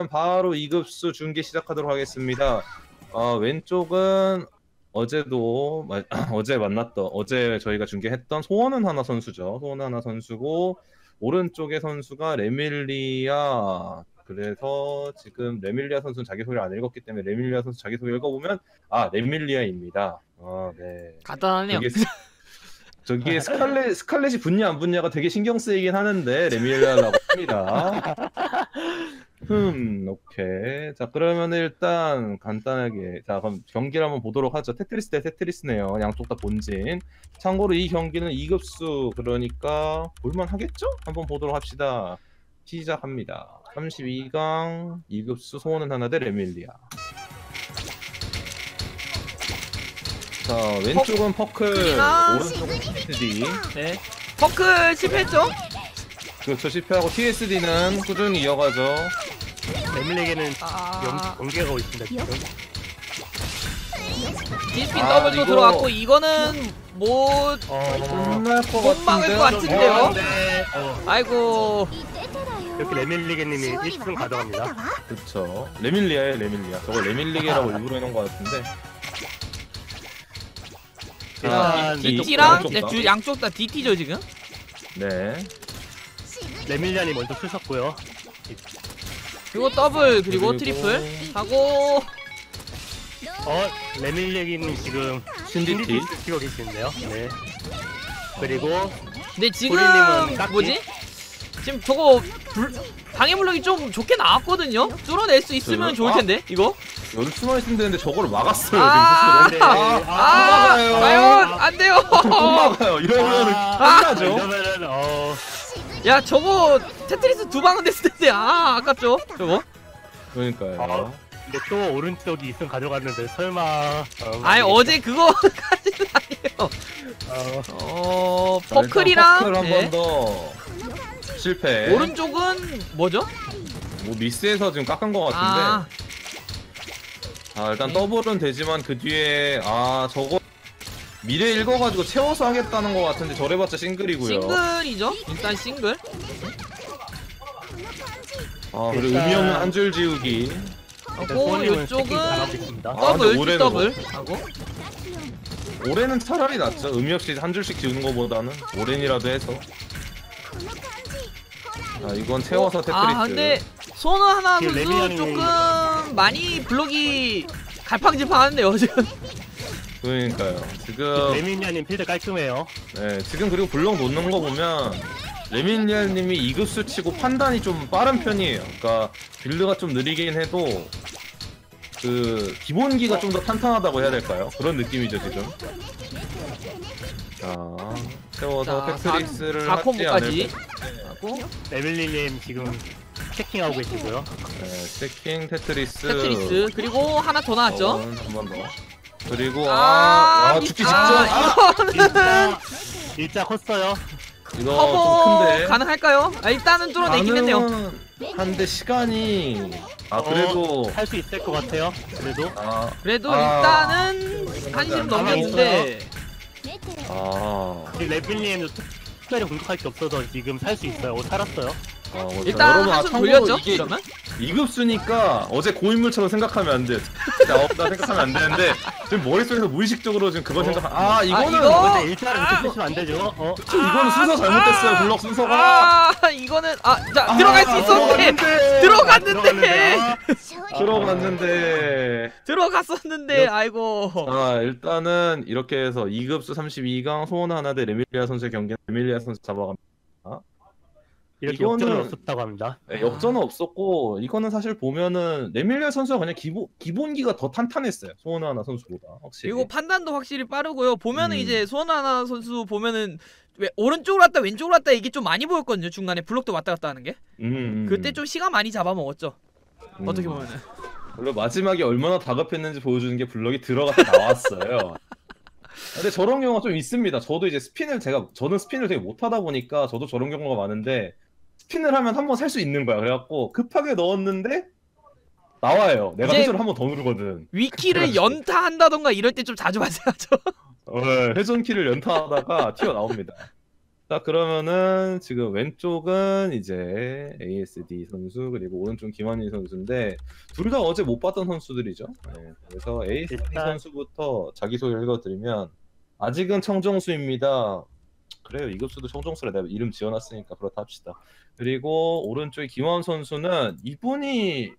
바로 2급수 중계 시작하도록 하겠습니다. 왼쪽은 어제도 어제 저희가 중계했던 소원은 하나 선수죠. 소원은 하나 선수고 오른쪽의 선수가 레밀리아. 그래서 지금 레밀리아 선수는 자기소개를 안 읽었기 때문에 레밀리아 선수 자기소개 읽어보면 레밀리아입니다. 네. 간단하네요. 저기에 스칼렛이 붙냐 안 붙냐가 되게 신경 쓰이긴 하는데 레밀리아라고 합니다. 오케이. 자, 그러면 일단 간단하게 그럼 경기를 한번 보도록 하죠. 테트리스 대 테트리스네요. 양쪽 다 본진. 참고로 이 경기는 2급수 그러니까 볼만 하겠죠? 한번 보도록 합시다. 시작합니다. 32강 2급수 소원은 하나 대 레밀리아. 자, 왼쪽은 퍼클, 오른쪽은 TSD. 네. 퍼클 실패했죠? 그렇죠. 실패하고 TSD는 꾸준히 이어가죠. 레밀리에게는 연계가 오고 있습니다. 지금. DSP 더블도 이거... 들어갔고 이거는 못 막을 것 같은데요? 아이고. 이렇게 레밀리게님이 1승 가져갑니다. 그렇죠. 레밀리아예요, 레밀리아. 저거 레밀리게라고 일부러 해놓은 것 같은데. 자, DT랑 양쪽 다 DT죠 지금? 네. 레밀리안이 먼저 쓰셨고요. 그리고 더블 그리고 트리플 하고 레밀리게님 지금 신디티 뛰고 계시는데요. 네. 그리고 근데 지금 보리님은 뭐지? 지금 저거 방해물력이 좀 좋게 나왔거든요? 뚫어낼 수 있으면 좋을 텐데 이거? 여기 숨어있으면 되는데 저거를 막았어요. 과연 안 돼요. 못 막아요. 이러면은 끝나죠. 이러면은 야 저거 테트리스 2방은 됐을 텐데 아깝죠 저거? 그러니까요. 근데 또 오른쪽이 2승 가져갔는데 설마 아니 어제 그거까지는 아니에요. 퍼클이랑 퍼클 한 번 더 실패. 오른쪽은 뭐죠? 뭐 미스에서 지금 깎은 것 같은데. 일단 더블은 되지만 그 뒤에 저거 미래 읽어가지고 채워서 하겠다는 것 같은데 저래봤자 싱글이고요. 싱글이죠? 일단 싱글. 그리고 의미 없는 한 줄 지우기. 하고 이쪽은 더블 더블 하고. 올해는 차라리 낫죠. 의미 없이 한 줄씩 지우는 것보다는 오렌이라도 해서. 이건 채워서 테트리스. 근데 소는 하나 선수 조금 많이 블록이 갈팡질팡한데요 지금. 그러니까요. 지금 레밀리아님 필드 깔끔해요. 네, 지금 그리고 블록 놓는 거 보면 레밀리아님이 2급수 치고 판단이 좀 빠른 편이에요. 그러니까 빌드가 좀 느리긴 해도 그 기본기가 좀 더 탄탄하다고 해야 될까요? 그런 느낌이죠 지금. 자, 세워서 테트리스를 하지 않을 하고 레밀리님 지금 스태킹하고 계시고요. 네, 스태킹 테트리스 그리고 하나 더 나왔죠? 한 번 더. 그리고 죽기 직전. 일자 컸어요. 이거 커버 좀 큰데 가능할까요? 일단은 뚫어내긴 했네요. 한데 시간이 그래도 할 수 있을 것 같아요. 그래도 일단은 한심 넘겼는데 레밀리님도 특별히 공격할 게 없어서 지금 살 수 있어요. 살았어요. 일단 한숨 돌렸죠? 그러면? 2급수니까 어제 고인물처럼 생각하면 안 돼. 나 생각하면 안 되는데 지금 머릿속에서 무의식적으로 지금 그걸 생각. 이거는 근데 일자를 이렇게 쓰시면 안 되죠. 이거는 순서 잘못됐어요. 블럭 순서가. 이거는 자 들어갈 수 있었는데 들어갔었는데 아이고. 일단은 이렇게 해서 2급수 32강 소원 하나 대 레밀리아 선수의 경기 레밀리아 선수 잡아갑니다. 이렇게 역전은 없었다고 합니다. 네, 역전은 없었고 이거는 사실 보면은 레밀리아 선수가 그냥 기본기가 더 탄탄했어요. 소원 하나 선수보다 확실히. 그리고 판단도 확실히 빠르고요. 보면은 이제 소원 하나 선수 보면은 왜 오른쪽으로 왔다 왼쪽으로 왔다 이게 좀 많이 보였거든요. 중간에 블록도 왔다 갔다 하는 게. 그때 좀 시간 많이 잡아먹었죠. 어떻게 보면은. 물론 마지막에 얼마나 다급했는지 보여주는 게 블럭이 들어갔다 나왔어요. 근데 저런 경우가 좀 있습니다. 저도 이제 저는 스핀을 되게 못하다 보니까 저도 저런 경우가 많은데 스핀을 하면 한번 살 수 있는 거야. 그래갖고 급하게 넣었는데 나와요. 내가 회전을 한 번 더 누르거든. 위키를 연타한다던가 이럴 때 좀 자주 발생하죠. 회전 키를 연타하다가 튀어나옵니다. 자, 그러면은 지금 왼쪽은 이제 ASD 선수 그리고 오른쪽 김한희 선수인데 둘 다 어제 못 봤던 선수들이죠. 네, 그래서 ASD 일단- 선수부터 자기소개 읽어드리면 아직은 청정수입니다. 그래요. 이급수도 청정수라 내가 이름 지어놨으니까 그렇다 합시다. 그리고 오른쪽에 김원 선수는 이분이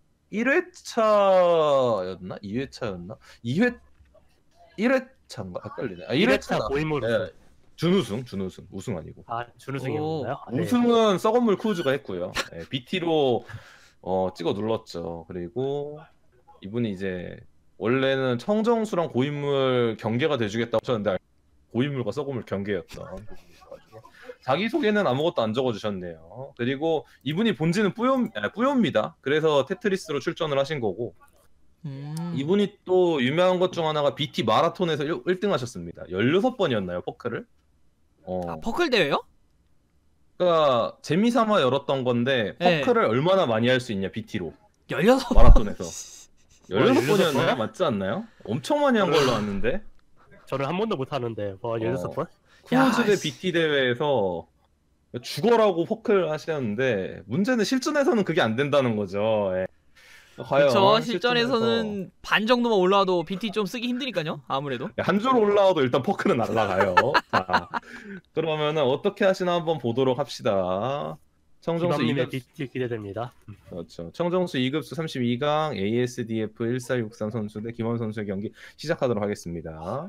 1회차였나? 2회차였나? 2회 1회차인가? 헷갈리네. 아, 1회차 1회차 고인물 우승. 준우승, 우승 아니고. 아 준우승이었나요? 아, 네. 우승은 썩은물 크루즈가 했고요. 네, BT로 찍어 눌렀죠. 그리고 이분이 이제 원래는 청정수랑 고인물 경계가 돼주겠다고 하셨는데 고인물과 썩은물 경계였던 부분이셔가지고 자기 소개는 아무것도 안 적어주셨네요. 그리고 이분이 본질은 뿌요입니다. 그래서 테트리스로 출전을 하신 거고 이분이 또 유명한 것 중 하나가 BT 마라톤에서 1등 하셨습니다. 16번이었나요, 퍼크를? 아, 퍼클 대회요? 그러니까 재미삼아 열었던 건데 네. 퍼크를 얼마나 많이 할 수 있냐 BT로 16번. 마라톤에서 16번? 16번이었나요? 맞지 않나요? 엄청 많이 한 걸로 아는데 저는 한 번도 못 하는데 와 16번? 크루즈 대 씨. BT 대회에서 죽어라고 퍼크를 하셨는데 문제는 실전에서는 그게 안 된다는 거죠. 예. 과연 그쵸, 실전에서는 반 정도만 올라와도 BT 좀 쓰기 힘드니까요. 아무래도. 한 줄 올라와도 일단 퍼크는 날라가요. 자, 그러면은 어떻게 하시나 한번 보도록 합시다. 청정수 김한민의 2급수, BT 기대됩니다. 그렇죠. 청정수 2급수 32강 ASDF 1463 선수 대 김원 선수의 경기 시작하도록 하겠습니다.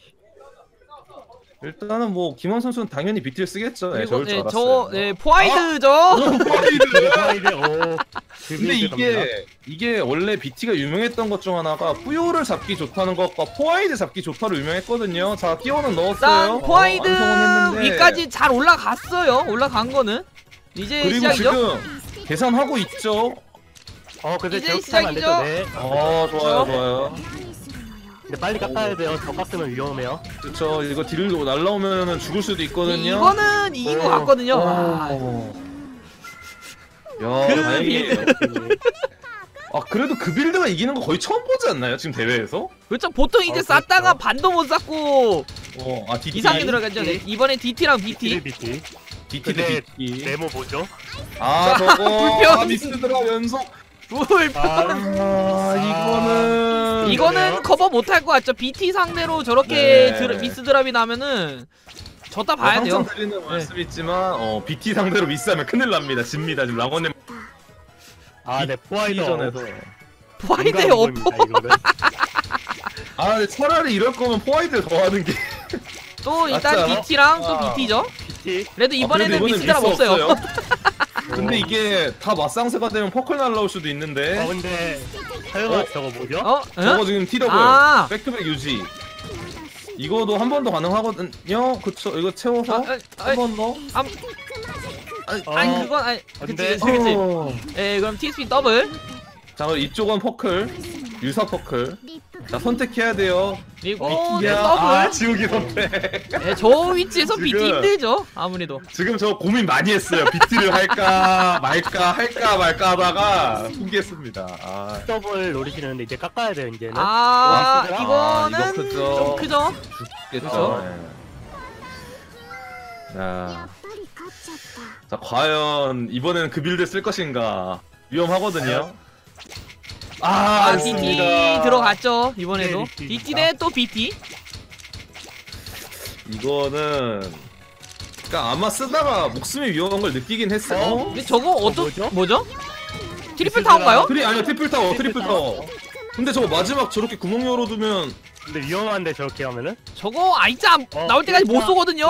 일단은 뭐 김원 선수는 당연히 BT를 쓰겠죠. 네, 그리고 저럴 줄 네, 알았어요. 포아이드죠. 파이드 오. 근데 이게 원래 BT가 유명했던 것 중 하나가 뿌요를 잡기 좋다는 것과 포아이드 잡기 좋다로 유명했거든요. 자, 끼워는 넣었어요. 일단 포아이드 완성은 했는데. 위까지 잘 올라갔어요. 올라간 거는 이제 그리고 시작이죠. 지금 계산하고 있죠. 근데 이제 저렇게 하면 안 되죠. 시작이죠. 네. 좋아요, 좋아요. 근데 빨리 깎아야 돼요. 저 깎으면 위험해요. 그렇죠. 이거 딜로 날라오면은 죽을 수도 있거든요. 이거는 이긴 것 같거든요. 와. 야, 그 다행이에요. 아, 그래도 그 빌드가 이기는 거 거의 처음 보지 않나요? 지금 대회에서? 그렇죠. 보통 이제 그렇죠. 쌌다가 반도 못 쌌고 DT. 이상하게 들어가죠. 네. 이번에 DT랑 BT. BT. DT 대 근데 BT. 네모 뭐죠? 저거. 불편. 미스드랍 연속. 아, 이거는 커버 못할 것 같죠. BT 상대로 저렇게 네. 미스 드랍이 나면은 졌다 봐야 돼요. 항상 드리는 말씀 있지만 BT 상대로 미스하면 큰일 납니다. 집니다. 지금 랑원님 네 포아이드 전에서. 포아이드의 어퍼. 이거는. 근데 차라리 이럴 거면 포화이드 더 하는 게. 또 일단 맞죠? BT랑 또 BT죠. BT. 그래도 이번에는 미스 드랍 미스 없어요. 근데 이게 다 맞상세가 되면 퍼클 날라올 수도 있는데. 근데 설마 저거 뭐죠? 저거 지금 티더블 아. 백투백 유지. 이거도 한 번 더 가능하거든요. 그쵸? 이거 채워서 한 번 더. 아니 그건 아니 근데- 그치. 예, 그럼 TSP 더블. 자, 그럼 이쪽은 퍼클, 유사 퍼클. 자, 선택해야 돼요. 그리고 야, 더블. 지우기 선택. 예, 저 위치에서 BT 지금- 힘들죠. 아무래도. 지금 저 고민 많이 했어요. 비트를 할까 말까 하다가 포기했습니다. 더블 노리시는데 이제 깎아야 돼요 이제는. 이거는 이거 크죠. 좀 크죠. 죽겠죠. 자, 과연 이번에는 그 빌드 쓸 것인가? 위험하거든요. BT 됐습니다. 들어갔죠. 이번에도. 네, BT 대 또 BT. 이거는 그러니까 아마 쓰다가 목숨이 위험한 걸 느끼긴 했어요. 근데 저거 뭐죠? 트리플 미스 타운가요? 아니요, 트리플 타워. 근데 저거 마지막 저렇게 구멍 열어두면 근데 위험한데 저렇게 하면은? 저거 아이짜 나올 때까지 못 쏘거든요.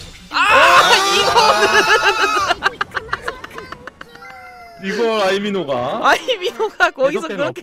이걸 아이미노가 아니 민호가 거기서 그렇게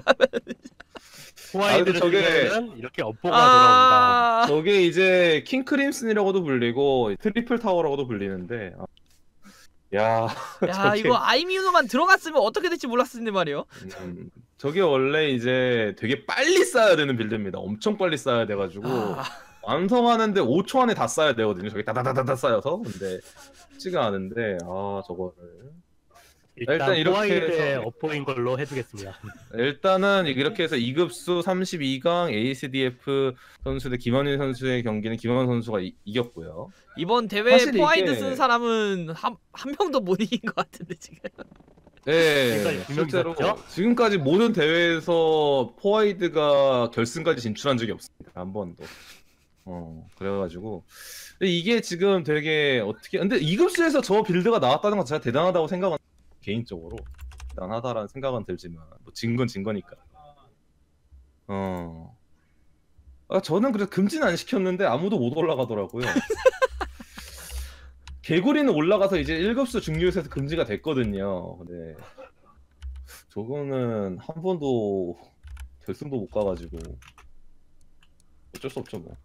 포아이드를 저게- 쓰면은 이렇게 업보가 돌아온다. 저게 이제 킹크림슨이라고도 불리고 트리플 타워라고도 불리는데 야 저게- 이거 아이미노만 들어갔으면 어떻게 될지 몰랐을 텐데 말이에요. 저게 원래 이제 되게 빨리 쌓아야 되는 빌드입니다. 엄청 빨리 쌓아야 돼가지고 완성하는데 5초 안에 다 쌓아야 되거든요. 저게 다다다다다 쌓여서. 근데 쉽지가 않은데 저거를 일단 이렇게 호와이드의 해서- 업보인 걸로 해두겠습니다. 일단은 이렇게 해서 2급수 32강 ACDF 선수 대 김원일 선수의 경기는 김원 선수가 이겼고요. 이번 대회에 사실 포화이드 이게- 쓴 사람은 한 명도 못 이긴 것 같은데 지금. 네, 지금까지 두 명이 실제로 있었죠? 지금까지 모든 대회에서 포와이드가 결승까지 진출한 적이 없습니다. 한 번도. 그래가지고 근데 이게 지금 되게 어떻게 근데 2급수에서 저 빌드가 나왔다는 건 제가 대단하다고 생각은 개인적으로 대단하다라는 생각은 들지만 뭐 진 건 진 거니까. 저는 그래서 금지는 안 시켰는데 아무도 못 올라가더라고요. 개구리는 올라가서 이제 1급수 중류에서 금지가 됐거든요. 근데 저거는 한 번도 결승도 못 가가지고 어쩔 수 없죠 뭐.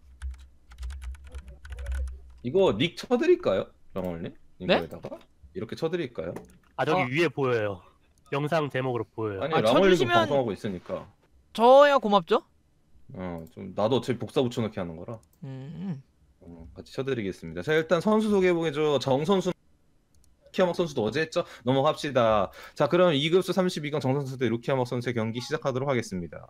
이거 닉 쳐드릴까요? 영월님? 이거에다가 이렇게 쳐드릴까요? 아 저기 어. 위에 보여요. 영상 제목으로 보여요. 아니 아, 라월님도 쳐주시면- 방송하고 있으니까 저야 고맙죠. 좀 나도 어차피 복사 붙여넣기 하는 거라 음. 같이 쳐드리겠습니다. 자 일단 선수 소개해보겠죠. 정 선수 루키아막 선수도 어제 했죠? 넘어갑시다. 자 그럼 2급수 32강 정 선수 대 루키아막 선수의 경기 시작하도록 하겠습니다.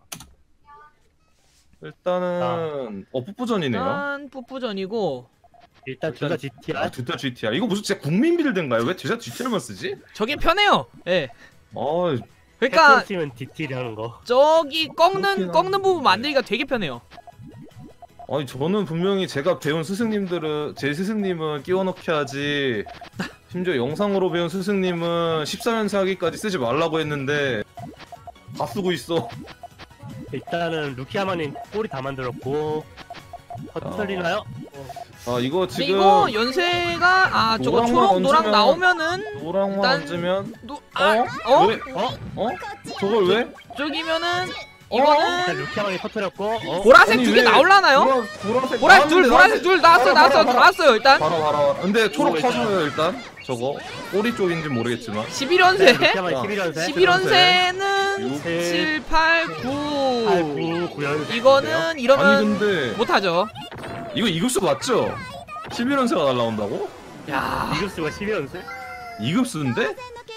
일단은 풋부전이네요. 일단 푸푸전이고 일단 둘 다 GTR. 둘 다 GTR. 이거 무슨 진짜 국민 빌드인가요? 왜 둘 다 GTR만 쓰지? 저게 편해요. 예. 그러니까 그러니까 치면 DT라는 거. 저기 그렇긴 꺾는 부분 한데. 만들기가 되게 편해요. 아니 저는 분명히 제가 배운 스승님들은 제 스승님은 끼워넣기 하지 심지어 영상으로 배운 스승님은 14연승 하기까지 쓰지 말라고 했는데 다 쓰고 있어. 일단은 루키아마님 꼬리 다 만들었고 터트리나요? 이거 근데 지금 이거 연세가 저거 노랑만 초록 노랑 얹으면- 나오면은 노랑만 일단- 얹으면 어? 왜? 저걸 왜? 저기면은 어? 이거는 일단 루키아마님 터트렸고 보라색 아니, 두 개 왜? 나올라나요? 보라색 보라색 둘 나왔는데 나왔어요. 다 나왔어요 일단. 바로 근데 초록 이거 터져요 일단 저거 꼬리 쪽인지 모르겠지만 11연세 루키아마님 아. 11연세. 11연세는 육, 7, 8, 9 9연세. 이거는 아니 이러면 근데 못하죠. 이거 2급수 맞죠? 11연세가 날라온다고? 야 2급수가 11연세? 2급수인데?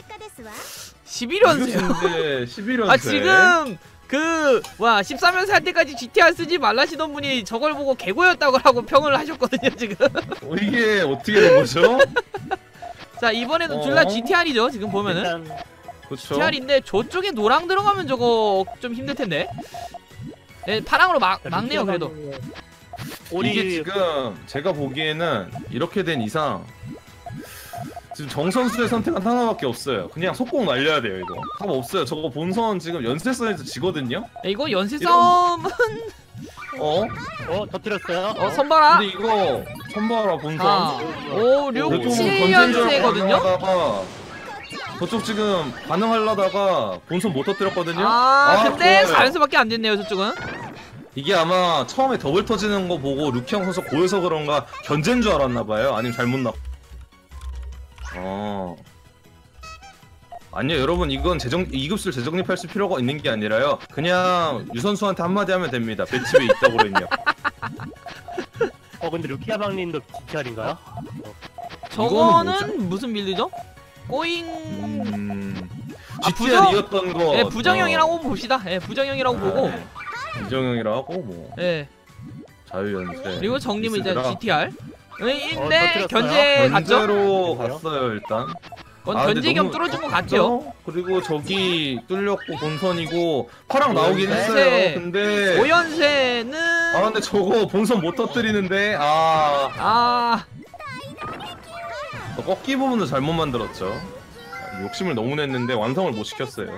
11연세요. 11연세. 아 지금 13연세 할 때까지 GTR 쓰지 말라시던 분이 저걸 보고 개고였다고 하고 평을 하셨거든요 지금. 이게 어떻게 된 거죠? 자 이번에도 둘 다 어? GTR이죠 지금 보면은. 일단 그렇죠. GTR인데 저쪽에 노랑 들어가면 저거 좀 힘들 텐데. 네, 파랑으로 막네요 그래도. 이게 지금 제가 보기에는 이렇게 된 이상 지금 정 선수의 선택은 하나밖에 없어요. 그냥 속공 날려야 돼요 이거. 답 없어요. 저거 본선 지금 연쇄선에서 지거든요. 네, 이거 연쇄 싸움은 터트렸어요. 선발아. 근데 이거 선발아 본선. 5, 6, 7연세거든요. 저쪽 지금 반응하려다가 본선 못 터뜨렸거든요. 근데 좋아요. 4연승밖에 안 됐네요 저쪽은. 이게 아마 처음에 더블 터지는 거 보고 루키형 선수 고여서 그런가 견제인 줄 알았나봐요. 아니면 잘못 나. 아니요 여러분 이건 2급수를 재정립할 필요가 있는 게 아니라요. 그냥 유선수한테 한마디 하면 됩니다. 배치에 있다고 그랬냐. 근데 루키아방님도 GTR인가요? 저거는 무슨 빌드죠? 꼬잉. GTR이었던 거. 네, 부정형이라고 봅시다. 네, 부정형이라고 보고. 부정형이라고 뭐 네. 자유연세. 그리고 정님은 이제 있으더라. GTR. 네, 터뜨렸어요. 견제 갔죠? 견제로 갔어요 일단. 그건 근데 견제겸 너무- 뚫어준 거 같죠? 그리고 저기 뚫렸고 본선이고 파랑 나오긴 네. 했어요. 근데 5연세는 근데 저거 본선 못 터뜨리는데 꺾기 부분도 잘못 만들었죠. 욕심을 너무 냈는데 완성을 못 시켰어요.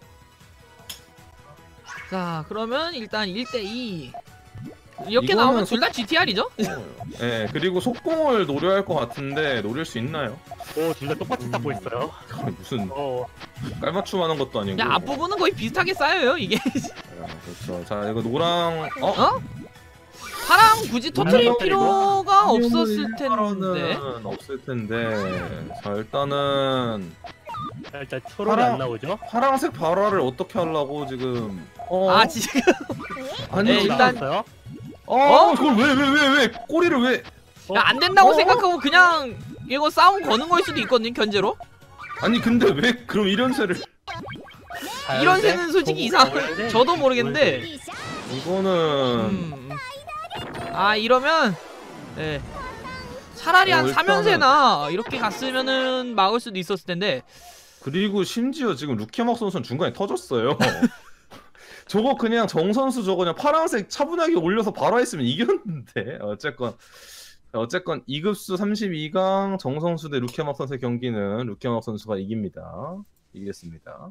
자, 그러면 일단 1대2. 이렇게 이거는 나오면 둘 다 GTR이죠? 네, 그리고 속공을 노려야 할 것 같은데 노릴 수 있나요? 둘 다 똑같이 쌓고 있어요. 무슨 어, 깔맞춤 하는 것도 아니고. 그냥 앞부분은 거의 비슷하게 쌓여요, 이게. 그렇죠. 자, 이거 노랑 파랑 굳이 터트릴 노랑 필요가 없었을 텐데. 파랑은 없을 텐데. 자, 일단은 일단 초록이 안 나오죠? 파랑색 발화를 어떻게 하려고 지금? 지금 아니 네, 일단- 나왔어요? 그걸 왜 꼬리를 왜? 안 된다고 생각하고 그냥 이거 싸움 거는 걸 수도 있거든요, 견제로. 아니 근데 왜 그럼 1연세를 이런 새는 솔직히 이상. 저도 모르겠는데. 이거는 아 이러면 네. 차라리 한 일단은- 3연세나 이렇게 갔으면은 막을 수도 있었을 텐데. 그리고 심지어 지금 루키아막 선수는 중간에 터졌어요. 저거 그냥 정 선수 저거 그냥 파란색 차분하게 올려서 바로 했으면 이겼는데 어쨌건 2급수 32강 정 선수 대 루키아막 선수의 경기는 루키아막 선수가 이기겠습니다.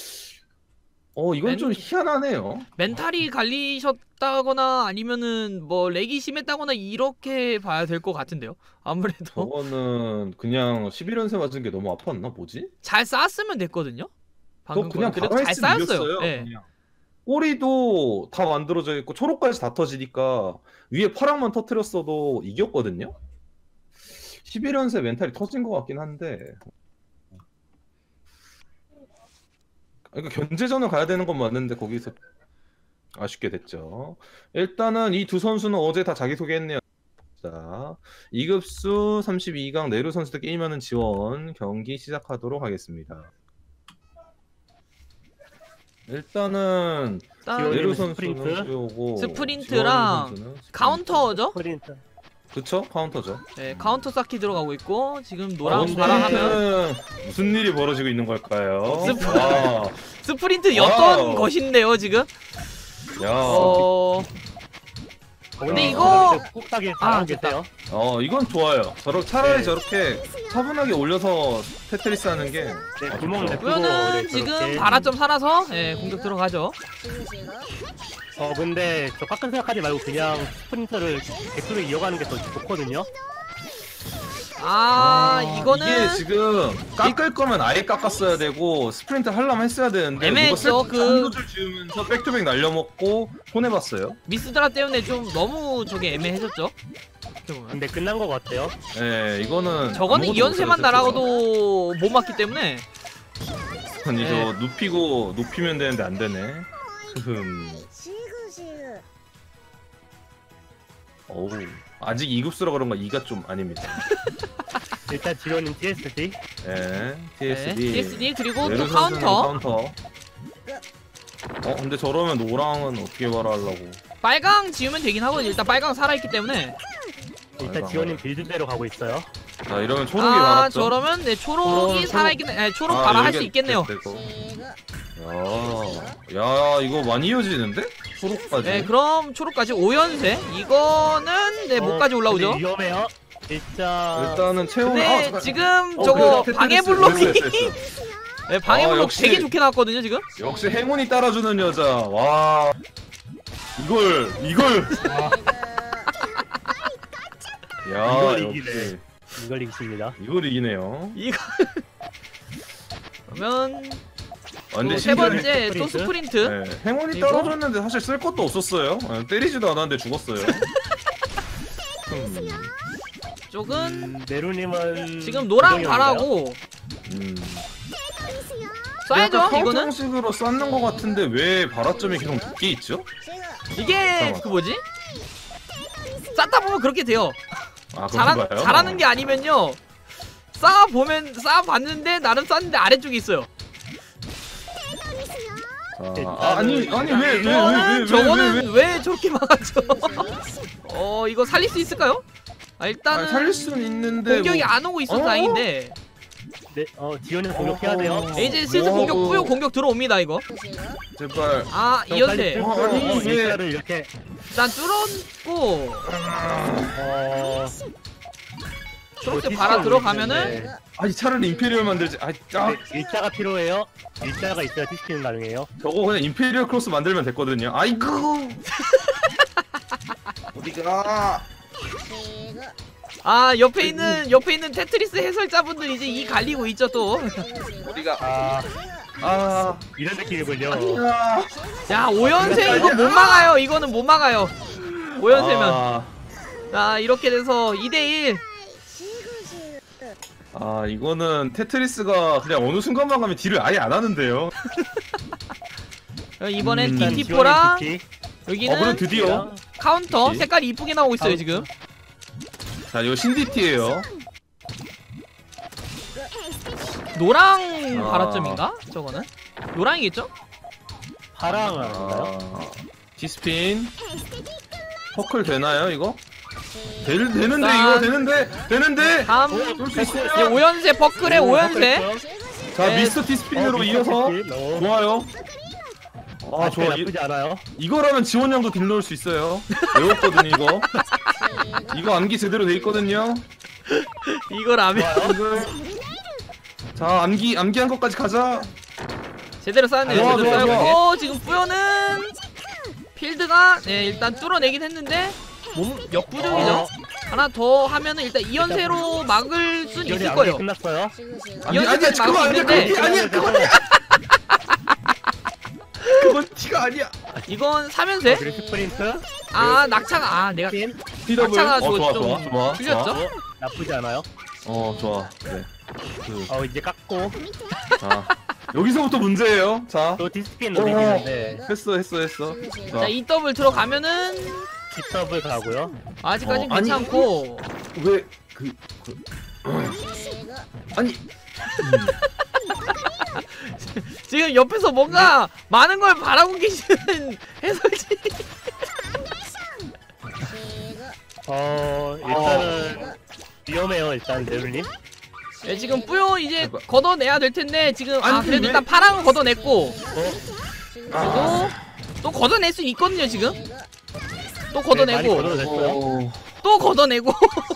이건 좀 희한하네요. 멘탈이 갈리셨다거나 아니면은 뭐 렉이 심했다거나 이렇게 봐야 될 것 같은데요. 아무래도 저거는 그냥 11연세 맞은 게 너무 아팠나 뭐지? 잘 쌓았으면 됐거든요. 방금 그냥 그래도 바로 잘 했으면 쌓였어요. 이겼어요. 네. 그냥. 꼬리도 다 만들어져 있고 초록까지 다 터지니까 위에 파랑만 터트렸어도 이겼거든요. 11연세 멘탈이 터진 것 같긴 한데 그러니까 견제전을 가야 되는 건 맞는데 거기서 아쉽게 됐죠. 일단은 이 두 선수는 어제 다 자기소개했네요. 자, 2급수 32강 네루 선수들 게임하는 지원 경기 시작하도록 하겠습니다. 일단은 일단 네루 스프린트? 선수는 쏘고 스프린트랑 지원 선수는 카운터죠. 스프린트. 그쵸? 카운터죠. 네, 카운터 쌓기 들어가고 있고 지금 노랑 근데- 바람 하면 스프린트는 무슨 일이 벌어지고 있는 걸까요? 스프린트 였던 와우. 것인데요 지금. 야, 근데 이거- 꾹하게 아, 잘하고 됐다. 계세요. 이건 좋아요. 차라리 네. 저렇게 차분하게 올려서 테트리스 하는 게 네, 구멍 내고 그러면은 지금 바라점 살아서 네, 공격 들어가죠. 근데 저 깎은 생각하지 말고 그냥 스프린터를 백수로 이어가는 게 더 좋거든요. 이거는 이게 지금 깎을 거면 아예 깎았어야 되고 스프린트 하려면 했어야 되는데 애매했죠. 한도줄 지으면서 백투백 날려먹고 손해봤어요. 미스드라 때문에 좀 너무 저게 애매해졌죠. 어떻게 보면. 근데 끝난 것 같아요. 네, 이거는 저거는 아무것도 2연세만 못해서 날아가도 못 맞기 때문에 아니 네. 저 높이면 되는데 안 되네. 어우, 아직 2급수라 그런가 2가 좀 아닙니다. 일단 지원은 TSD. 네, 네, TSD. TSD 그리고 네루 또 선수는 카운터. 근데 저러면 노랑은 어떻게 말하려고? 빨강 지우면 되긴 하거든요. 일단 빨강 살아있기 때문에. 일단 지원은 빌드대로 가고 있어요. 자, 이러면 초록이 말았죠. 저러면 네 초록이 초록. 살아있긴 해. 초록 바라 할 수 있겠네요. 야, 이거 많이 이어지는데? 초록까지. 네, 그럼 초록까지 5연세. 이거는 네 못까지 올라오죠. 근데 위험해요. 일단은 채용. 근데 잠깐. 지금 저거 그래, 방해 됐어, 블록이 됐어, 됐어. 네, 방해 블록 역시. 되게 좋게 나왔거든요 지금. 역시 행운이 따라주는 여자. 와. 이걸. 야, 이걸 역시. 이기네. 이걸 이기십니다. 이걸 이기네요. 이거 그러면 근데 또 세 번째 스프린트? 또 스프린트. 네, 행운이 이거? 떨어졌는데 사실 쓸 것도 없었어요. 때리지도 않았는데 죽었어요. 쪽은 네루님은 지금 노랑 고정형인가요? 바라고 쏴야죠 약간 이거는. 카운터식으로 쌓는 것 같은데 왜 발화점이 계속 높게 있죠? 이게 잠깐만. 그 뭐지? 쌓다 보면 그렇게 돼요. 아, 그런가요? 잘하는 게 아니면요. 쌓아 봤는데 나름 쌓는데 아래쪽에 있어요. 아니 왜 저거는 왜 저렇게 막았죠? 이거 살릴 수 있을까요? 일단은 살릴 수는 있는데 공격이 뭐... 안 오고 있어서 다행인데. 네, 지원은 공격해야 돼요. 이제 슬슬 공격 뿌요 공격 들어옵니다 이거. 제발. 이연세 아니, 왜- 일자를 이렇게 일단 뚫었고 초록색 바라 들어가면은 아니 차라리 임페리얼 만들지. 일자가 필요해요. 일자가 있어야 티스키는 가능해요. 저거 그냥 임페리얼 크로스 만들면 됐거든요. 아이고. 어디가? 옆에 있는 테트리스 해설자분들 이제 이 갈리고 있죠 또. 어디가? 이런 느낌이군요. 야 5연세 이거 못 막아요. 이거는 못 막아요. 5연세면. 자 이렇게 돼서 2대1. 이거는 테트리스가 그냥 어느 순간만 가면 딜을 아예 안 하는데요. 이번엔 일단 DT4랑 지원은 DT. 여기는 그럼 드디어. 카운터 DT. 색깔이 이쁘게 나오고 있어요 지금. 자, 이거 신디티예요. 노랑 아. 발화점인가? 저거는? 노랑이겠죠? 파랑 아닌가요? 디스핀 퍼클 되나요 이거? 되는데 일단- 이거 되는데 3 쏠 수 있어요. 5연세 퍼클에 5연세. 자 네. 미스터 디스핀으로 이어서 좋아요. 아 좋아 나쁘지 않아요. 이거라면 지원량도 딜 넣을 수 있어요. 외웠거든 이거 암기 제대로 돼 있거든요. 이거라면 자 암기한 것까지 가자. 제대로 쌓았네요. 좋아, 제대로 좋아, 쌓였고 지금 뿌요는 필드가 네 일단 뚫어내긴 했는데 몸 역부족이죠. 하나 더 하면은 일단 2연세로 막을 순 있을 거예요. 끝났어요. 이연승까지 막을 수 있는데 아니야 그건 티가 아니야. 이건 3연세? 그리고 스프린트. 아 낙차가 내가 핀. 피더블. 낙차가 좋아 좀 좋아. 틀렸죠? 나쁘지 않아요. 좋아. 그래. 이제 깎고 자 여기서부터 문제예요. 자 또 디스핀 노리기는데 했어. 자 E 더블 들어가면은 뒷더블 가고요. 아직까진 아니, 괜찮고 왜 아니 지금 옆에서 뭔가 많은 걸 바라고 계시는 해설지. 일단은 위험해요. 일단 네루님. 네, 지금 뿌요 이제 걷어내야 될 텐데 지금 아니, 그래도 왜- 일단 파랑은 걷어냈고 그리고 또 걷어낼 수 있거든요 지금. 또 걷어내고 걷어냈어요. 또 걷어내고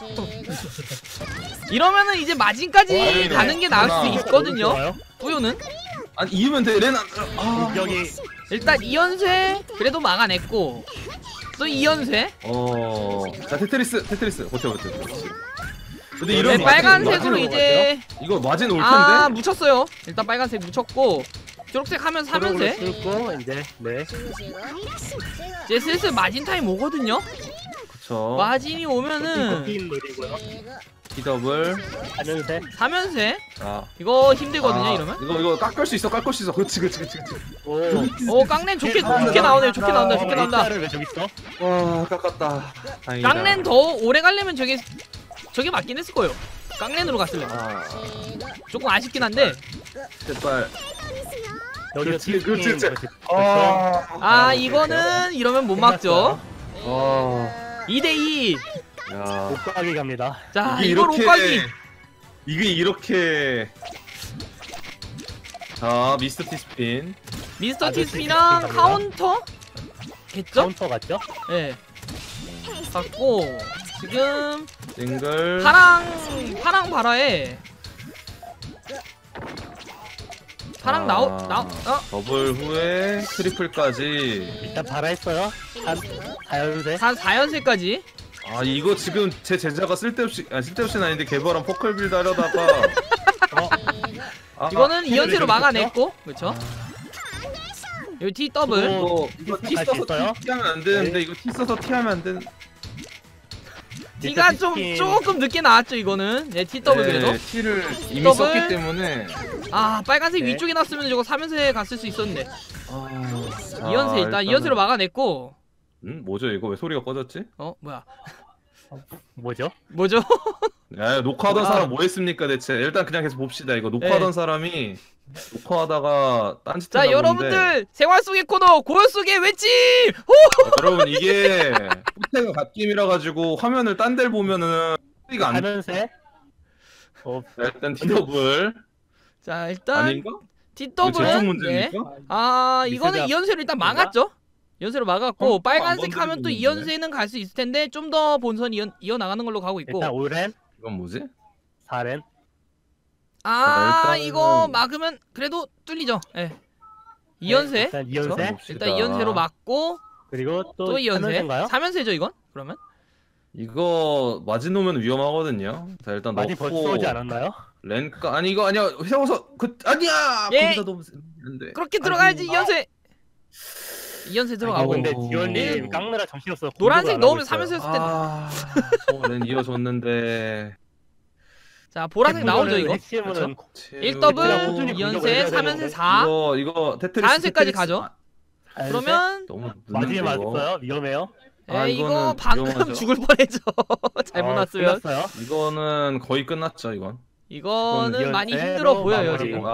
이러면은 이제 마진까지 네. 가는 게 나을 수 있거든요. 좋아요. 뿌요는 아니 이으면 돼. 레나 여기 일단 2연쇄 그래도 막아냈고 또 2연쇄. 자 테트리스 버텨. 근데 네, 이런 빨간색으로 마진 이제 이거 마진 올 텐데. 묻혔어요. 일단 빨간색 묻혔고 초록색 하면 3연쇄. 뚫고 이제 네. 이제 슬슬 마진 타임 오거든요. 그쵸. 마진이 오면은 핀 노리고요. 피더블. 하면서 3연쇄. 자 이거 힘들거든요 이러면. 이거 깎을 수 있어. 그렇지. 오. 깡렌 좋게 나오네요. 좋게 나온다. 왜 저기 있어? 와 깎았다. 다행이다. 깡렌 더 오래 가려면 저게 맞긴 했을 거예요. 깡렌으로 갔으려면 조금 아쉽긴 한데. 제발. 여기가 그렇지. 이거는 이러면 못 막죠. 2대2. 야. 옷가게 갑니다. 자 이게 이걸 옷가기. 이게 이렇게. 자 미스터 티스핀. 미스터 아저씨 티스피랑 갑니다. 카운터 겠죠? 카운터 같죠? 네. 갖고 지금 싱글. 파랑 발화에 파랑 더블 후에 트리플까지. 일단 발화했어요. 한 4연세. 한 4연세까지. 이거 지금 제 제자가 쓸데없이는 아닌데 개발한 포클 빌드 하려다가 이거는 해결을 2연세로 좀 막아냈고 그렇죠? 여기 T 더블. 이거 티 갈수 써서 있어요? 티하면 안 되는데 이거 티 써서 티하면 안 되는. T가 좀 조금 늦게 나왔죠 이거는. 네 T 더블 그래도. 티를 이미 더블. 썼기 때문에. 빨간색 네. 위쪽에 놨으면 저거 3연세 갔을 수 있었는데. 자, 2연세 일단 2연세로 막아냈고. 뭐죠 이거 왜 소리가 꺼졌지? 뭐야? 뭐죠? 뭐죠? 야 녹화하던 사람 뭐 했습니까 대체? 일단 그냥 계속 봅시다. 이거 녹화하던 사람이 녹화하다가 딴짓 자 했나 여러분들 생활 속의 코너 고요 속의 외침. 여러분 이게 호텔가 갓게임이라 가지고 화면을 딴 데를 보면은 소리가 안. 4연세. 일단 티더블 자 일단 아닌가? T 이거 제쪽 더블은 문제입니까? 이거는 미스가 2연세로 일단 막았죠. 2연세로 막았고 안 빨간색 하면 또 건드리고 2연세는 갈 수 있을 텐데 좀 더 본선 이어나가는 걸로 가고 있고. 일단 5렌, 이건 뭐지? 4렌. 일단은- 이거 막으면 그래도 뚫리죠. 예. 2연세. 일단 2연세. 일단 2연세로 막고 그리고 또 또 2연세. 3연세인가요? 3연세죠 이건? 그러면? 이거 마진 오면 위험하거든요. 자 일단 많이 벌써 넣고 오지 않았나요? 렌카 아니 이거 아니야 세워서 아니야. 예. 거기다 넣으면 안 돼. 그렇게 들어가야지 2연세. 2연세 들어가고. 근데 오. 디원님 깡느라 정신없어. 노란색 넣으면 3연세 했을 텐데. 렌 이어줬는데. 자 보라색 나오죠 이거. 핵심은 1더블, 꾸준히 2연세, 공격을 해야 3연세, 되는데. 4. 이거 테트리스 4연세까지 가죠. 그러면 너무 마지막에 늦는데, 이거. 맞았어요. 위험해요. 이거 이거는 방금 위험하죠. 죽을 뻔했죠. 잘못 놨으면. 끝났어요. 이거는 거의 끝났죠 이건. 이거는 많이 이런 힘들어 애로 보여요 마무리. 지금.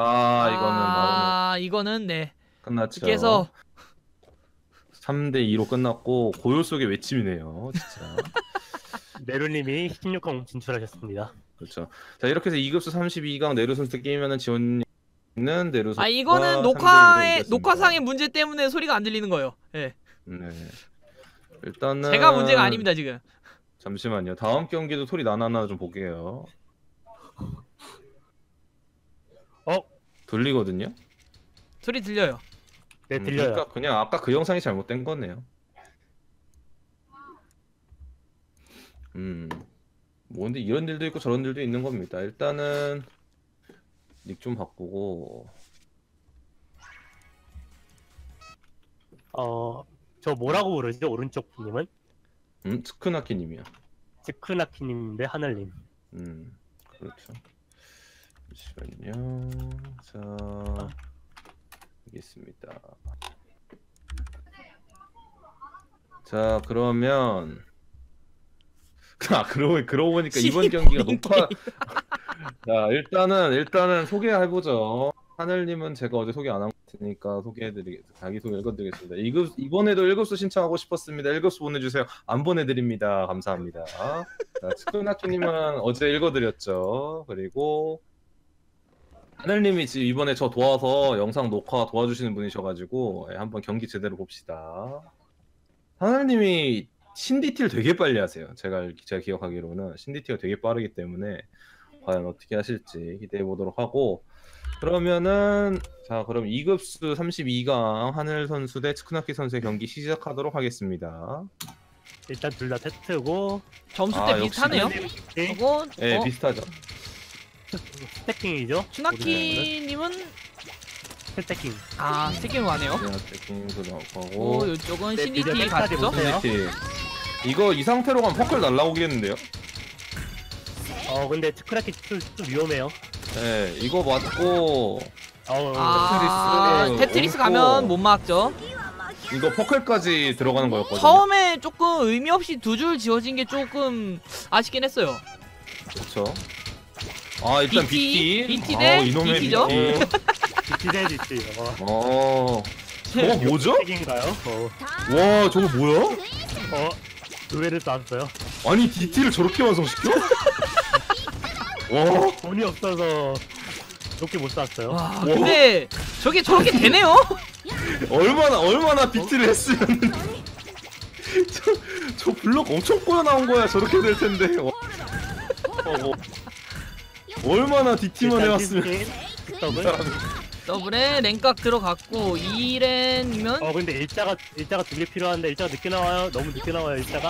이거는 네. 끝났죠. 그래서 3대 2로 끝났고 고요 속의 외침이네요, 진짜. 네루님이 16강 진출하셨습니다. 그렇죠. 자, 이렇게 해서 2급수 32강 내루 선수 게임하는 지원님은 내루 선수. 이거는 녹화상의 문제 때문에 소리가 안 들리는 거예요. 예. 네. 일단은 제가 문제가 아닙니다 지금. 잠시만요. 다음 경기도 소리 나나나 좀 볼게요. 들리거든요. 소리 들려요. 네, 들려요. 그러니까 그냥 아까 그 영상이 잘못된 거네요. 뭐 근데 이런 일도 있고 저런 일도 있는 겁니다. 일단은 닉 좀 바꾸고. 저 뭐라고 부르죠? 오른쪽 분님은? 스크나키님이요. 츠크나키님인데 하늘님. 그렇죠. 잠시만요. 자, 알겠습니다. 자, 그러면 그러고 보니까 이번 경기가 녹화. 자, 일단은 소개해보죠. 하늘님은 제가 어제 소개 안 한 것 같으니까 자기소개 읽어드리겠습니다. 이번에도 1급수 신청하고 싶었습니다. 1급수 보내주세요. 안 보내드립니다. 감사합니다. 자, 스크나키님은 어제 읽어드렸죠. 그리고 하늘님이 지금 이번에 저 도와서 영상 녹화 도와주시는 분이셔가지고 한번 경기 제대로 봅시다. 하늘님이 신디티를 되게 빨리 하세요. 제가 기억하기로는 신디티가 되게 빠르기 때문에 과연 어떻게 하실지 기대해 보도록 하고, 그러면은 자, 그럼 2급수 32강 하늘 선수 대 츠크나키 선수의 경기 시작하도록 하겠습니다. 일단 둘 다 세트고 점수 때 역시 비슷하네요. 그리고 네, 비슷하죠. 스태킹이죠? 추나키님은 스태킹. 스태킹으로 하네요. 스태킹도 나오고. 오, 이쪽은 네, CDT 비디오 같죠? 못해요. 신디티. 이거 이 상태로 가면 퍼클 날라오겠는데요? 근데 츠크나키 좀 위험해요. 네, 이거 맞고 테트리스 없고. 가면 못 막죠. 이거 퍼클까지 들어가는 거였거든요. 처음에 조금 의미 없이 두 줄 지어진 게 조금 아쉽긴 했어요. 그렇죠. 일단 BT BT. 대 이놈의 BT죠? BT. 디자인 있지. 저거 뭐죠? 스태킹인가요? 와, 저거 뭐야? 의외를 쐈어요. 아니, DT를 저렇게 완성시켜? 와, 돈이 없어서 높게 못 쐈어요. 와, 근데 저게 저렇게 되네요? 얼마나 BT를 했으면 저 블럭 엄청 꼬여 나온 거야. 저렇게 될 텐데. 얼마나 DT만 해왔으면. 더블에 랭각 들어갔고 2렌이면 근데 일자가 두 개 필요한데 일자가 늦게 나와요. 너무 늦게 나와요 일자가.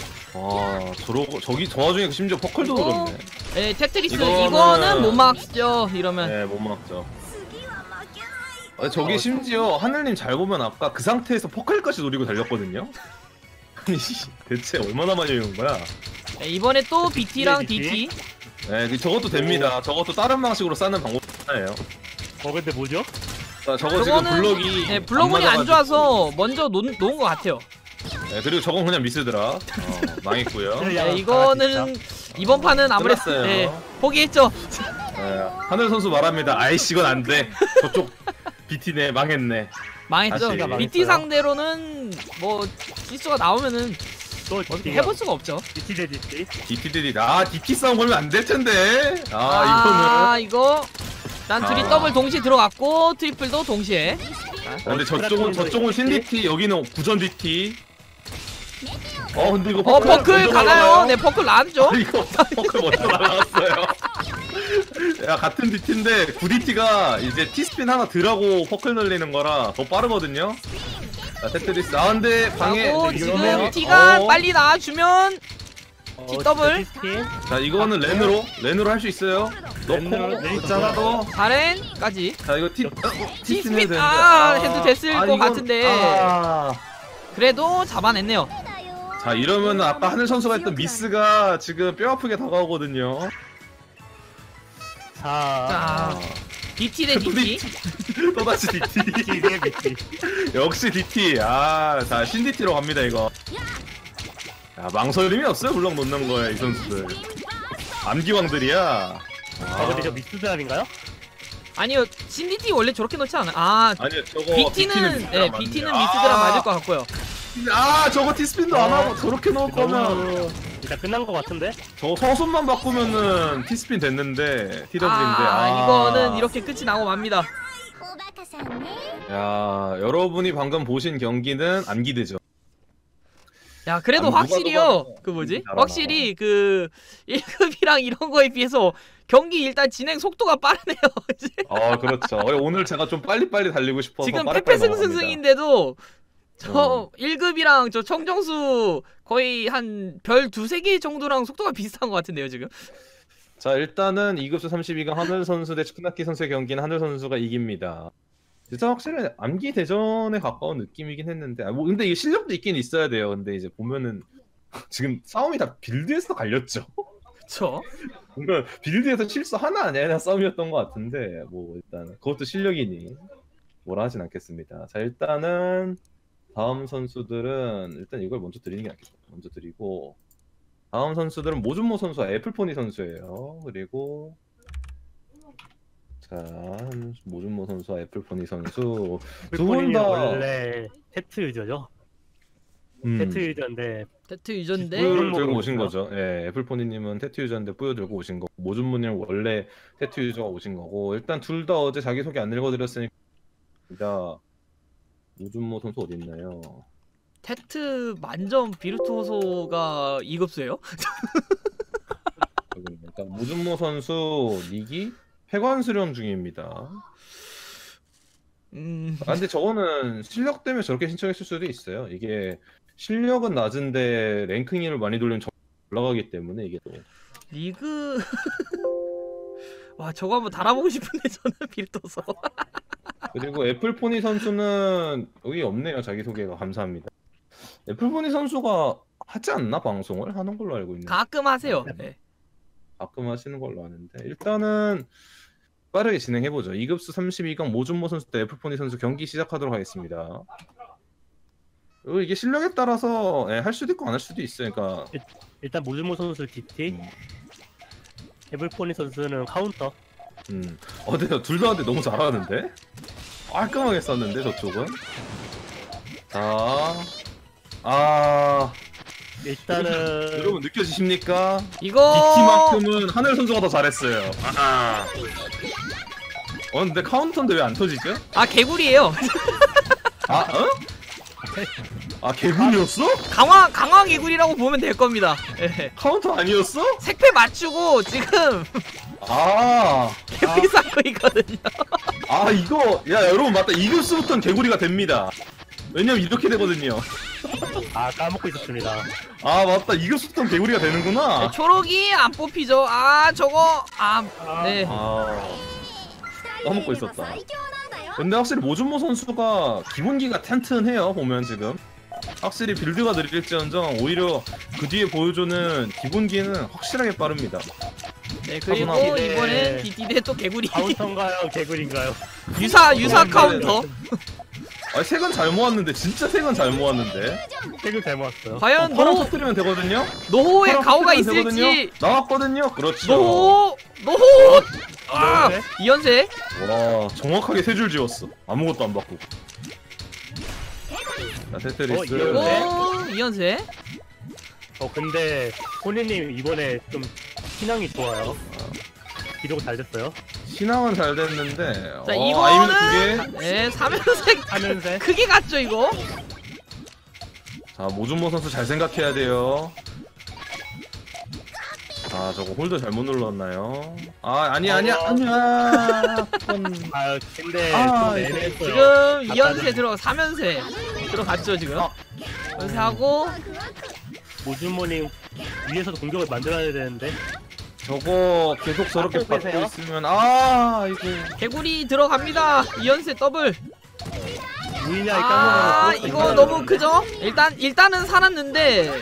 저 와중에 심지어 퍼클도 들었네. 네, 테트리스 이거는- 이거는 못 막죠. 이러면 네, 못 막죠. 저기 심지어 하늘님 잘 보면 아까 그 상태에서 퍼클까지 노리고 달렸거든요. 아니, 대체 얼마나 많이 해온 거야? 네, 이번에 또 BT랑 BT? DT. 네, 저것도 됩니다. 저것도 다른 방식으로 쌓는 방법 하나예요. 근데 뭐죠? 자, 저거 지금 블럭이 네, 블럭운이 안 맞아가지고. 좋아서 먼저 놓은 것 같아요. 네, 그리고 저건 그냥 미스더라. 망했고요. 네, 이거는 이번 판은 아무래도 끝났어요. 네, 포기했죠. 네, 하늘 선수 말합니다. 아이씨, 이건 안 돼. 저쪽 BT네, 망했네. 망했죠. 다시 BT 상대로는 뭐 실수가 나오면은 또 어떻게 해볼 수가 없죠. DT 대 DT. DT들이 DT 싸움 걸면 안 될 텐데. 이거는. 이거 난 둘이 더블 동시에 들어갔고 트리플도 동시에. 근데 저쪽은 신DT, 여기는 구전 DT. 근데 이거 퍼클 먼저 가나요? 날아가요? 네, 퍼클 나왔죠. 이거 퍼클 먼저 날아갔어요. 야, 같은 DT인데 9DT가 이제 T스핀 하나 덜하고 퍼클 날리는 거라 더 빠르거든요. 자, 테트리스. 근데 방에 하고 네, 지금 이거는- T가 빨리 나와주면 T 더블. 자, 이거는 렌으로 할 수 있어요. 넣고 있잖아도. 4렌까지. 자, 이거 T스핀 되는데. 해도 됐을 것 이건- 같은데 그래도 잡아냈네요. 자, 이러면 아까 하늘 선수가 했던 미스가 지금 뼈 아프게 다가오거든요. 자, DT 대 DT. 또다시 DT. DT 대 DT. 역시 DT. 자, 신DT로 갑니다, 이거. 야, 망설임이 없어요, 블럭 놓는 거야, 이 선수들. 암기왕들이야. 근데 저 미스드랍인가요? 아니요, 신디티 원래 저렇게 넣지 않아요? 아니요 저거 BT는 미스드랍 BT는 맞네요. 미스드랍 맞을 것 같고요. 저거 티스핀도 안 하고 저렇게 넣을 거면 너무 일단 끝난 것 같은데? 저 서순만 바꾸면은 티스핀 됐는데 TW인데 이거는 이렇게 끝이 나고 맙니다. 야 여러분이 방금 보신 경기는 안 기대죠. 야, 그래도 누가 확실히요. 봐도 그 뭐지? 잘하나. 확실히 그 1급이랑 이런 거에 비해서 경기 일단 진행 속도가 빠르네요. 이제. 그렇죠. 오늘 제가 좀 빨리빨리 달리고 싶어서 지금 빠르게 넘어갑니다. 패패승승승인데도 저 1급이랑 저 청정수 거의 한 별 두세 개 정도랑 속도가 비슷한 것 같은데요, 지금. 자 일단은 2급수 32강 하늘 선수 대 츠쿠나키 선수의 경기는 하늘 선수가 이깁니다. 진짜 확실히 암기 대전에 가까운 느낌이긴 했는데 뭐 근데 이게 실력도 있긴 있어야 돼요. 근데 이제 보면은 지금 싸움이 다 빌드에서 갈렸죠. 그쵸? 뭔가 빌드에서 실수 하나 아니야 싸움이었던 것 같은데 뭐 일단 그것도 실력이니 뭐라 하진 않겠습니다. 자 일단은 다음 선수들은 일단 이걸 먼저 드리는 게 낫겠다. 먼저 드리고 다음 선수들은 모준모 선수와 애플포니 선수예요. 그리고 자 모준모 선수와 애플포니 선수 두 분 다 원래 테트 유저죠? 테트 유저인데 테트 유저인데 뿌요를 네. 들고 오신 거죠. 예, 애플포니님은 테트 유저인데 뿌요 들고 오신 거고 모준모님 원래 테트 유저가 오신 거고 일단 둘 다 어제 자기소개 안 읽어드렸으니까 모준모 선수 어디 있나요? 테트 만점 비르투오소가 2급수예요? 일단 모준모 선수 닉이 폐관 수련 중입니다. 근데 저거는 실력 때문에 저렇게 신청했을 수도 있어요. 이게 실력은 낮은데 랭킹을 많이 돌리면 올라가기 때문에 이게 또 리그 와 저거 한번 달아보고 싶은데 저는 비르투오소. 그리고 애플포니 선수는 여기 없네요. 자기소개가 감사합니다. 애플포니 선수가 하지 않나 방송을 하는 걸로 알고 있는데 가끔 하세요. 네. 가끔 하시는 걸로 아는데 일단은 빠르게 진행해보죠. 2급수 32강 모준모 선수 대 애플포니 선수 경기 시작하도록 하겠습니다. 그리고 이게 실력에 따라서 할 수도 있고 안 할 수도 있어요. 그러니까 일단 모준모 선수 DT, 애플포니 선수는 카운터. 근데 둘 다 근데 너무 잘하는데? 깔끔하게 썼는데 저쪽은? 자, 일단은 여러분 느껴지십니까? 이거 DT만큼은 하늘 선수가 더 잘했어요. 근데 카운터인데 왜 안 터지죠? 개구리예요. 개구리였어? 강화 개구리라고 보면 될 겁니다. 예. 카운터 아니었어? 색패 맞추고 지금 개구리 쌓고 있거든요. 이거 여러분 맞다. 2급수부터는 개구리가 됩니다. 왜냐면 이렇게 되거든요. 까먹고 있었습니다. 맞다. 2급수부터는 개구리가 되는구나. 초록이 안 뽑히죠. 저거 네. 까먹고 있었다. 근데 확실히 모준모 선수가 기본기가 튼튼해요. 보면 지금 확실히 빌드가 느릴지언정 오히려 그 뒤에 보여주는 기본기는 확실하게 빠릅니다. 네 그리고 차분하게. 이번엔 DD 또 개구리. 카운터인가요? 개구리인가요? 유사 카운터. 색은 잘 모았는데 진짜 색은 잘 모았는데 색을 잘 모았어요. 과연 파랑 터뜨리면 되거든요. 노호의 파랑 가오가 터뜨리면 있을지. 되거든요. 나왔거든요. 그렇죠. 노호 이연세. 와 정확하게 세 줄 지웠어. 아무것도 안 바꾸고. 자 테트리스. 이연세. 근데 호니님 이번에 좀 신앙이 좋아요. 기록 잘 됐어요. 신앙은 잘 됐는데. 자 아이미는 두 개. 네 3연색 하면서 크게 갔죠 이거. 자 모준모 선수 잘 생각해야 돼요. 저거 홀더 잘못 눌렀나요? 아니야. 근데 아, 좀 애매했어요. 지금 이연세 들어 3연세 들어갔죠 지금. 연세하고 모준모님 위에서도 공격을 만들어야 되는데 저거 계속 저렇게 앞으로 받고 빼세요. 있으면 이거 개구리 들어갑니다. 이연세 더블. 우이냐 까먹으면 이거 너무 크죠? 일단은 살았는데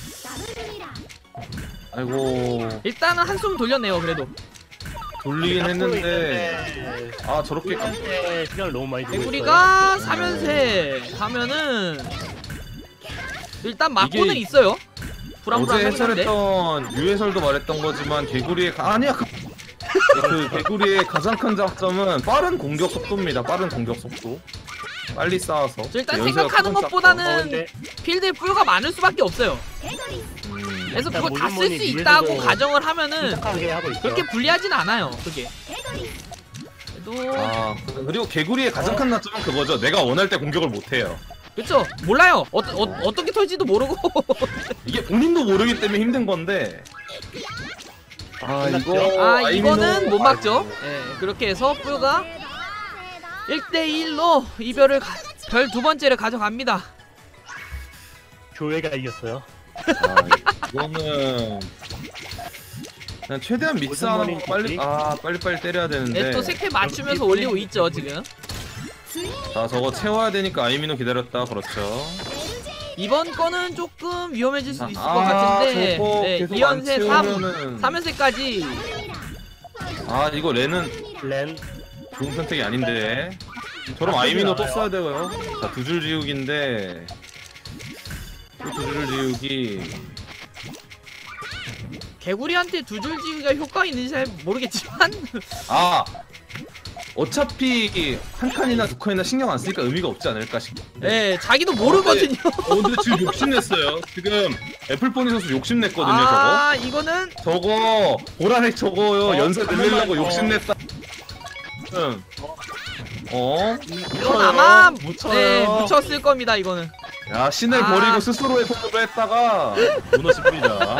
아이고 일단은 한숨 돌렸네요 그래도. 돌리긴 했는데 저렇게 시간을 너무 많이 주고 개구리가 3연세 하면은 일단 맞고는 이게 있어요. 어제 불안불안한데. 해설했던 유해설도 말했던 거지만 개구리의 아니야 그 개구리의 가장 큰 장점은 빠른 공격 속도입니다. 빠른 공격 속도. 빨리 쌓아서. 저 일단 연쇄가 생각하는 크건 것보다는 근데 필드에 뿌요가 많을 수밖에 없어요. 그래서 일단 그거 다 쓸 모주머니 수 있다고 위에서도 가정을 하면은 침착하게 하고 있어. 그렇게 불리하진 않아요. 그게. 그래도 아, 그리고 개구리의 가장 큰 단점은 그거죠. 내가 원할 때 공격을 못 해요. 그쵸? 몰라요. 어떻게 털지도 모르고. 이게 본인도 모르기 때문에 힘든 건데. 아, 끝났죠? 이거 아 이거는 아이미노- 못 막죠. 예, 그렇게 해서 뿌요가 1대1로 이별을 별 두 번째를 가져갑니다. 교회가 이겼어요. 아, 이거는 그냥 최대한 믹스하는 거 모주머니 빨리 때려야 되는데. 네, 또 색패 맞추면서 올리고 있죠 지금. 자, 저거 채워야 되니까 아이미노 기다렸다. 그렇죠. 이번 거는 조금 위험해질 수도 있을 것 아, 같은데 저거 네, 계속 2연세 안 3, 채우면은- 3연세까지 아, 이거 레는 렌 좋은 선택이 아닌데. 저럼 나쁘진 아이미노 또 않아요. 써야 되고요. 자, 두 줄 지우기인데. 또 두 줄 지우기. 개구리한테 두 줄 지우기가 효과 있는지 잘 모르겠지만 아, 어차피 한 칸이나 두 칸이나 신경 안 쓰니까 의미가 없지 않을까 싶. 네, 자기도 모르거든요. 근데 지금 욕심냈어요. 지금 애플폰이 선수 욕심냈거든요. 아 이거는 저거 보라색 저거요. 연세 늘리려고 어. 욕심냈다. 응. 이건 아마 묻혀요. 네 묻혔을 겁니다 이거는. 야, 신을 아. 버리고 스스로의 손으로 했다가 무너집니다.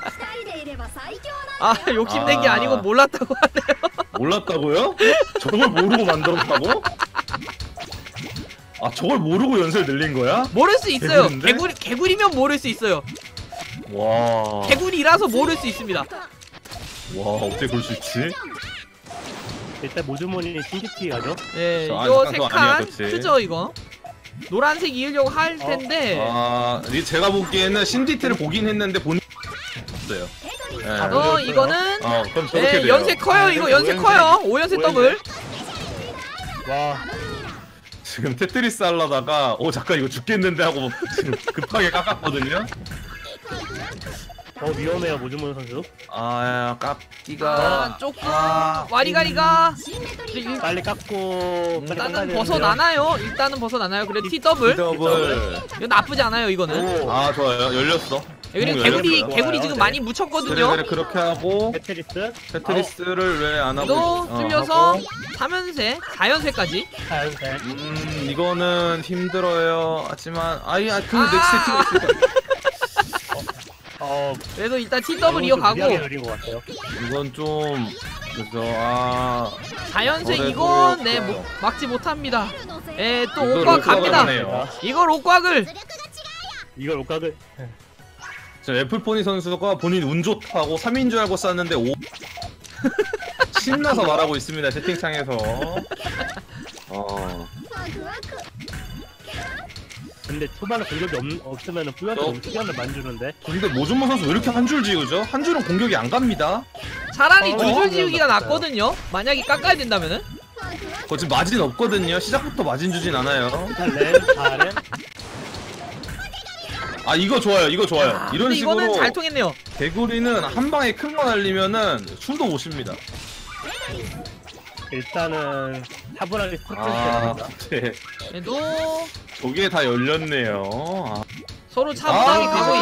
아 욕심낸 게 아. 아니고 몰랐다고 하네요. 몰랐다고요? 저걸 모르고 만들었다고? 아, 저걸 모르고 연세를 늘린 거야? 모를 수 있어요. 개구리인데? 개구리면 모를 수 있어요. 와. 개구리라서 모를 수 있습니다. 와, 어떻게 그럴 수 있지? 일단 모주머니 신기티 가죠. 예, 저 이거 아직은 그거 아니야, 색깔 그치? 크죠 이거. 노란색 이으려고 할 텐데. 아, 이게 제가 보기에는 신디테를 보긴 했는데 본 없어요. 네. 이거는 그럼 저렇게 네, 돼요. 연세 커요. 이거 연세 커요. 5연세 더블. 와 지금 테트리스 하려다가 잠깐 이거 죽겠는데 하고 지금 급하게 깎았거든요. 위험해요 모주머니 선수. 깎기가 아, 조금 와리가리가 빨리 깎고 빨리 깎아야 일단은 되는데요. 벗어나나요? 일단은 벗어나나요. 그래 T 더블. 더블. 이거 나쁘지 않아요 이거는. 오 아, 좋아요. 열렸어. 그리고 열렸어요. 개구리 지금 네. 많이 그래, 묻혔거든요. 그래, 그렇게 하고 테트리스 테트리스를 왜 안 하고 이거 뚫려서 하고. 3연세, 4연세까지. 자연색 이거는 힘들어요. 하지만 그 아. 넥스트 티가 있을까? 그래도 일단 T 더블 무리하게 이어가고 열린 것 같아요. 이건 좀 그죠. 4연세 그래도 이건 좋아요. 막지 못합니다. 예, 또 이걸 옥곽 옥곽을 갑니다. 하네요. 이걸 옥곽을 이걸 옷각을 지금 애플포니 선수가 본인 운 좋다고 3인 줄 알고 쐈는데 신나서 말하고 있습니다. 채팅창에서. 근데 초반에 공격이 없으면 뿌연도 너무 시간을 많이 주는데. 근데 모준모 선수 왜 이렇게 한 줄 지우죠? 한 줄은 공격이 안 갑니다. 차라리 두 줄 그런 지우기가 거 같아요. 낫거든요. 만약에 깎아야 된다면은. 그거 지금 마진 없거든요. 시작부터 마진 주진 않아요. 렌, 다렌. 이거 좋아요. 이거 좋아요. 이런 근데 식으로 이거는 잘 통했네요. 개구리는 한 방에 큰 거 날리면은 숨도 못 쉽니다. 일단은 차분하게 아, 스트레스. 네. 그래도 저게 다 열렸네요. 서로 차분하게 아, 가고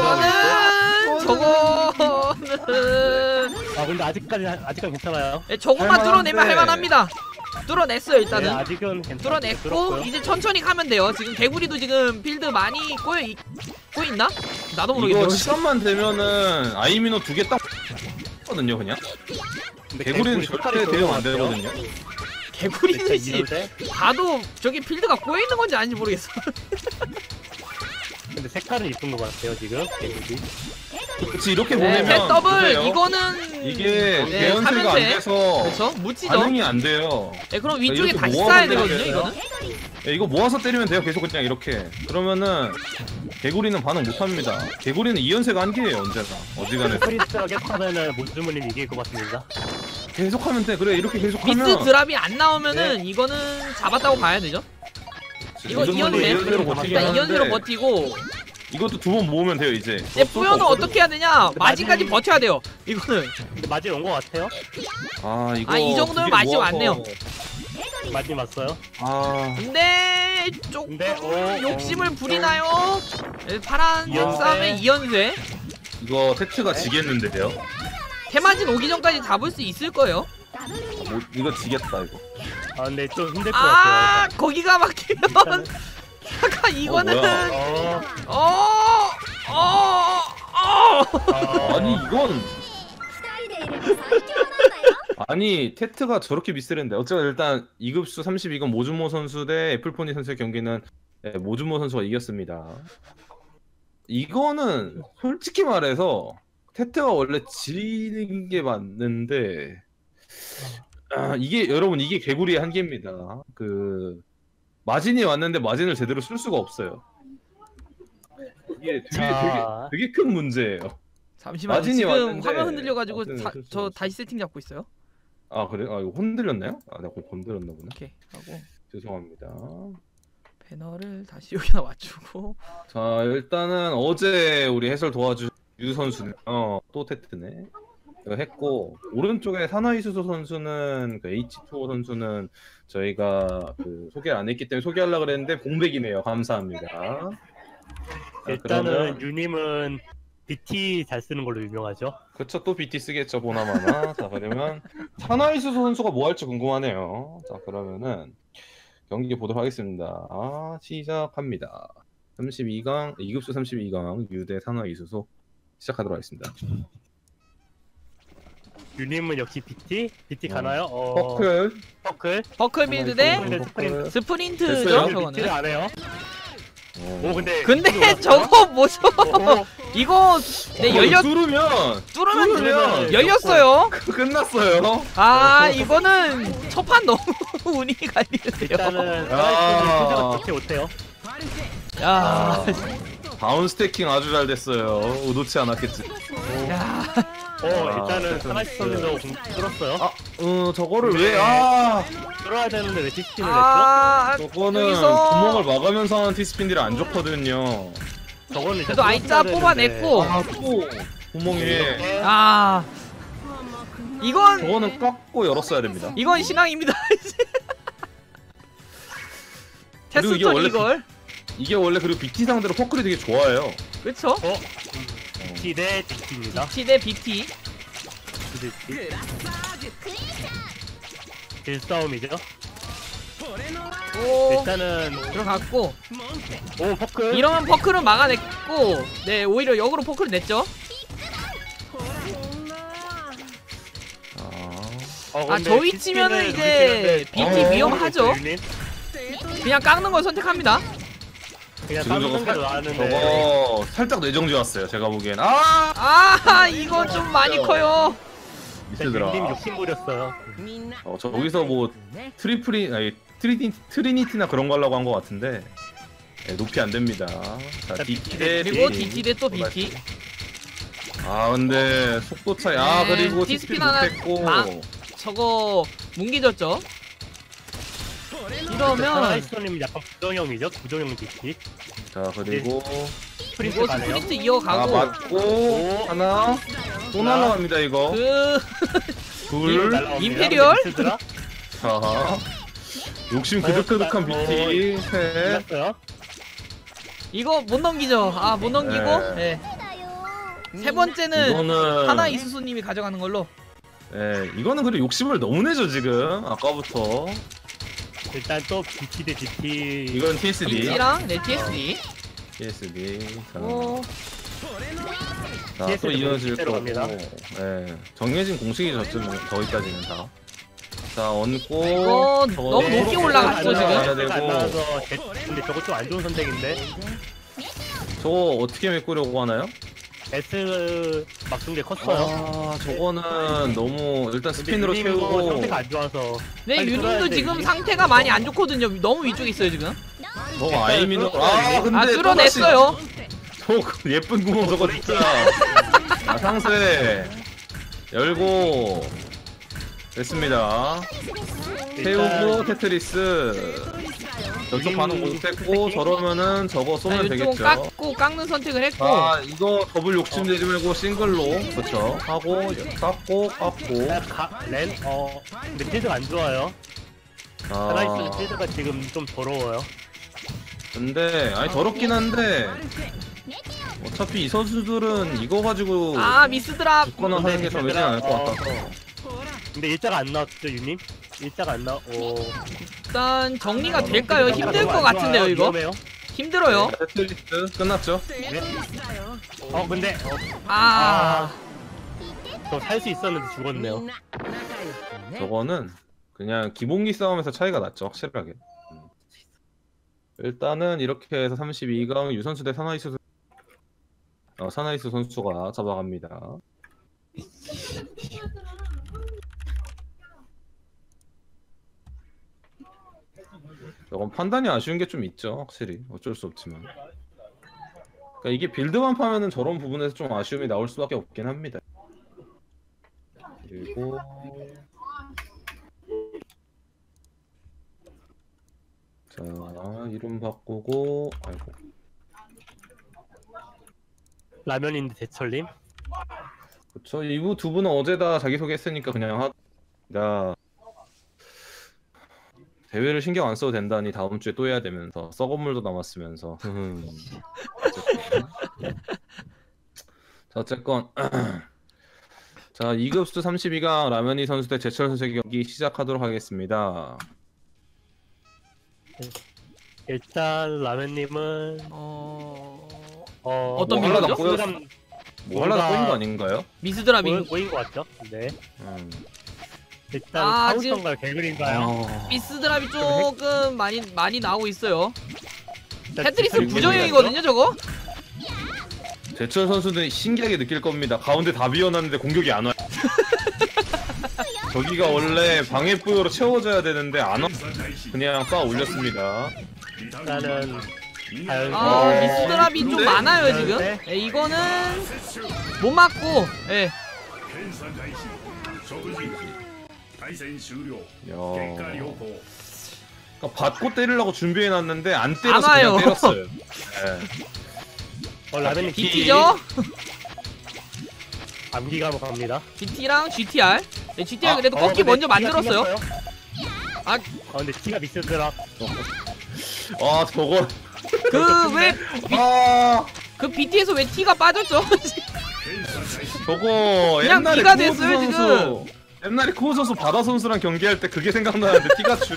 있고 저거는 근데 아직까지 괜찮아요. 저것만 할만한데. 뚫어내면 할만합니다. 뚫어냈어요 네, 일단은. 아직은 괜찮아요. 뚫어냈고 뚫었고요. 이제 천천히 가면 돼요. 지금 개구리도 지금 필드 많이 꼬여 있나? 나도 모르겠네요. 이거 시간만 되면은 아이미노 2개 딱 거든요 그냥. 근데 개구리는 개구리 절대 색깔이 대응 안 좋은 것 같아요. 되거든요. 개구리는 씨 이럴 때? 봐도 저기 필드가 꼬여 있는 건지 아닌지 모르겠어. 근데 색깔은 이쁜 것 같아요 지금 개구리. 그렇지 이렇게 네, 보내면 셋 더블 보세요. 이거는 이게 네, 대연세가 안 3연세. 돼서 그렇죠 묻히죠. 반응이 안 돼요. 네, 그럼 위쪽에 이렇게 다시 모아서 쌓아야 때려야 되거든요 돼요. 이거는. 네, 이거 모아서 때리면 돼요. 계속 그냥 이렇게. 그러면은 개구리는 반응 못 합니다. 개구리는 2연세가 한계예요 언제나. 어지간해. 프리스하게 타면은 모주머니 이길 것 같습니다. 계속하면 돼. 그래 이렇게 계속하면. 미스 드랍이 안 나오면은 이거는 잡았다고 봐야 되죠. 이거 모주머니 2연세. 이연세로 버티긴 일단 2연세로 하는데 버티고 이것도 2번 모으면 돼요 이제. 이제 뿌연은 어떻게 해야 되냐? 마지까지 버텨야 돼요. 이거는. 근데 맞이 온것 같아요? 아 이거. 아, 이 정도면 맛이 왔네요. 맞이 맞어요? 아. 근데 조금 근데, 욕심을 부리나요? 네, 파란 이연쇄. 싸움의 이연쇄. 이거 테트가 지겠는데요? 테마진 오기 전까지 잡을 수 있을 거예요. 뭐, 이거 지겠다 이거. 아 근데 좀 힘들 것 아, 같아요. 거기가 막히면 일단은- 잠깐 이거는 뭐야. 어, 아니 이건 아니 테트가 저렇게 미스했는데 어쨌든 일단 2급수 32건 모준모 선수 대 애플포니 선수의 경기는 모준모 선수가 이겼습니다. 이거는 솔직히 말해서 테트가 원래 지는 게 맞는데 이게 여러분 이게 개구리의 한계입니다. 그 마진이 왔는데 마진을 제대로 쓸 수가 없어요. 이게 자. 되게 큰 문제예요. 잠시만요. 마진이 지금 왔는데 화면 흔들려가지고 마진을 쓸 수가 저 없어. 다시 세팅 잡고 있어요. 아 그래? 아 이거 흔들렸나요? 아 내가 건드렸나 보네. 오케이 하고 죄송합니다. 배너를 다시 여기다 맞추고. 자 일단은 어제 우리 해설 도와준 유 선수는 또 테트네 이거 했고 오른쪽에 사나이수소 선수는 그 H2O 선수는 저희가 그 소개를 안 했기 때문에 소개하려고 그랬는데 공백이네요. 감사합니다. 자, 일단은 그러면 유님은 BT 잘 쓰는 걸로 유명하죠. 그쵸 또 BT 쓰겠죠 보나마나. 자 그러면 사나이수소 선수가 뭐 할지 궁금하네요. 자 그러면은 경기 보도록 하겠습니다. 시작합니다. 32강 2급수 32강 유대 사나이수소 시작하도록 하겠습니다. 유님은 역시 BT 가나요? 퍼클 퍼클. 버클 빌드 대 퍼클. 스프린트죠 됐어요? BT를 저거는. 안 해요. 오 근데 근데 저거 뭐죠? 이거 네 열렸 뚫으면 뚫으면 열렸어요. 끝났어요. 아 이거는 첫판 너무 운이 갈리는데요. 일단은 아. 사이트는 그렇게 못해요. 야, 다운 스태킹 아주 잘 됐어요. 의도치 않았겠지. 야, 일단은 됐어, 사나이스 선수도 뚫었어요. 저거를 왜 뚫어야 되는데 왜 디스핀을 냈죠? 아, 저거는 여기서 구멍을 막으면서 하는 티스핀들이 안 좋거든요. 저거는 그래도 아이짜 뽑아냈고. 또 구멍이 아, 이건 저거는 깎고 열었어야 됩니다. 이건 신앙입니다. 그리고 이게 테스턴 원래 이걸. 이게 원래 그리고 BT 상대로 퍼클이 되게 좋아요. 그렇죠? BT 대 BT입니다. BT 대 BT. 딜싸움이죠. 오, 일단은 들어갔고. 오 퍼클. 이러면 퍼클은 막아냈고, 네 오히려 역으로 퍼클을 냈죠. 아, 저 위치면은 이제 BT 위험하죠. 그냥 깎는 걸 선택합니다. 그냥 지금 깎는 게 나았는데. 저거 살짝 뇌정지 왔어요. 제가 보기엔 아, 이거 좀 많이 커요. 미스더라. 님 욕심 부렸어요. 저기서 뭐 트리니티나 그런 거 하려고 한 것 같은데 높이 안 됩니다. 자, DT 대 그리고 BT. DT 대 또 BT. 근데 속도 차이. 네, 그리고 티스핀 티스핀 하나 못했고. 저거 뭉개졌죠. 이러면 사나이스님 약간 부정형이죠? 부정형 BT. 자 그리고 스프린트 그리고 가네요. 스프린트 이어가고 맞고 하나 또 날라갑니다 이거. 그 둘. 임페리얼? 자 욕심 그득그득한 BT 셋. 끝났어요. 이거 못 넘기죠. 못 넘기고. 네. 세 번째는 이거는 하나 이수수님이 가져가는 걸로. 이거는 그래 욕심을 너무 내죠 지금 아까부터. 일단 또 BT 대 BT. 이건 TSD. BT랑 네 TSD. TSD. 오, 자, 또 TSD 이어질 공식대로 거고. 갑니다. 정해진 공식이 저기까지는 다. 자, 얹고. 이거 저거 너무 높게 올라갔죠, 올라가야 지금? 되고. 안 나와서 근데 저거 좀 안 좋은 선택인데. 저거 어떻게 메꾸려고 하나요? S 막힌 게 컸어요. 저거는 너무 일단 근데 스핀으로 유님은 채우고. 상태가 안 좋아서. 네 빨리 유님도 뚫어야 돼, 지금 유님. 상태가 많이 안 좋거든요. 너무 위쪽에 있어요 지금. 저거 아이미노. 뚫어야 근데 뚫어냈어요. 저 예쁜 구멍 저거 진짜. 상세. 열고. 됐습니다. 채우고 테트리스. 저쪽 반응 못했고 저러면은 저거 자, 쏘면 이쪽 되겠죠. 깎고 깎는 선택을 했고. 아 이거 더블 욕심내지 말고 싱글로 그렇죠. 하고 깎고 근데 필드가 안 좋아요. 살아있는 필드가 지금 좀 더러워요. 근데 아니 더럽긴 한데 어차피 이 선수들은 이거 가지고 아 미스 드랍. 죽거나 하는 게 더 되지 않을 것 같아서. 근데 일자가 안 나왔죠, 유님? 일자가 안 나오. 일단 정리가 될까요? 힘들 것 같은데요 이거. 위험해요. 힘들어요. 세트리스트 끝났죠? 근데 저 살 수 있었는데 죽었네요. 저거는 그냥 기본기 싸움에서 차이가 났죠 확실하게. 일단은 이렇게 해서 32강 유선수 대 사나이스 사나이스 선수가 잡아갑니다. 저건 판단이 아쉬운 게 좀 있죠 확실히 어쩔 수 없지만. 그러니까 이게 빌드만 파면은 저런 부분에서 좀 아쉬움이 나올 수밖에 없긴 합니다. 그리고 자 이름 바꾸고 아이고 라면인데 대철님. 그쵸. 이부 두 분은 어제 다 자기소개했으니까 그냥 야 대회를 신경 안 써도 된다니 다음 주에 또 해야 되면서 썩은 물도 남았으면서 자 어쨌건 자 2급수 32강 라면이 선수 대 제철 선수의 경기 시작하도록 하겠습니다. 일단 라면님은 어떤 뭐 하려다 미드죠? 뭐 하려다 꼬인 거 아닌가요? 미스 드랍이. 보인 것 같죠? 네. 일단 사우성가요? 개그린가요? 미스 드랍이 조금 많이 나오고 있어요. 일단 테트리스 제철 부정형이거든요 저거. 제철 선수는 신기하게 느낄 겁니다. 가운데 다 비워놨는데 공격이 안 와요. 저기가 원래 방해부여로 채워져야 되는데 안 와. 그냥 쌓아 올렸습니다. 일단은 미스 드랍이 좀 근데? 많아요 지금. 예, 이거는 못 맞고. 예. 야. 그러니까 받고 때리려고 준비해놨는데 안 때려서 안 와요. 그냥 때렸어요. 네. 라면님 BT죠? 암기가 한번 갑니다. BT랑 GTR. 네, GTR 그래도 꺾기 먼저 만들었어요. 근데 T가 미스더라. 아 저거 그 BT에서 왜 T가 빠졌죠? 저거 그냥 옛날에 T가 쿠오스 됐어요, 선수 옛날에 쿠오 선수 바다 선수랑 경기할 때 그게 생각나는데 T가 주.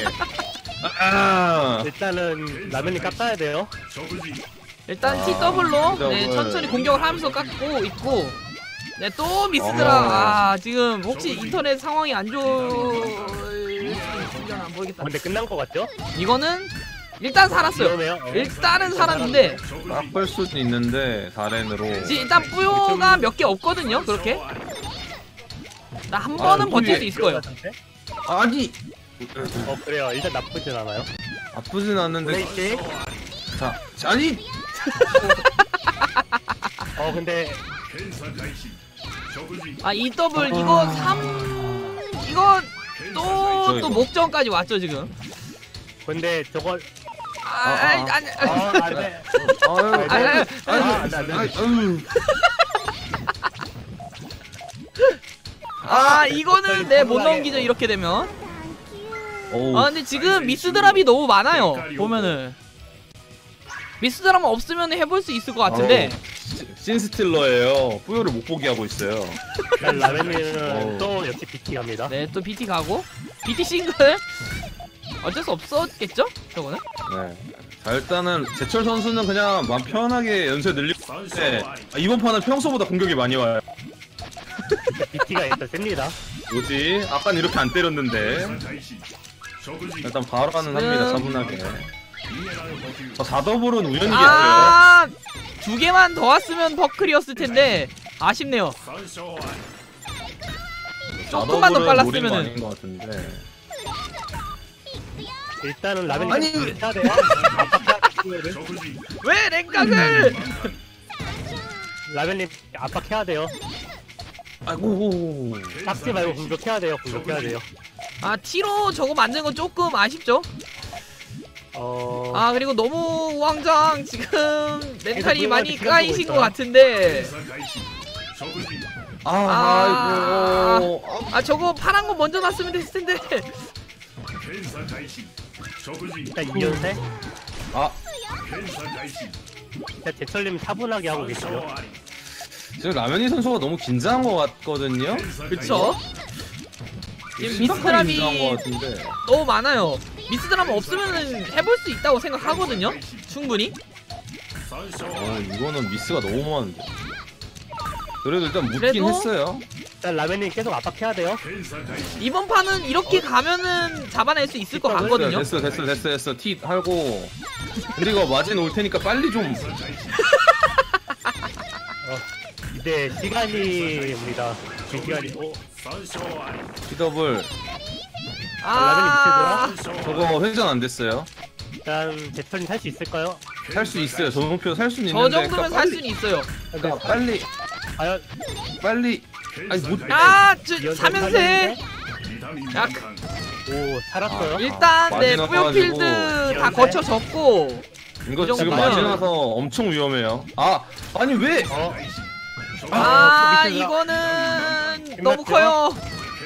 일단은 라면님 깎아야 돼요. 일단 T 더블로 네, 천천히 공격을 하면서 깎고 있고. 네, 또 미스 드랍. 지금 혹시 인터넷 상황이 안 좋을지 안 모르겠다. 근데 끝난 것 같죠? 이거는 일단 살았어요. 위험해요. 일단은 살았는데 나쁠 수도 있는데 다렌으로. 지금 일단 뿌요가 몇 개 없거든요. 그렇게 나 한 번은 버틸 수 있을 거예요. 아니 그래요. 일단 나쁘진 않아요. 나쁘진 않는데. 브레이킹. 자 아니. 근데 이 더블 이거 3 이거 또 목전까지 왔죠 지금. 근데 저걸 안돼. 이거는 못 넘기죠 이렇게 되면. 근데 지금 미스 드랍이 너무 많아요. 보면은 미스 드랍 없으면 해볼 수 있을 것 같은데. 신스틸러예요. 뿌요를 못 보게 하고 있어요. 라면님은 또 역시 BT 갑니다. 네, 또 BT 가고 BT 싱글 어쩔 수 없었겠죠? 저거는. 네. 자 일단은 제철 선수는 그냥 마음 편하게 연쇄 늘리고 있는데 이번 판은 평소보다 공격이 많이 와요. BT가 일단 셉니다. 뭐지? 아깐 이렇게 안 때렸는데 일단 바로는 합니다. 차분하게. 4더블은 우연히 했어요. 두 개만 더 왔으면 버클이었을 텐데 아쉽네요. 조금만 더 빨랐으면은. 아닌 것 같은데. 일단은 라면님 해야 돼요. 왜 랭각을? 라면님 압박해야 돼요. 아이고. 깎지 말고 공격해야 돼요. 공격해야 돼요. T로 저거 만든 건 조금 아쉽죠? 아 그리고 너무 왕장 지금 멘탈이 그래서 많이 시간 까이신 보고 것 같은데. 아이고. 아 저거 파란 거 먼저 놨으면 됐을 텐데. 일단 2연세. 아, 일단 제철님 차분하게 하고 계시죠. 지금 라면이 선수가 너무 긴장한 것 같거든요. 그쵸? 지금 심각하게 미스드랍이 긴장한 것 같은데. 너무 많아요. 미스드랍 없으면 해볼 수 있다고 생각하거든요. 충분히. 이거는 미스가 너무 많은데. 그래도 일단 묻긴 그래도? 했어요. 일단 라면이 계속 압박해야 돼요. 이번 판은 이렇게 가면은 잡아낼 수 있을 것 같거든요. 됐어. 티 하고. 그리고 마진 올 테니까 빨리 좀. 이제 시간입니다. 시간이. 피더블. 아, 저거 회전 안 됐어요. 일단 제철님 살 수 있을까요? 살 수 있어요. 저 목표 살 수는 저 있는데. 정도면 살 수는 있어요. 그러니까 빨리. 과연 아니 못. 아, 저 이연세 3연세. 야, 오 살았어요. 일단 네 마지막 뿌요필드 가가지고 다 거쳐졌고. 이거 이 지금 정도면- 맞으나서 엄청 위험해요. 아니 왜? 아, 밑에서 이거는 끝났죠? 너무 커요.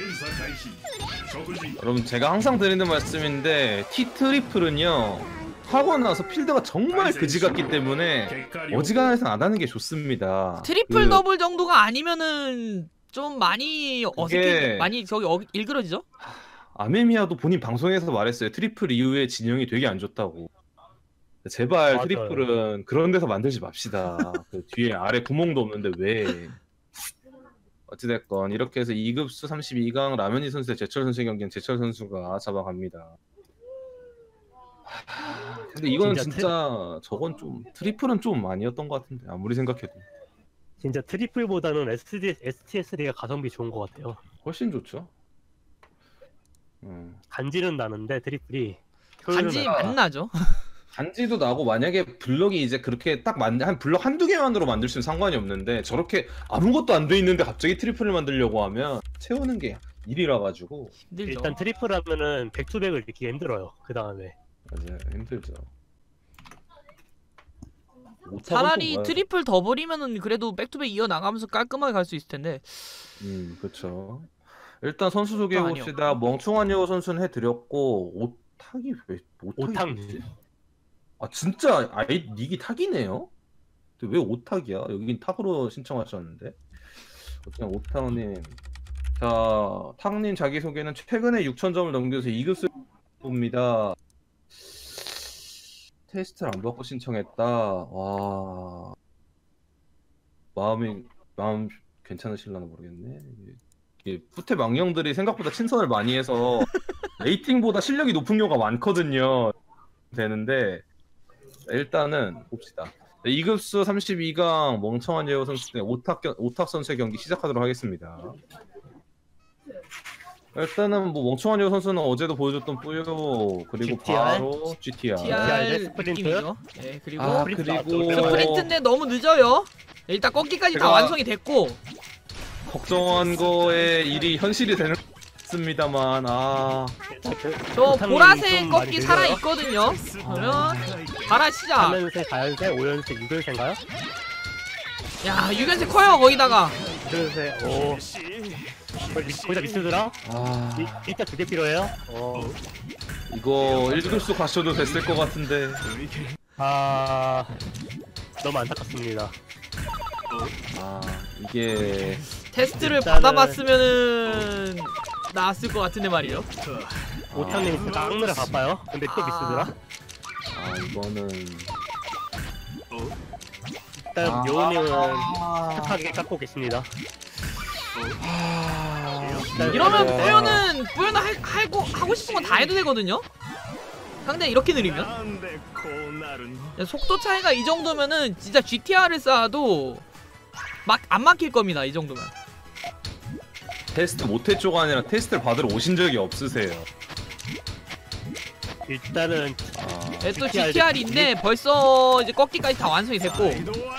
여러분 제가 항상 드리는 말씀인데 T 트리플은요 하고 나서 필드가 정말 그지 같기 때문에 어지간해서 안 하는 게 좋습니다. 트리플 그- 더블 정도가 아니면은 좀 많이 어색해, 그게- 많이 저기 일그러지죠? 아메미아도 본인 방송에서 말했어요. 트리플 이후에 진영이 되게 안 좋다고. 제발 맞아요. 트리플은 그런 데서 만들지 맙시다. 그 뒤에 아래 구멍도 없는데 왜? 어찌됐건 이렇게 해서 2급수 32강 라면이 선수의 제철 선수의 경기는 제철 선수가 잡아갑니다. 근데 이건 진짜 저건 좀 트리플은 좀 아니었던 것 같은데 아무리 생각해도 진짜 트리플보다는 STSD가 가성비 좋은 것 같아요. 훨씬 좋죠. 간지는 나는데 트리플이 간지 안 나죠? 간지도 나고 만약에 블럭이 이제 그렇게 딱 한 블럭 한두 개만으로 만들 수는 상관이 없는데 저렇게 아무것도 안 돼 있는데 갑자기 트리플을 만들려고 하면 채우는 게 일이라 가지고 힘들죠. 일단 트리플 하면은 백투백을 읽기 힘들어요. 그 다음에 맞아요 힘들죠. 차라리 트리플 더블이면은 그래도 백투백 이어 나가면서 깔끔하게 갈 수 있을 텐데. 그렇죠. 일단 선수 소개해 아니요. 봅시다. 멍충한 여우 선수는 해드렸고 오탁이 왜 오탁. 오탁이지? 아 진짜 아이 닉이 탁이네요? 근데 왜 오탁이야? 여긴 탁으로 신청하셨는데. 그냥 오탁님. 자 탁님 자기소개는 최근에 6,000점을 넘겨서 2급수 봅니다. 테스트를 안 받고 신청했다. 와 마음 괜찮으실라나 모르겠네. 이게 푸테 망령들이 생각보다 친선을 많이 해서 레이팅보다 실력이 높은 경우가 많거든요. 되는데 일단은 봅시다. 2급수 32강 멍청한 예우 선수 대 오탁 선수의 경기 시작하도록 하겠습니다. 일단은 뭐 멍청한 예우 선수는 어제도 보여줬던 뿌요 그리고 GTR? 바로 GTR. TR 스프린트? 느낌이죠. 네, 그리고 그리고 스프린트인데 너무 늦어요. 일단 꺾기까지 다 제가- 완성이 됐고. 걱정한 거에 일이 현실이 되는 습니다만 저 오탁님이 보라색 좀 꺾기 많이 살아 느려요. 있거든요. 그러면 가라 시작. 3연세, 4연세, 5연세, 6연세인가요? 야, 6연세 커요 거기다가. 6연세, 오. 거기다 미스드라? 일단 2개 필요해요? 이거 1급수 가셔도 됐을 것 같은데 너무 안타깝습니다. 이게 테스트를 일단은- 받아봤으면은 나왔을 것 같은데 말이죠. 오창님이 진짜 악느라 바빠요. 근데 또 미스드라? 이거는 일단 여우님은 착하게 깎고 계십니다. 일단 이러면 네. 뿌요는 하고 싶은 건 다 해도 되거든요. 상대 이렇게 느리면 속도 차이가 이 정도면은 진짜 GTR을 쌓아도 안 막힐 겁니다. 이 정도면. 테스트 못했죠가 아니라 테스트를 받으러 오신 적이 없으세요. 일단은 네, 또 GTR인데 벌써 이제 꺾기까지 다 완성이 됐고.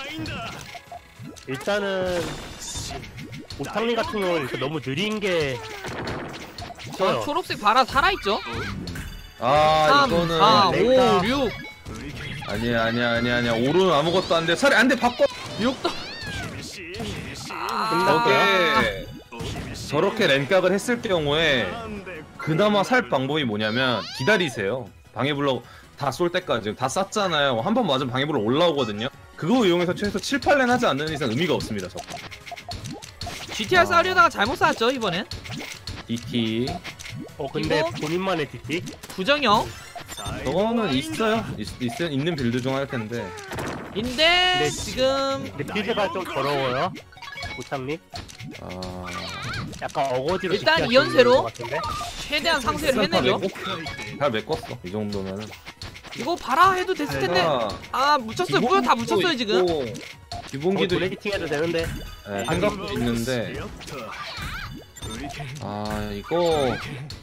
일단은 오창님 같은 경우는 너무 느린 게 저 초록색 바라 살아있죠? 아 3, 이거는 4, 랭가. 5, 6. 아니야. 오른 아무것도 안 돼. 차라리 안 돼. 바꿔. 6도. 끝났어요. 저렇게 랭각을 했을 경우에 그나마 살 방법이 뭐냐면 기다리세요. 방해블럭 다 쏠 때까지 다 쐈잖아요. 한 번 맞으면 방해블럭 올라오거든요. 그거 이용해서 최소 7, 8렌 하지 않는 이상 의미가 없습니다. 저거. GTR 싸우려다가 잘못 쐈죠 이번엔. DT 근데 이거? 본인만의 DT? 부정형. 저거는 있어요. 있는 빌드 중 할 텐데. 인데 지금 근데 빌드가 좀 더러워요. 고창님? 아 약간 어거지로 일단 DT 하시는 이연세로? 것 같은데? 최대한 상세를 해내죠. 잘 메꿨어. 이 정도면은. 이거 봐라 해도 됐을 텐데. 아 묻혔어요. 뿌연 다 묻혔어요 지금. 기본기도 브레이팅 해도 되는데. 네, 생각도 있는데. 아 이거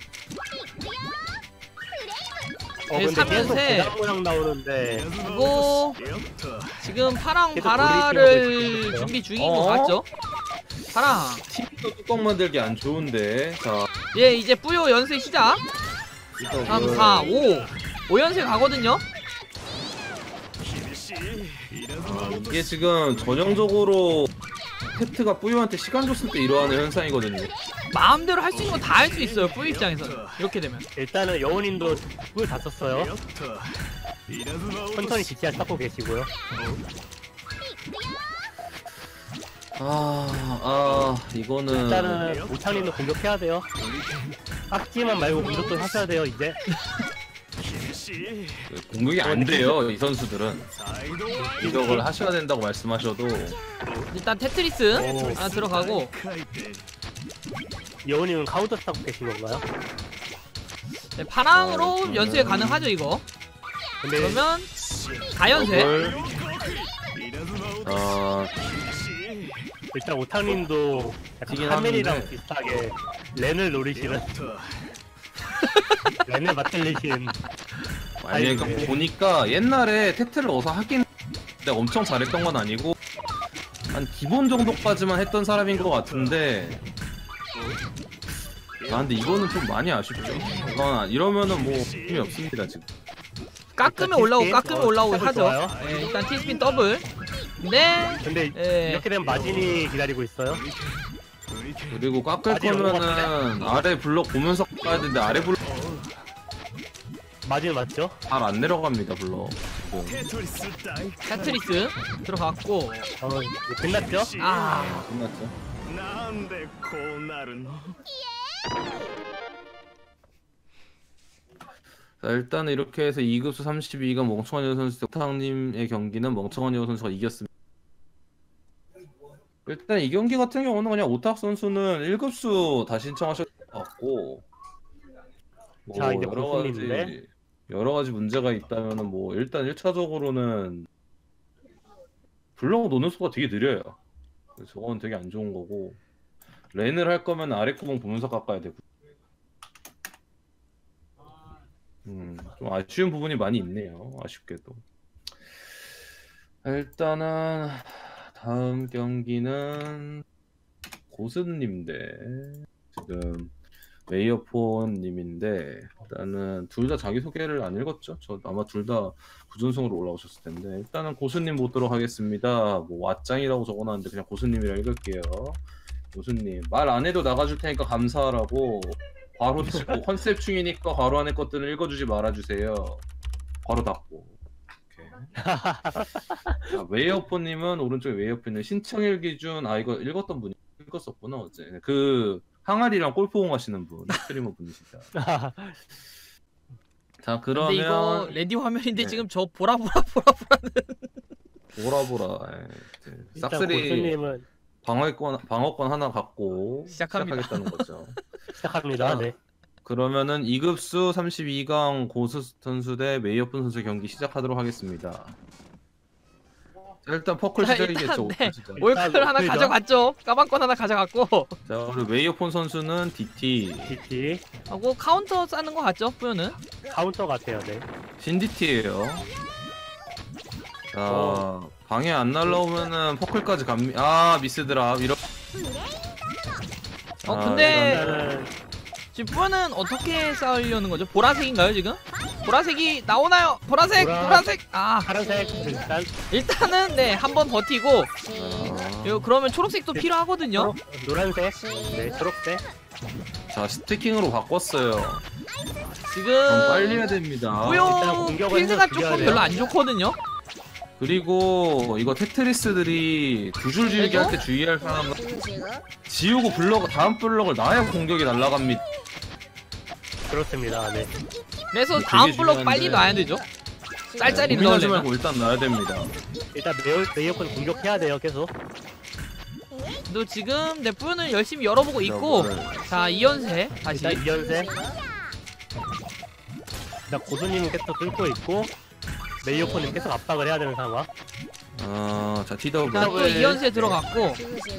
네, 근데 계속 삼연세. 계단 모양 나오는데. 이거 지금 파랑 계속 바라를 브레이킹하고 있어요. 준비 중인 거 맞죠? 파랑. TV도 뚜껑 만들기 안 좋은데. 자 예 이제 뿌요 연세 시작. 이거 3, 4, 5. 5연세 가거든요. 이게 지금 전형적으로 팩트가 뿌요한테 시간 줬을 때 일어나는 현상이거든요. 마음대로 할 수 있는 거 다 할 수 있어요. 뿌요 입장에서는 이렇게 되면. 일단은 여운님도 꿀 다 썼어요. 천천히 DTR 쌓고 계시고요. 이거는 일단은 우창님도 공격해야 돼요. 깍지만 말고 공격도 하셔야 돼요 이제. 공격이 안 돼요. 이 선수들은 공격을 하셔야 된다고 말씀하셔도 일단 테트리스 하나 들어가고. 여운님은 카운터 쌓고 계신 건가요? 네, 파랑으로 연수에 가능하죠 이거. 근데 그러면 4연세. 일단 오탕님도 튀긴 약간 카멜이랑 하는데. 비슷하게 렌을 노리시는 렌을 맞들리신. 아니 그러니까 보니까 옛날에 테트를 어서 하긴 내가 엄청 잘했던 건 아니고 한 기본 정도까지만 했던 사람인 것 같은데 근데 이거는 좀 많이 아쉽죠. 이러면은 뭐 힘이 없습니다 지금. 깎으면 올라오고 깎으면 올라오고 하죠. 좋아요. 네, 일단 T스핀 더블. 근데 근데 예. 이렇게 되면 마진이 기다리고 있어요. 그리고 깎을 아직 안 거면은 아래 블럭 보면서 깎아야 되는데 아래 블럭 마진 맞죠? 잘 안 내려갑니다 블럭 지금. 테트리스 들어갔고. 이제 끝났죠? 아 끝났죠. 자 일단은 이렇게 해서 2급수 32강 멍청한 여우 선수 탕님의 경기는 멍청한 여우 선수가 이겼습니다. 일단 이 경기 같은 경우는 그냥 오탁 선수는 1급수 다 신청하셨을 것 같고 자, 이제 여러 고수님인데. 가지 여러 가지 문제가 있다면은 뭐 일단 1차적으로는 블럭 노는 속도가 되게 느려요. 그래서 저건 되게 안 좋은 거고 렌을 할 거면 아래 구멍 보면서 깎아야 되고 좀 아쉬운 부분이 많이 있네요. 아쉽게도. 일단은 다음 경기는 고스님인데 지금 웨이어폰님인데 일단은 둘 다 자기소개를 안 읽었죠? 저 아마 둘 다 부전승으로 올라오셨을 텐데 일단은 고스님 보도록 하겠습니다. 뭐 왓짱이라고 적어놨는데 그냥 고스님이라 읽을게요. 고스님 말 안 해도 나가줄 테니까 감사하라고 괄호 치고 컨셉 중이니까 괄호 안에 것들은 읽어주지 말아주세요. 괄호 닫고. 웨이어폰님은 오른쪽에 웨이어폰님 신청일 기준 이거 읽었던 분이 읽었었구나 어제. 그 항아리랑 골프공 하시는 분 스트리머 분이시다. 자 근데 이거 그러면 레디 화면인데 네. 지금 저 보라는 보라 일단 싹쓸이 고수님은 방어권 하나 갖고 시작합니다. 시작하겠다는 거죠. 시작합니다. 자, 네. 그러면은 2급수 32강 고수 선수 대 메이어폰 선수 경기 시작하도록 하겠습니다. 자, 일단 퍼클 자, 시작이겠죠. 일단, 네. 진짜. 올클 하나 올클이죠. 가져갔죠. 까방권 하나 가져갔고 자 그리고 웨이어폰 선수는 DT DT 하고 카운터 싸는 거 같죠? 뿌요는. 카운터 같아요. 네. 신DT예요. 자 방에 안 날라오면은 퍼클까지 갑니다. 미스드랍 이런. 근데 일단은 지금 뿌요는 어떻게 싸우려는 거죠? 보라색인가요 지금? 보라색이 나오나요? 보라색. 아 파란색 일단은 네 한번 버티고 그러면 초록색도 필요하거든요. 노란색, 네 초록색. 자 스태킹으로 바꿨어요. 지금 그럼 빨리 해야 됩니다. 뿌요 일단 공격을 필드가 해서 죽여야 조금 돼요. 별로 안 좋거든요. 그리고 이거 테트리스들이 두 줄 지우기 할 때 주의할 사람은 지우고 블럭 다음 블럭을 놔야 공격이 날아갑니다. 그렇습니다. 네. 그래서 되게 다음 블럭 중요한데. 빨리 놔야 되죠. 짤짤이 고민하지 넣으려면. 말고 일단 놔야 됩니다. 일단 메이어권 공격해야 돼요. 계속. 또 지금 내 뿌요는 열심히 열어보고 있고 자 2연세 다시 일단 2연세. 일단 고수님은 계속 뚫고 있고 메이어권님 계속 압박을 해야 되는 상황. 자 TW. 일단 또 2연세 들어갔고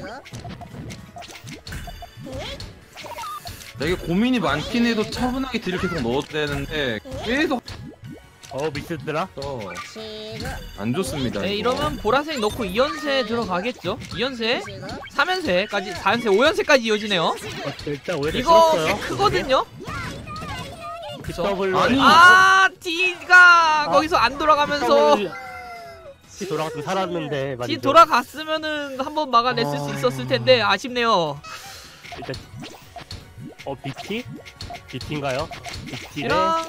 되게 고민이 많긴 해도 차분하게 딜을 계속 넣어도 되는데 계속 미스드라. 안 좋습니다. 네 이거. 이러면 보라색 넣고 2연세 들어가겠죠. 2연세 3연세까지 4연세 5연세까지 이어지네요. 일단 오히려 이거 뚫었어요. 꽤 크거든요. 그쵸? 더블로. 아니. 아 D가 거기서 안 돌아가면서 티 돌아갔으면 살았는데 D 말이죠. 돌아갔으면은 한번 막아냈을 수 있었을 텐데 아쉽네요. 일단 BT? BT인가요? BT네. 이랑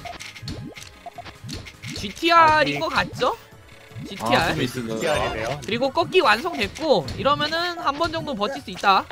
GTR인 것 같죠? GTR 스미스는 BTR이네요. 그리고 꺾기 완성됐고 이러면은 한 번 정도 버틸 수 있다.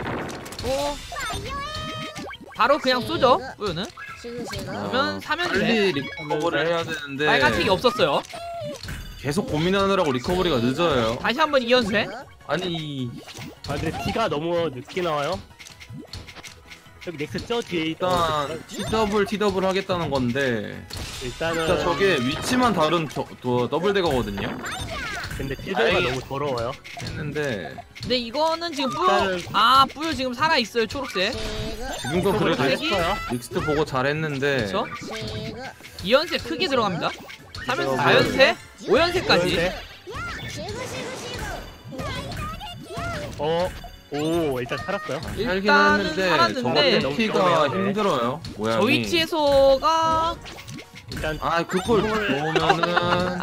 바로 그냥 쏘죠. 뿌요는 그러면 3연세 빨리 리커버를 해야 되는데 빨간색이 없었어요. 계속 고민하느라고 리커버리가 늦어요. 다시 한번 2연세 아니 근데 T가 너무 늦게 나와요. 여기 넥스죠? 뒤에 일단 TW 하겠다는 건데 일단은 진짜 저게 위치만 다른 더블 대거거든요. 근데 필드가 아이. 너무 더러워요. 했는데 근데 이거는 지금 뿌요 뿌요 지금 살아있어요. 초록색 지금도 그래도 초록색이 릭스트 보고 잘했는데 그쵸? 2연세 크게 들어갑니다. 3연세 네. 4연세 5연세까지 오 일단 살았어요. 살긴 일단은 했는데 살았는데 저거 뚫기가 너무 힘들어요. 모양이. 저 위치에서가 일단 그걸 놓으면은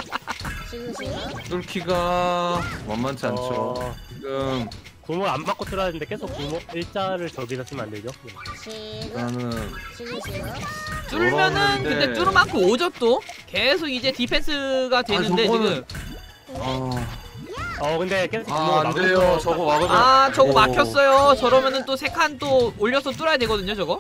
뚫기가 만만치 않죠. 지금 구멍 안 맞고 들어야 되는데 계속 구멍 일자를 저기다 쓰면 안 되죠? 일단은 뚫으면은 열었는데. 근데 뚫으면 않고 오죠 또 계속 이제 디펜스가 되는데 저거는- 지금 근데 계속 안 돼요. 저거 막으면 저거 오. 막혔어요. 저러면은 또 3칸 또 올려서 뚫어야 되거든요 저거.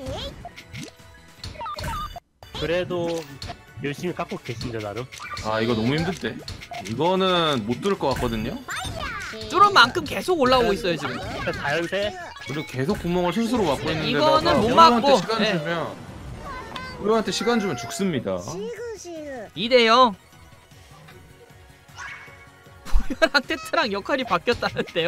그래도 열심히 깎고 계신데 나름. 이거 너무 힘든데. 이거는 못 뚫을 것 같거든요. 뚫은 만큼 계속 올라오고 있어요 지금. 일단 자연세. 그리고 계속 구멍을 스스로 막고 있는데 이거는 못 막고, 시간 네. 주면 우리한테 시간 주면 죽습니다. 2대0 포유랑 테트랑 역할이 바뀌었다는데요.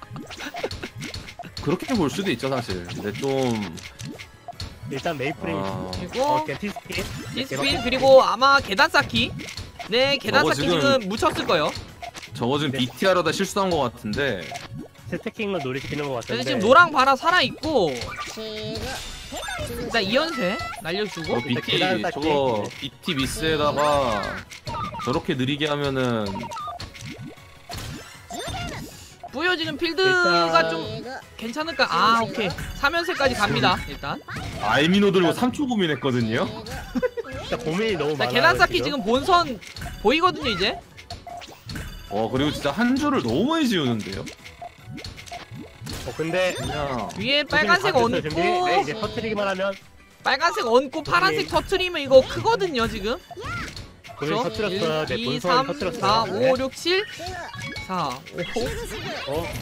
그렇게 볼 수도 있죠 사실. 근데 좀 일단 메이플이 그리고 겐티스키. 디스핀 그리고 아마 계단 쌓기. 네 계단 저거 쌓기 지금- 지금 묻혔을 거예요. 저거 지금 네. BT 하려다 실수한 것 같은데. 스태킹을 노리시는 것 같은데. 그래서 지금 노랑 바라 살아있고 일단 2연세 날려주고 BT 계단 쌓기. 저거 BT 미스에다가 저렇게 느리게 하면은 뿌요 지금 필드가 일단- 좀 괜찮을까? 오케이 3연세까지 갑니다 일단. 알미노 들고 3초 고민했거든요. 진짜 고민이 너무 자 많아요. 계단 쌓기 지금 본선 보이거든요 이제. 그리고 진짜 한 줄을 너무 많이 지우는데요. 근데 그냥 위에 빨간색 준비 다 얹고 됐어요, 준비. 네, 이제 터트리기만 하면 빨간색 얹고 파란색 터트리면 이거 크거든요 지금. 본인 터트렸어요. 네, 2, 본선 3, 4, 터트렸어요. 5, 6, 7 4, 5 어,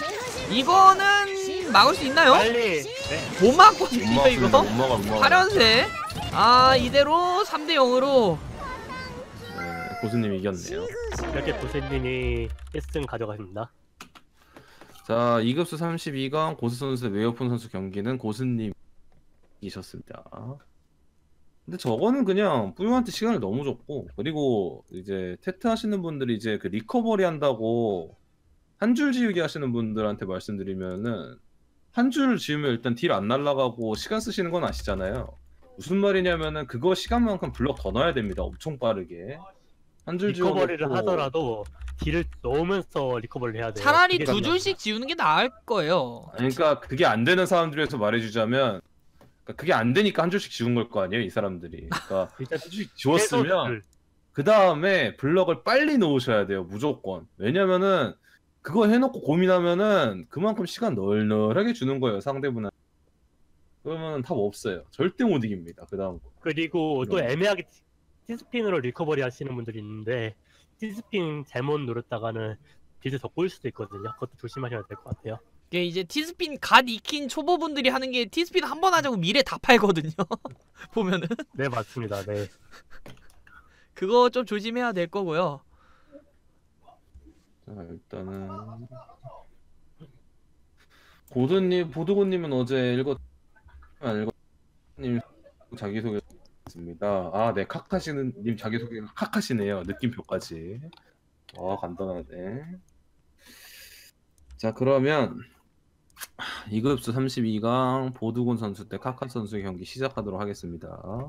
이거는 막을 수 있나요? 빨리. 네. 못 못 막거든요 막습니다. 이거. 못 막아 못 막아. 8연세 이대로 3대0으로 네, 고수님이 이겼네요. 이렇게 고세님이 1승 가져가십니다. 자 2급수 32강 고수 선수 웨어폰 선수 경기는 고수님 이셨습니다. 근데 저거는 그냥 뿌요한테 시간을 너무 줬고, 그리고 이제 테트 하시는 분들이 이제 그 리커버리 한다고 한 줄 지우기 하시는 분들한테 말씀드리면은 한 줄 지으면 일단 딜 안 날라가고 시간 쓰시는 건 아시잖아요. 무슨 말이냐면은 그거 시간만큼 블럭 더 넣어야 됩니다. 엄청 빠르게. 한 줄 리커버리를 지어놓고 하더라도 딜을 넣으면서 리커버리를 해야 돼요. 차라리 그게 두 낫나? 줄씩 지우는 게 나을 거예요. 그러니까 그게 안 되는 사람들에서 말해주자면 그러니까 그게 안 되니까 한 줄씩 지운 걸 거 아니에요, 이 사람들이. 그러니까 일단 한 줄씩 지웠으면 최소를 그 다음에 블럭을 빨리 놓으셔야 돼요, 무조건. 왜냐면은 그거 해놓고 고민하면은 그만큼 시간 널널하게 주는 거예요, 상대분은. 그러면 답 없어요. 절대 못 이깁니다, 그 다음 거. 그리고 또 네. 애매하게 T스핀으로 리커버리 하시는 분들이 있는데 T스핀 잘못 누르다가는 빌드 더 꼬일 수도 있거든요. 그것도 조심하셔야 될 것 같아요. 이게 이제 티스핀 갓 익힌 초보분들이 하는 게 티스핀 한 번 하자고 미래 다 팔거든요. 보면은 네, 맞습니다. 네. 그거 좀 조심해야 될 거고요. 자, 일단은 보드고님은 어제 읽었님 자기소개했습니다. 아, 네, 카카시님 자기소개가 카카시네요. 느낌표까지. 와, 간단하네. 자, 그러면 2급수 32강 보드곤 선수 대 카카 선수의 경기 시작하도록 하겠습니다.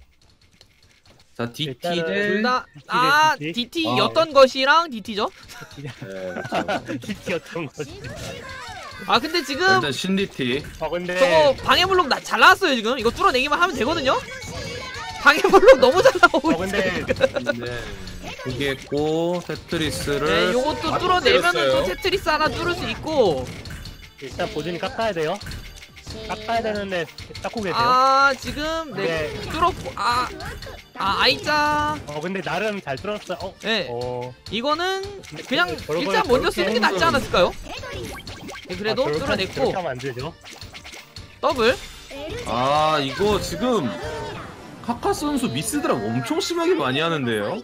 자, DT 대 둘 다 DT. DT였던 것이랑 DT죠. 네, 그렇죠. DT였던 거지. 아 근데 지금 일단 신DT. 근데 저거 방해블록 잘 나왔어요 지금. 이거 뚫어내기만 하면 되거든요. 방해블록 너무 잘 나오고 근데 네, 두개 했고 테트리스를 네, 요것도 뚫어내면은 또 테트리스 하나 뚫을 수 있고. 일단 보준이 깎아야 돼요. 깎아야 되는데 깎고 계세요. 아 지금 네 네. 뚫었고 아이짜. 근데 나름 잘 뚫었어요. 네 어, 이거는 그냥 저런 일단 걸 먼저 저렇게 쓰는 게 낫지 않았을까요? 네, 그래도 저렇게 뚫어냈고 하면 안 되죠. 더블. 아, 이거 지금 카카 선수 미스드랍 엄청 심하게 많이 하는데요.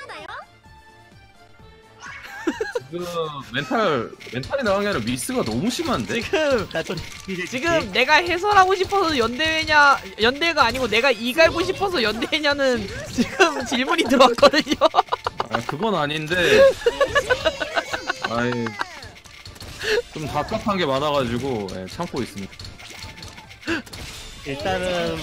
지금 멘탈이 나간 게 아니라 미스가 너무 심한데? 지금 자, 또 지금 내가 해설하고 싶어서 연대회냐 연대가 아니고 내가 이갈고 싶어서 연대회냐는 지금 질문이 들어왔거든요. 아, 그건 아닌데. 아이, 좀 답답한 게 많아가지고 예, 참고 있습니다. 일단은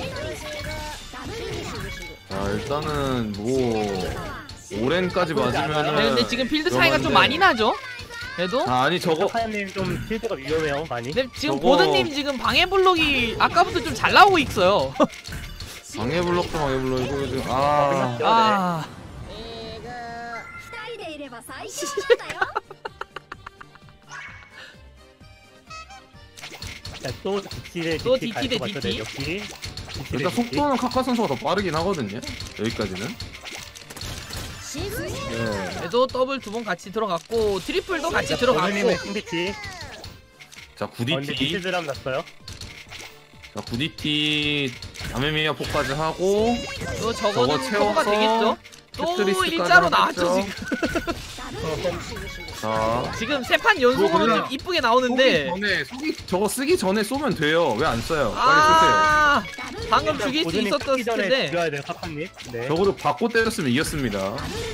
일단은 뭐 오렌까지 네, 맞으면은. 근데 지금 필드 차이가 좀 위험한데. 많이 나죠. 그래도 아니 저거 카야님 좀 필드가 위험해요, 많이. 근데 지금 저거- 보드님 지금 방해 블록이 아까부터 좀 잘 나오고 있어요. 방해블록도 방해블록이고 지금 아. 아 자, 또 DT 또 대 DT 대 DT. DT. 역시 일단 속도는 카카 선수가 더 빠르긴 하거든요. 여기까지는. 네. 그래도 더블 두 번 같이 들어갔고 트리플도 같이 보드님의 들어갔고. 신비티. 자, 근데 9DT. DT 드랍 났어요. 자, 9DT 다메미아 포까지 하고 또 저거 저거는 커버가 채워서 되겠죠. 또 테트리스까지 일자로 나왔죠 하겠죠. 지금. 자, 지금 세 판 연속으로 그냥 좀 이쁘게 나오는데. 저거 쓰기 전에 쏘면 돼요. 왜 안 써요? 빨리 아 방금 죽일 수 보드님 있었던 깎기 전에 스킬인데 죽여야 돼요, 카카님. 네. 쓰세요. 적어도 받고 때렸으면 이겼습니다.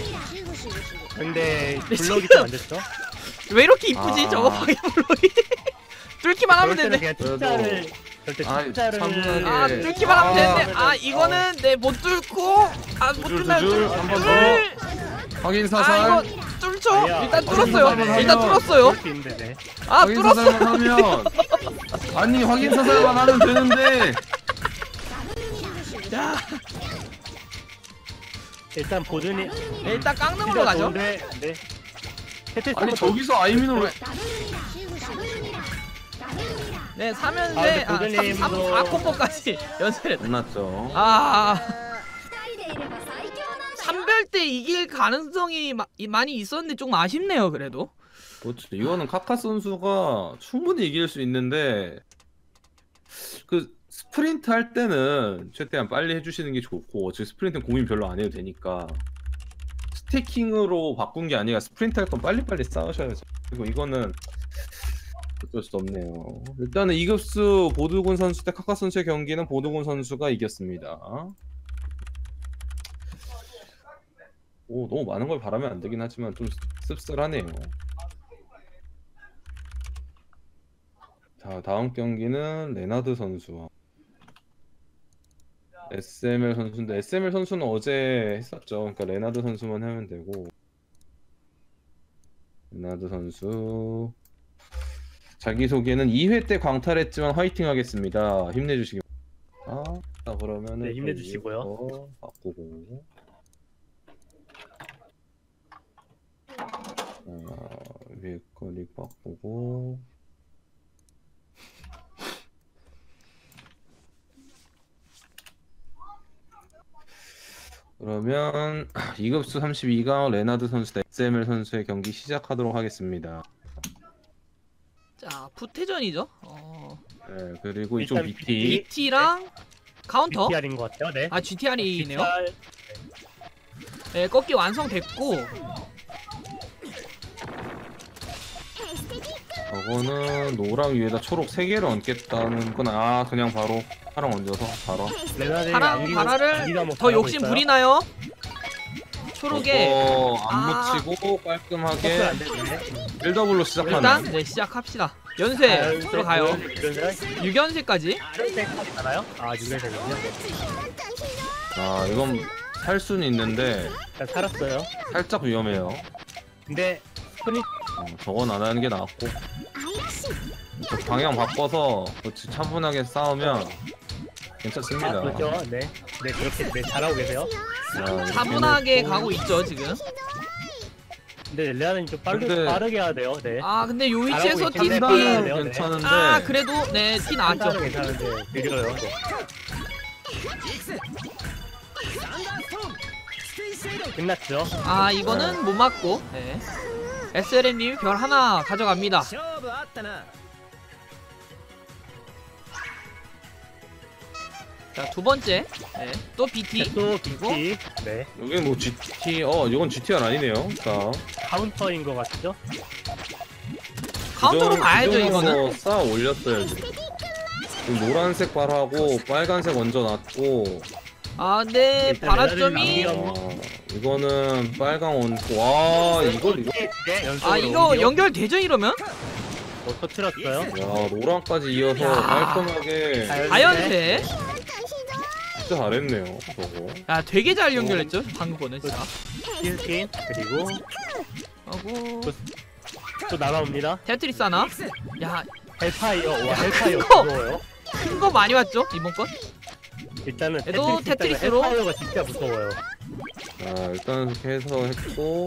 근데 네, 블럭이 지금- 좀 안 됐죠? 왜 이렇게 이쁘지 아. 저거 방해 블록이. 뚫기만 하면 그럴 때는 되는데. 그냥 T자를 절대 아이, T자를 차분하게. 아 뚫기만 하면 아, 되는데. 아 이거는 네 못 뚫고. 아 못 두 줄, 뚫면 두 줄, 한번 뚫. 확인 아 사살. 이거 뚫죠. 아니야. 일단 확인 뚫었어요. 사살만 일단 하면 뚫었어요. 그럴 수 있는데, 네. 아 확인 뚫었어. 사살만 하면 아니 확인 사살만 하면 되는데. 자 일단 보드니 일단 깡는 걸로 가죠. 네. 테트리스 아니 한번 저기서 아이민으로 네 3연세 근데 보드님도- 4콤보까지 연습했다. 끝났죠. 아 3별대 이길 가능성이 많이 있었는데 조금 아쉽네요. 그래도 그렇죠. 이거는 카카 선수가 충분히 이길 수 있는데 그 스프린트 할 때는 최대한 빨리 해주시는 게 좋고 어차피 스프린트는 고민 별로 안 해도 되니까 스태킹으로 바꾼 게 아니라 스프린트 할 건 빨리빨리 싸우셔야죠. 그리고 이거는 어쩔 수 없네요. 일단은 2급수 보드군 선수 대 카카 선수의 경기는 보드군 선수가 이겼습니다. 오, 너무 많은 걸 바라면 안 되긴 하지만 좀 씁쓸하네요. 자, 다음 경기는 레나드 선수와 SML 선수인데 SML 선수는 어제 했었죠. 그러니까 레나드 선수만 하면 되고 레나드 선수 자기소개는 2회 때 광탈했지만 화이팅 하겠습니다. 힘내주시기 바랍니다. 자, 그러면은 네, 힘내주시고요. 이거 바꾸고 위에 거리 바꾸고 그러면 2급수 32강 레나드 선수 대 SML 선수의 경기 시작하도록 하겠습니다. 자, 푸테전이죠. 네, 그리고 이쪽 일단 BT BT랑 카운터. BTR인 것 같아요. 네. 아, GTR이네요. BTR, 네, 꺾기 완성됐고. 저거는 노랑 위에다 초록 3개를 얹겠다는 건 그냥 바로 파랑 얹어서 바로 레나드가 파랑 바라를 더 욕심 부리나요? 초록에 안 묻히고 깔끔하게 안 되는데. 1더블로 시작하는 일단 네, 시작합시다. 연쇄 들어가요. 6연쇄까지. 연쇄까지 가나요? 아, 6연쇄군요. 이건 살 수는 있는데 살았어요. 살짝 위험해요. 근데 스프릿 저건 안 하는 게 낫고 저 방향 바꿔서 그렇지 차분하게 싸우면 괜찮습니다. 그렇죠. 네. 네, 그렇게 네, 잘하고 계세요. 자, 차분하게 이렇게 가고 있죠, 지금. 근데 레나는 좀 근데- 빠르게 해야 돼요. 네. 근데 요 위치에서 잘하고 있긴 TSP 해요. 해놓고 괜찮은데 그래도 네, T 나왔죠. 빠르게 괜찮은데 느려요. 네. 끝났죠. 이거는 못 맞고. 네. SLM님 별 하나 가져갑니다. 자, 두 번째. 네. 또 BT. 또 BT. 네. 여기는 뭐 GT 이건 GTR 아니네요. 자 카운터인 것 같죠? 카운터로 가야죠, 그 이거는. 정도로 쌓아 올렸어요 지금. 지금 노란색 발하고 빨간색 얹어놨고 근데 일단 바라점이 레나드는 이거는 빨강 얹고 와 이거 네, 연속으로 이거 옮겨. 연결되죠, 이러면? 터트렸어요. 야 노랑까지 이어서 야. 깔끔하게 자연세. 진짜 잘했네요 저거. 야, 되게 잘 연결했죠, 방금 거는 진짜. 힐킨 그리고 하고 또 날아옵니다. 테트리스 하나. 야, 헬파이어. 와, 헬파이어 큰 거! 무서워요. 큰 거 많이 왔죠, 이번 건? 일단은 얘도 테트리스 테트리스로. 헬파이어가 진짜 무서워요. 자 일단 이렇게 해서 했고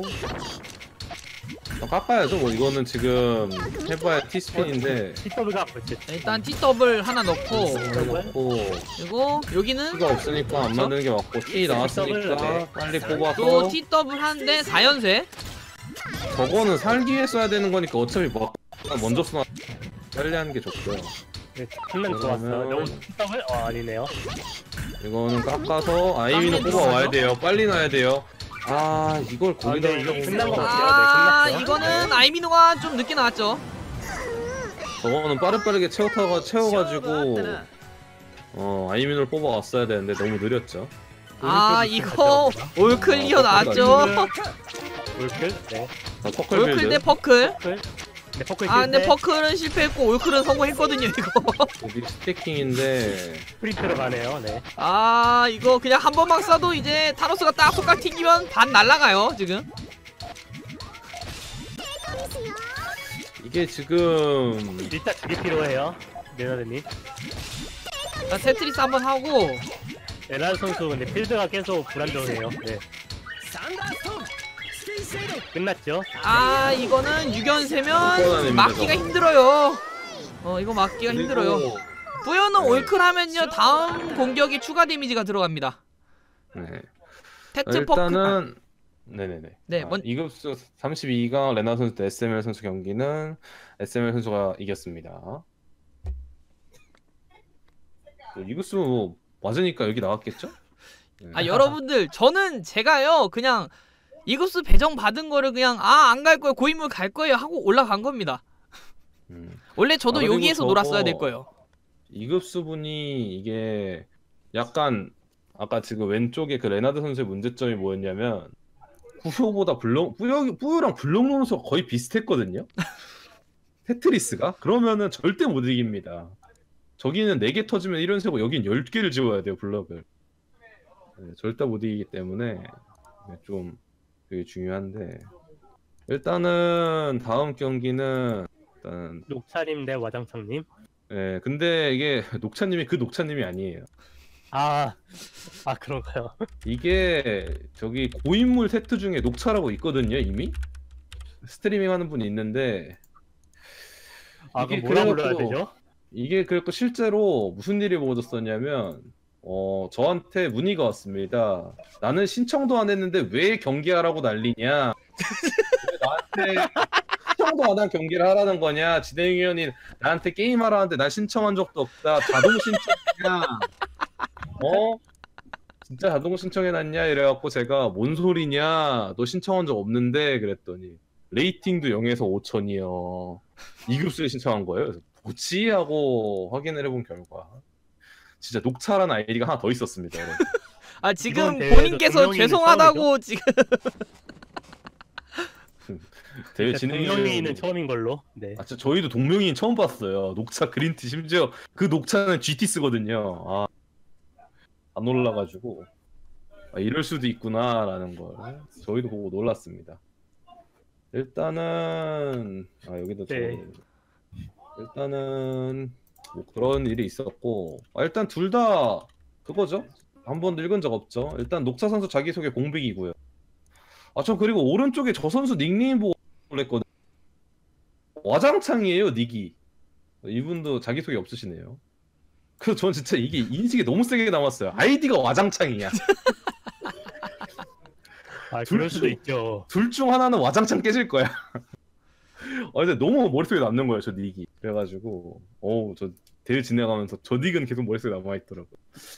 깎아야죠 뭐 이거는 지금 해봐야 T스핀인데 히터브가 그렇지. 일단 T 더블 하나 넣고, 넣고 그리고 여기는 T가 없으니까 안 만드는 게 맞고 T 나왔으니까 네. 빨리 뽑아서 또 T 더블 한데 4연쇄. 저거는 살기에 써야 되는 거니까 어차피 막 먼저 쓰나 빨리 하는 게 좋고요. 네, 한명 좋았어요. 그러면- 너무 히터블? 아니네요. 이거는 깎아서 아이미노 뽑아와야 돼요. 빨리 놔야 돼요. 이걸 거기다 네, 이거 끝난 거 올려서 같아요. 네, 끝났어요. 이거는 아이미노가 좀 늦게 나왔죠. 저거는 빠르게 채워가지고 아이미노를 뽑아왔어야 되는데 너무 느렸죠. 이거 올클리어 나왔죠. 올클? 네. 자, 퍼클 올클 대 빌드 퍼클. 퍼클? 네, 퍼클 근데 때 퍼클은 실패했고 올클은 성공했거든요, 이거. 여기 스태킹인데 스프린트로 가네요. 네. 이거 그냥 한 번만 쏴도 이제 타노스가 딱 손가락 튕기면 반 날라가요, 지금. 이게 지금 일단 그게 필요해요. 레나드님. 자, 테트리스 한번 하고. 레나드 선수 근데 필드가 계속 불안정해요. 네. 끝났죠? 이거는 6연세면 뻔한 막기가 의미죠. 힘들어요. 이거 막기가 힘들어요. 그리고- 뿌연은 네. 올클 하면요, 다음 공격에 추가 데미지가 들어갑니다. 네. 테트 퍼클. 일단은 네네네. 네, 2급수 32강 레나 선수 대 SML 선수 경기는 SML 선수가 이겼습니다. 2급수 뭐 맞으니까 여기 나왔겠죠? 네. 여러분들, 저는 제가요, 그냥 이급수 배정 받은 거를 그냥 안 갈 거예요, 고인물 갈 거예요 하고 올라간 겁니다. 원래 저도 그리고 여기에서 저거 놀았어야 될 거예요. 2급수 분이 이게 약간 아까 지금 왼쪽에 그 레나드 선수의 문제점이 그 뭐였냐면 뿌요랑 블록 노선수가 거의 비슷했거든요. 테트리스가? 그러면은 절대 못 이깁니다. 저기는 4개 터지면 이런 세고 여긴 10개를 지워야 돼요, 블럭을. 네, 절대 못 이기기 때문에 좀 되게 중요한데 일단은 다음 경기는 일단 녹차님 대 와장창님. 예, 근데 이게 녹차님이 그 녹차님이 아니에요. 아 그런가요? 이게 저기 고인물 세트 중에 녹차라고 있거든요, 이미? 스트리밍 하는 분이 있는데 그럼 뭐라 불러야 그래갖고 되죠? 이게 그래갖고 실제로 무슨 일이 벌어졌었냐면 저한테 문의가 왔습니다. 나는 신청도 안 했는데 왜 경기하라고 난리냐? 왜 나한테 신청도 안 한 경기를 하라는 거냐? 진행위원이 나한테 게임하라는데 난 신청한 적도 없다. 자동 신청이냐? 진짜 자동 신청해놨냐? 이래갖고 제가 뭔 소리냐? 너 신청한 적 없는데? 그랬더니 레이팅도 0에서 5천이요. 2급수에 신청한 거예요. 그래서 뭐지? 하고 확인을 해본 결과 진짜 녹차라는 아이디가 하나 더 있었습니다. 아 지금 이번 본인께서 대회에서 죄송하다고 지금 대회 동명이인은 진행은 처음인 걸로. 네. 진짜 저희도 동명이인 처음 봤어요. 녹차 그린티 심지어 그 녹차는 GT 쓰거든요. 안 올라가지고 이럴 수도 있구나라는 걸 저희도 보고 놀랐습니다. 일단은 여기도 네. 일단은 뭐 그런 일이 있었고 일단 둘 다 그거죠. 한 번도 읽은 적 없죠. 일단 녹차 선수 자기소개 공백이고요. 저 그리고 오른쪽에 저 선수 닉네임 보고 놀랬거든요. 와장창이에요, 닉이. 이분도 자기소개 없으시네요. 그래서 전 진짜 이게 인식이 너무 세게 남았어요. 아이디가 와장창이야. 그럴 수도 있죠. 둘 중 하나는 와장창 깨질 거야. 근데 너무 머릿속에 남는 거예요, 저 닉이. 그래가지고 저 대회 진행하면서 저 닉은 계속 머릿속에 남아있더라고요.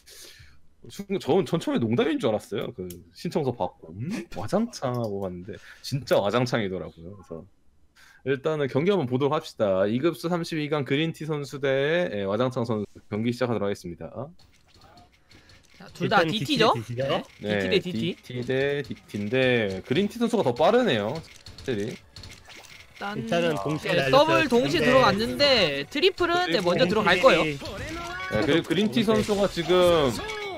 전 처음에 농담인 줄 알았어요. 그 신청서 받고 와장창 하고 봤는데 진짜 와장창이더라고요. 그래서 일단은 경기 한번 보도록 합시다. 2급수 32강 그린티 선수 대 와장창 선수 경기 시작하도록 하겠습니다. 둘 다 DT죠? 네, DT 대 DT. DT 대 DT인데 그린티 선수가 더 빠르네요. 확실히. 일단은 동시에 네, 날렸어요. 더블 동시에 근데 들어갔는데 트리플은 네, 먼저 들어갈 거예요. 네, 그리고 그린티 선수가 지금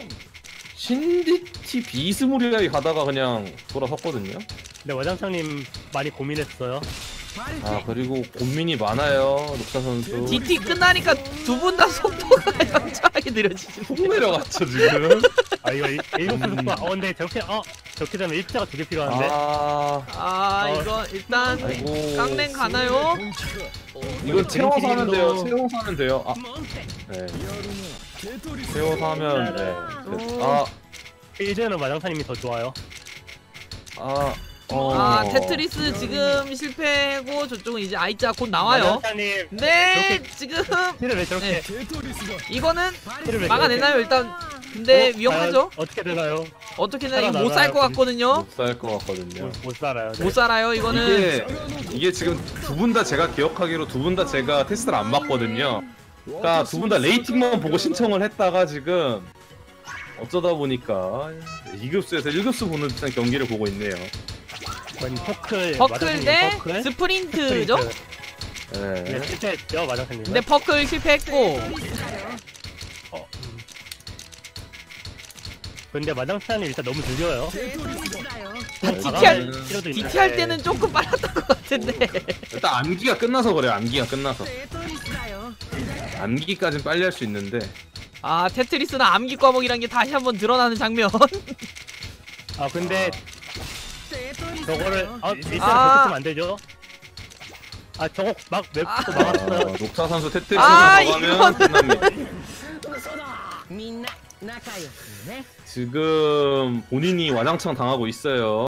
신디티 비스무리하게 가다가 그냥 돌아섰거든요. 근데 와장창님 많이 고민했어요. 그리고 고민이 많아요, 녹차 선수. DT 끝나니까 두 분 다 속도가 연차하게 느려지죠. 훅 내려갔죠 지금. 이거 7수 속도. 근데 저렇게 되면 일자가 2개 필요한데. 이거 일단 아이고. 깡랭 가나요? 이건 채워서 하면 돼요. 채워서 하면 돼요. 네. 채워서 하면 네. 이제는 와장창님이 더 좋아요. 테트리스 지금 실패고 저쪽은 이제 I자 곧 나와요. 와장창님. 네, 지금 티를 왜 저렇게? 이거는 티를 왜 막아내나요 일단? 근데 위험하죠? 어떻게 되나요? 어떻게 되나 이거 못 살 것 같거든요. 못 살 것 같거든요. 못 살아요. 네. 못 살아요 이거는. 이게 지금 두 분 다 제가 기억하기로 두 분 다 제가 테스트를 안 봤거든요. 그러니까 두 분 다 레이팅만 보고 신청을 했다가 지금 어쩌다 보니까 2급수에서 1급수 보는 듯한 경기를 보고 있네요. 퍼클 대 스프린트죠? 네. 실패했죠 와장창님. 근데 퍼클 실패했고 근데 와장창님 일단 너무 느려요. DT 할 때는 조금 빨랐던 것 같은데. 일단 암기가 끝나서 그래요. 암기가 끝나서. 암기까지는 빨리 할 수 있는데. 테트리스나 암기 과목이란 게 다시 한번 드러나는 장면. 근데 저거를 일단 그렇게 하면 안 되죠. 저거 또 막았어요. 녹차 선수 테트리스가 들어가면 끝납니다. 지금 본인이 와장창 당하고 있어요.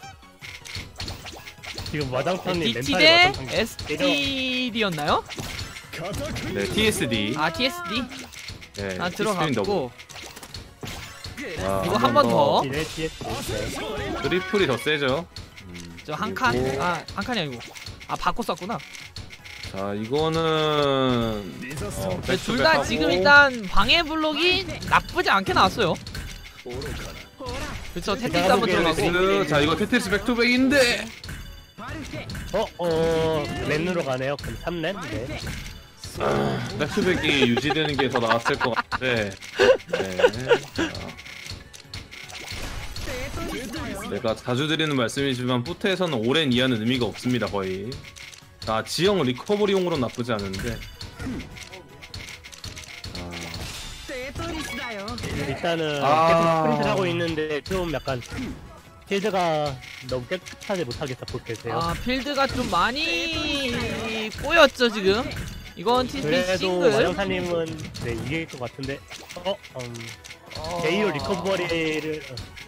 지금 와장창님 DT 대 STD였나요? 네, TSD. TSD. 네, 들어갔고. 이거 이거 한 번 더. 트리플이 더 세죠. 저 한 칸? 한 칸이 아니고. 바꿔 쐈구나. 자, 이거는 둘 다 지금 일단 방해 블록이 나쁘지 않게 나왔어요. 그쵸, 테트리스 한번 들어가고. 자, 이거 테트리스 백투백인데 랜으로 가네요. 그럼 3랜? 네. 백투백이 유지되는 게 더 나았을 것 같은데. 네. 내가 자주 드리는 말씀이지만 부트에서는 오랜 이하는 의미가 없습니다 거의. 지형 리커버리용으로는 나쁘지 않은데. 일단은 계속 스프린트를 하고 있는데 좀 약간 필드가 너무 깨끗하지 못하게 서포트했어요. 필드가 좀 많이 꼬였죠 지금. 이건 TSP 그래도 싱글. 마영사님은 네, 이길 것 같은데 제이로 리커버리를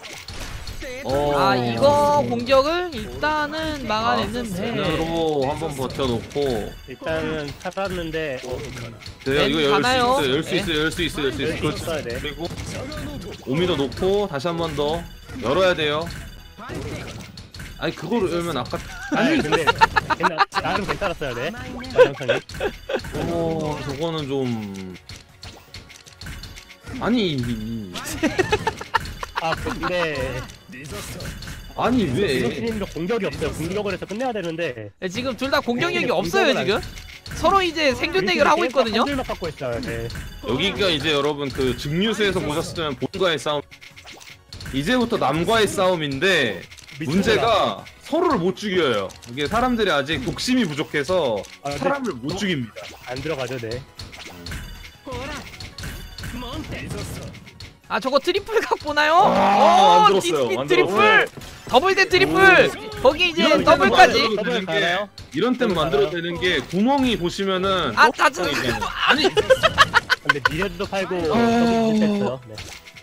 이거 공격을 일단은 막아냈는데 으로 한번 버텨놓고 일단은 살았는데 네, 이거 가나요? 열 수 있어요. 열 수 있어요. 그렇지. 있어야 돼. 그리고 오미도 놓고 다시 한 번 더 열어야 돼요. 아니 그거를 열면 아까 아니 근데 나름 괜찮았어야 돼. 마영사님. 저거는 좀 아니 근데 아니 왜 이노키님도 공격이 없어요. 공격을 해서 끝내야 되는데 지금 둘 다 공격력이 없어요 지금. 서로 이제 생존 대결 하고 있거든요. 한줄만 갖고 있어요. 네. 여기가 이제 여러분 그 증류수에서 보셨으면 본과의 싸움 이제부터 남과의 싸움인데 문제가 서로를 못 죽여요. 이게 사람들이 아직 독심이 부족해서 사람을 못 죽입니다. 안 들어가죠, 네. 저거 트리플 각 보나요? 안 들었어요. TSP 안 트리플 들었어요. 더블 대 트리플 거기 이제 더블까지. 더블 가나요? 이런 땐 만들어야 되는 게 구멍이 보시면은 다쳐. 아니 근데 미래도 팔고 더블 했어요. 네.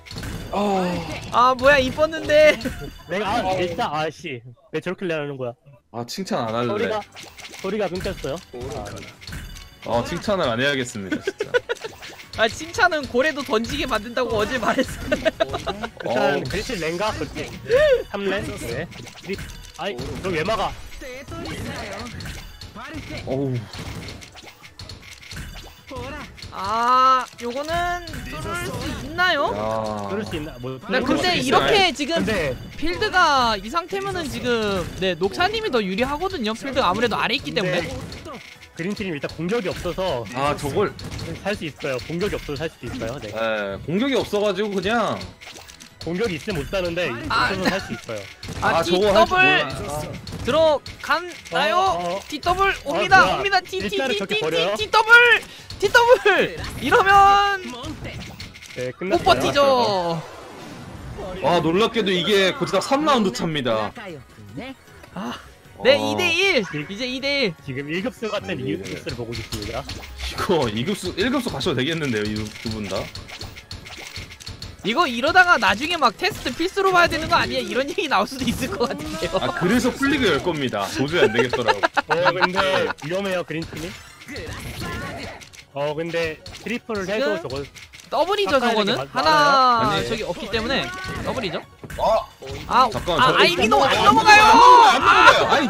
뭐야 이뻤는데. 내가 일단 아씨 왜 저렇게 내라는 거야? 칭찬 안 할래. 소리가 끊겼어요. 칭찬을 안 해야겠습니다 진짜. 칭찬은 고래도 던지게 만든다고 어제 말했어. 일단 그리스 랭가 그렇게 3렌 네. 너 왜 막아? 어우. 요거는 뚫을 수 있나요? 그럴 수 있나? 근데 이렇게 지금 근데 필드가 이 상태면은 지금 녹차님이 더 유리하거든요. 필드가 아무래도 아래 있기 때문에. 그린팀이 일단 공격이 없어서 저걸 살 수 있어요. 공격이 없어서 살 수도 있어요. 네. 공격이 없어가지고 그냥 공격이 있으면 못 사는데 없어서 살 수 있어요. T 더블 들어갔나요? T 더블 옵니다. T 더블 이러면 네, 못 버티죠. 놀랍게도 이게 고작 3라운드 차입니다. 네, 2대1 이제 2대1. 지금 1급수 같은 2급수를 보고 있습니다. 이거 1급수 가셔도 되겠는데요, 이 두 분 다. 이거 이러다가 나중에 막 테스트 필수로 봐야 되는 거 아니야? 이런 얘기 나올 수도 있을 것 같은데요. 그래서 풀리그 열 겁니다. 도저히 안 되겠더라고. 근데 위험해요, 그린팀이. 근데 트리플을 해도 저거 더블이죠, 저거는. 하나 저기 없기 때문에 더블이죠. 잠깐만. 아이비노 안 넘어가요. 아이.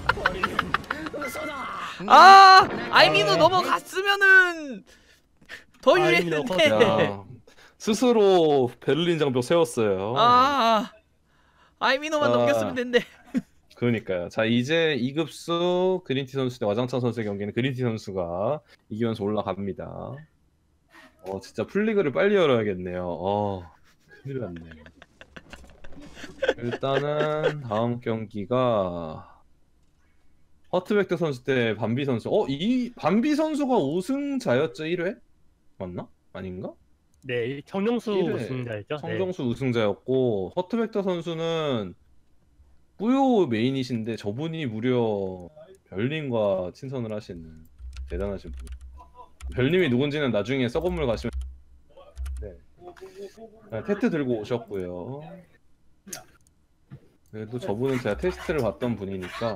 아이비노 넘어갔으면은 더 유리했는데. 스스로 베를린 장벽 세웠어요. 아이비노만 넘겼으면 된대. 그러니까요. 자, 이제 2급수 그린티 선수 대 와장창 선수의 경기는 그린티 선수가 이기면서 올라갑니다. 진짜 풀리그를 빨리 열어야겠네요. 큰일 났네. 일단은 다음 경기가 허트백트 선수 대 밤비 선수. 이 밤비 선수가 우승자였죠, 1회? 맞나? 아닌가? 네, 청정수 우승자였죠. 청정수 우승자였고 허트백터 선수는 뿌요 메인이신데 저분이 무려 별님과 친선을 하시는 대단하신 분. 별님이 누군지는 나중에 썩은물 가시면 테트 들고 오셨고요. 그래도 저분은 제가 테스트를 봤던 분이니까.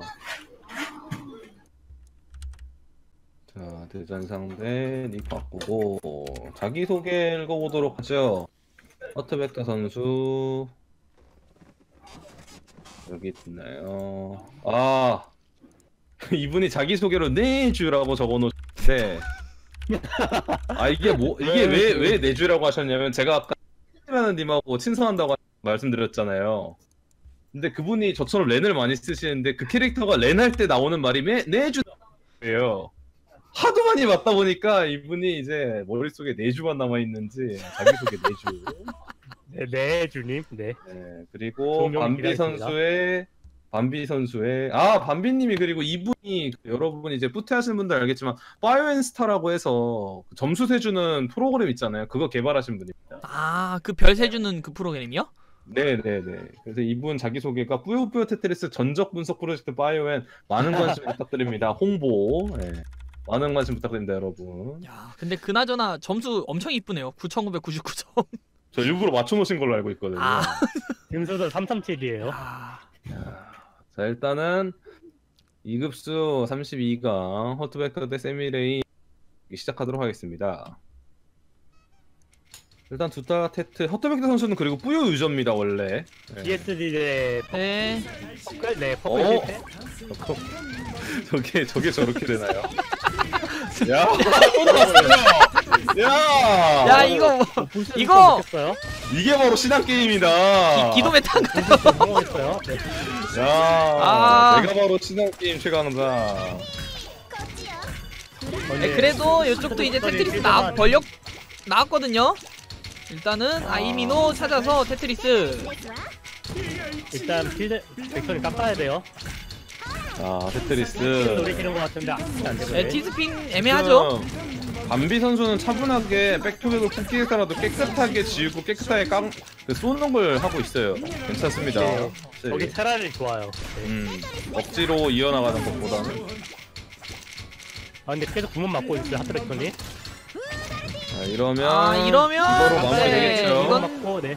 자, 대전상대 닉 바꾸고 자기소개 읽어보도록 하죠. 허트백터 선수 여기 있나요? 이분이 자기소개로 내주라고 적어놓으셨는데 이게 왜 내주라고 하셨냐면 제가 아까 라는 님하고 친선한다고 말씀드렸잖아요. 근데 그분이 저처럼 렌을 많이 쓰시는데 그 캐릭터가 렌 할 때 나오는 말이 내주예요. 하도 많이 맞다 보니까 이분이 이제 머릿속에 내주만 남아있는지 자기소개 내주. 네, 주님. 네. 네, 그리고 종종 밤비 기다립니다. 선수의 밤비님이 그리고 이분이 여러분이 이제 뿌테 하시는 분들 알겠지만 파이어앤스타라고 해서 점수 세주는 프로그램 있잖아요. 그거 개발하신 분입니다. 아, 그 별 세주는 그 프로그램이요? 네네네. 그래서 이분 자기소개가 뿌요뿌요 테트리스 전적 분석 프로젝트 파이어앤 많은 관심 부탁드립니다. 홍보. 네. 많은 관심 부탁드립니다, 여러분. 야, 근데 그나저나 점수 엄청 이쁘네요. 9,999점. 저 일부러 맞춰놓으신 걸로 알고 있거든요. 아. dim수도 337이에요. 아, 자, 일단은 2급수 32강 허트베커 대 세미레이 시작하도록 하겠습니다. 일단 두타 테트 허트베커 선수는 그리고 뿌요 유저입니다, 원래. 네. PSD 대 네. 퍼클, 네, 퍼클 실패. 저게 저렇게 되나요? 야, 또 나왔어요. 야, 야, 이거 뭐, 보시는 이거! 분 좋겠어요? 이게 바로 신학 게임이다. 기도 메타인가요? 성공했어요. 네. 야, 아. 내가 바로 신학 게임 최강자. 네, 그래도 이쪽도 이제 테트리스 번역 나왔거든요. 일단은 아이미노 찾아서 테트리스. 일단 필드 벡터를 깎아야 돼요. 자, 테트리스. 노리시는 것 같은데 안 되고. 네, 티스핀 애매하죠? 밤비 선수는 차분하게 백투백을 푹끼겠더라도 깨끗하게 지우고 깨끗하게 쏘는 걸 하고 있어요. 괜찮습니다. 네. 네. 거기 차라리 좋아요. 네. 억지로 이어나가는 것보다는. 근데 계속 구멍 맞고 있어요 하트렉터니. 자, 이러면 이러면 이거로 마무리 네, 되겠죠. 이건- 맞고 네.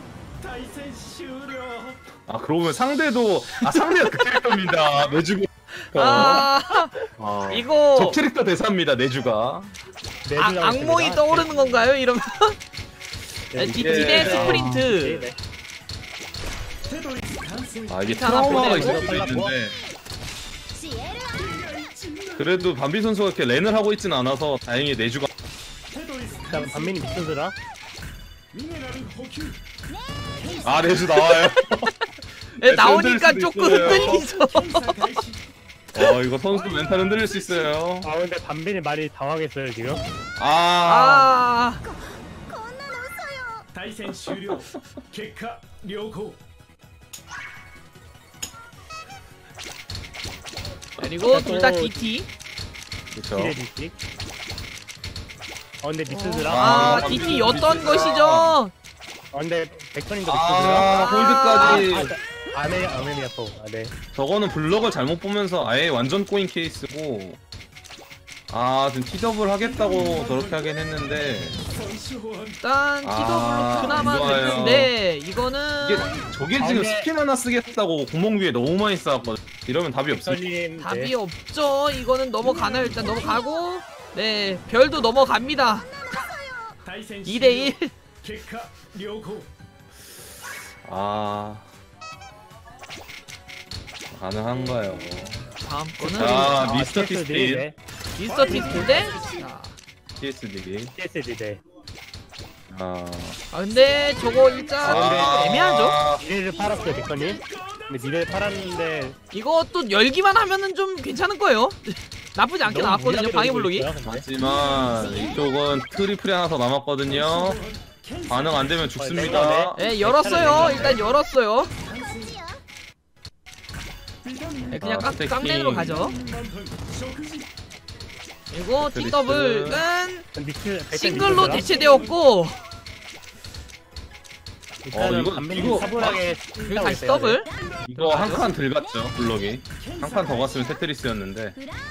그러고 보면 상대가 그 캐릭터입니다. 내주가. 이거 저 캐릭터 대사입니다. 내주가. 악몽이 떠오르는 건가요? 이러면 네, DT 대 스프린트. 네. 이게 일단 하나 트라우마가 보내고. 있을 수도 있는데 그래도 밤비 선수가 이렇게 렌을 하고 있지는 않아서 다행히 내주가. 일단 반민이 미쳤더라. 내주 나와요. 네, 나오니까 흔들릴 수도 조금 있어요. 흔들리죠. 이거 선수 멘탈 흔들릴 수 있어요. 근데 반민이 많이 당황했어요 지금. 아, 対戦終了結果良好 그리고 둘 다 DT. 그렇죠. 기레디지. 근데 미쳤더라. DT였던 것이죠. 근데 백선님도 미쳤더라. 홀드까지. 아메리아포. 네. 저거는 블럭을 잘못 보면서 아예 완전 꼬인 케이스고. 지금 티더블 하겠다고 저렇게 하긴 했는데 일단 티더블로 그나마 좋아요. 됐는데 이거는 저게 지금 근데- 스킨 하나 쓰겠다고 구멍 위에 너무 많이 쌓았거든. 이러면 답이 없어. 백선님 답이 없죠. 이거는 넘어가나요? 일단 넘어가고 네, 별도 넘어갑니다. 対戦 2대1. 結果良好 가능한가요? 다음 거는 자, 미스터 티스틴. 네. 미스터 티스인데 자, TSD. TSD 네. 근데 저거 일단 애매하죠? 미래를 팔았어요 백선님. 근데 미래를 팔았는데 이거 또 열기만 하면은 좀 괜찮을 거예요. 나쁘지 않게 너무 나왔거든요. 무리하게 방해블록이. 돌리고 있어요, 근데. 하지만 이쪽은 트리플이 하나 더 남았거든요. 반응 안 되면 죽습니다. 네, 열었어요. 일단 열었어요. 네, 그냥 스태킹. 깡맨으로 가죠. 그리고 T더블은 싱글로 대체되었고 일단은 이거- 반민이 이거- 차분하게 그리고 다시 더블. 이거 한 칸 들 갔죠, 블럭이. 한 칸 더 갔으면 테트리스였는데.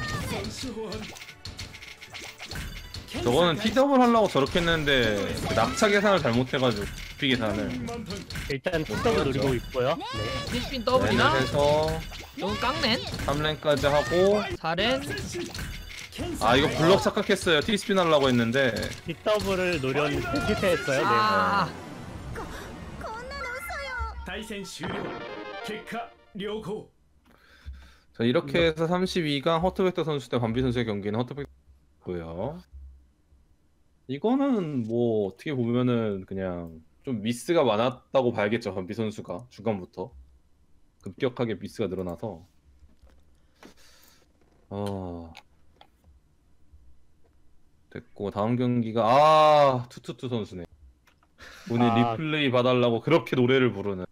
저거는 T더블 하려고 저렇게 했는데 그 낙차 계산을 잘못해가지고 피 계산을. 일단 툭더블 노리고 있고요. 네. 티스핀 더블이나 해서 이건 깡맨 3렌까지 하고 4렌. 이거 블럭 착각했어요. T스핀 하려고 했는데 빅더블을 노렸는데 실패했어요. 네. 対戦終了結果良好 자, 이렇게 해서 32강 허트벡터 선수 대 반비 선수의 경기는 허트벡터고요. 이거는 뭐 어떻게 보면은 그냥 좀 미스가 많았다고 봐야겠죠. 반비 선수가 중간부터. 급격하게 미스가 늘어나서 됐고 다음 경기가 투투투 선수네. 오늘 리플레이 봐달라고 그렇게 노래를 부르는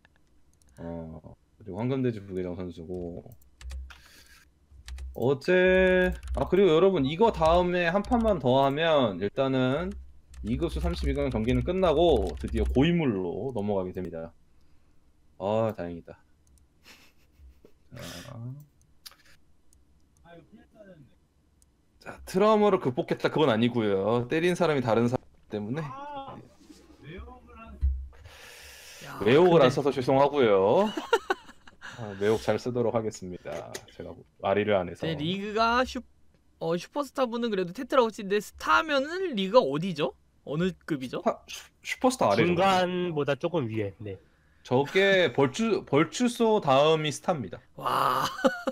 그리고 황금돼지 부계정 선수고 어제 그리고 여러분 이거 다음에 한 판만 더 하면 일단은 2급수 32강 경기는 끝나고 드디어 고인물로 넘어가게 됩니다. 다행이다. 자, 트라우마를 극복했다 그건 아니고요. 때린 사람이 다른 사람 때문에 외옥을 안 써서 죄송하고요. 외옥 잘 쓰도록 하겠습니다. 제가 말의를 안 해서. 네, 리그가 슈퍼스타 분은 그래도 테트라고 치는데 스타면은 리그가 어디죠? 어느 급이죠? 슈퍼스타 아래죠. 중간보다 조금 위에. 네. 저게 벌추소 다음이 스타입니다. 와.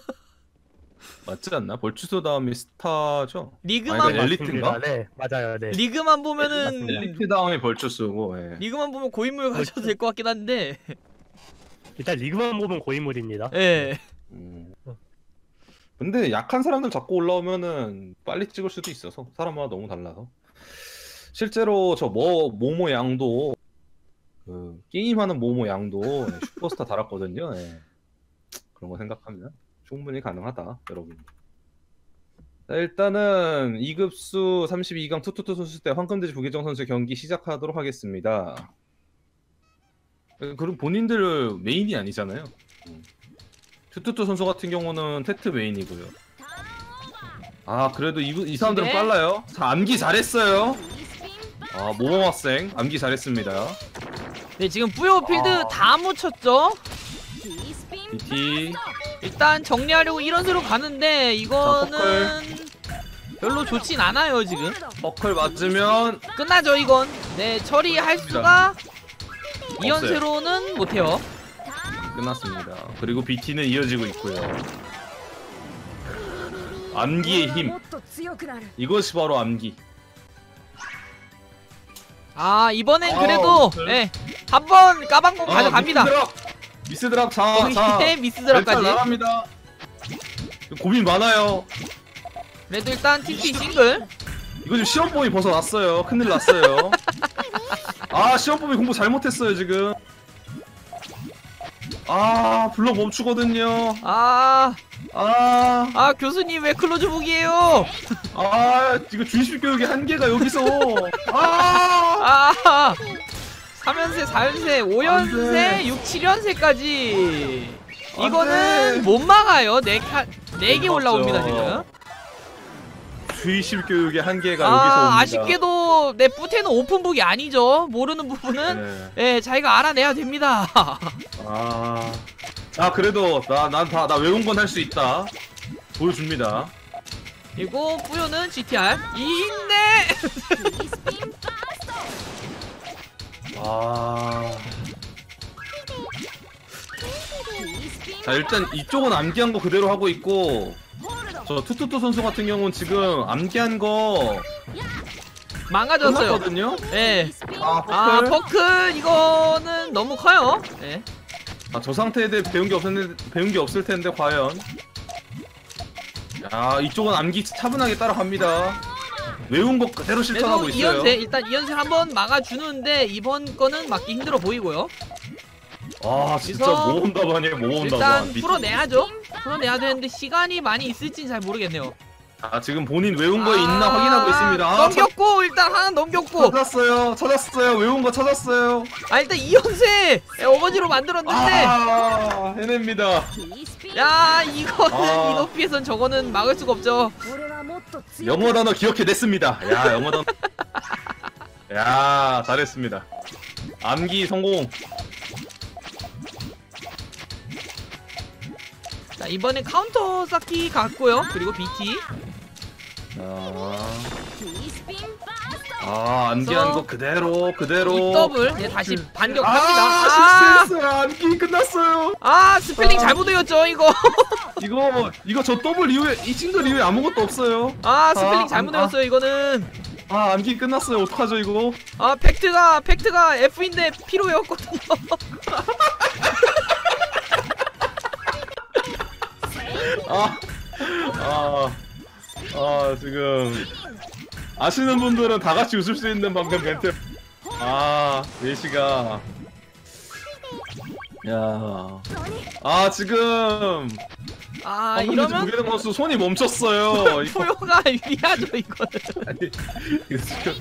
맞지 않나? 벌추소 다음이 스타죠? 리그만 엘리트인가? 네, 맞아요. 네. 리그만 보면은 엘리트 다음에 벌추소고. 네. 리그만 보면 고인물 가셔도 될 것 같긴 한데. 일단 리그만 보면 고인물입니다. 예. 근데 약한 사람들 자꾸 올라오면은 빨리 찍을 수도 있어서 사람마다 너무 달라서. 실제로 저 모모 양도 게임하는 모모 양도 슈퍼스타 달았거든요. 네. 그런 거 생각하면 충분히 가능하다, 여러분. 자, 일단은 2급수 32강 투투투 선수 때 황금돼지 부계정 선수 경기 시작하도록 하겠습니다. 그럼 본인들 메인이 아니잖아요. 투투투 선수 같은 경우는 테트 메인이고요. 그래도 이 사람들은 네. 빨라요. 자, 암기 잘했어요. 모범 학생 암기 잘했습니다. 네, 지금 뿌요 필드 다 묻혔죠? BT 일단 정리하려고 이런 식으로 가는데 이거는 별로 좋진 않아요 지금. 버클 맞으면 끝나죠 이건. 네, 처리할 수가 2연세로는 못해요. 끝났습니다. 그리고 BT는 이어지고 있고요. 암기의 힘. 이것이 바로 암기. 이번엔 그래도 네, 한번 까방공 가져갑니다. 미스 드랍 거기에 미스 드랍까지. 나갑니다. 고민 많아요. 그래도 일단 TT 싱글. 이거 지금 시험범위 벗어났어요. 큰일 났어요. 시험범위 공부 잘못했어요 지금. 블럭 멈추거든요. 교수님 왜 클로즈 북이에요? 이거 주의식 교육의 한계가 여기서. 3연세, 4연세, 5연세, 6, 7연세까지 이거는 못 막아요. 4개 올라옵니다 지금. 주의식 교육의 한계가 여기서 옵니다. 아쉽게도 내 뿌테는 오픈북이 아니죠. 모르는 부분은 자기가 알아내야 됩니다. 그래도 나 외운 건 할 수 있다. 보여줍니다. 그리고 뿌요는 GTR 인데. 자, 일단 이쪽은 암기한 거 그대로 하고 있고 저 투투투 선수 같은 경우는 지금 암기한 거 망가졌어요. 끝났거든요? 네. 퍼클? 퍼클 이거는 너무 커요. 네. 저 상태에 대해 배운 게 없을 텐데 과연. 이쪽은 암기 차분하게 따라갑니다. 외운 거 그대로 실천하고 그래도 있어요. 2연세 일단 2연세 한번 막아주는데 이번 거는 막기 힘들어 보이고요. 진짜 모험답안이에요. 모험답안. 일단 풀어내야죠. 풀어내야 되는데 시간이 많이 있을진 잘 모르겠네요. 지금 본인 외운 거에 있나 확인하고 있습니다. 넘겼고 일단 하나 넘겼고. 찾았어요. 외운 거 찾았어요. 일단 2연세 어거지로 만들었는데 해냅니다. 야, 이거는 이 높이에선 저거는 막을 수가 없죠. 영어 단어 기억해냈습니다. 영어 단어. 잘했습니다. 암기 성공. 자, 이번엔 카운터 쌓기 갔고요. 그리고 BT. 암기한 거 그대로. 더블. 다시 반격합니다. 실수했어요. 암기 끝났어요. 스펠링 잘못 외웠죠, 이거. 이거 저 더블 이후에 이 싱글 이후에 아무것도 없어요. 스펠링 잘못 외웠어요, 이거는. 암기 끝났어요. 어떡하죠, 이거? 팩트가 F인데 P로 외웠거든요. 지금 아시는 분들은 다 같이 웃을 수 있는 방금 멘트. 예시가. 지금. 이러면 구기동 선수 손이 멈췄어요. 푸요가 유리하죠 이거는. 아니, 이거 지금.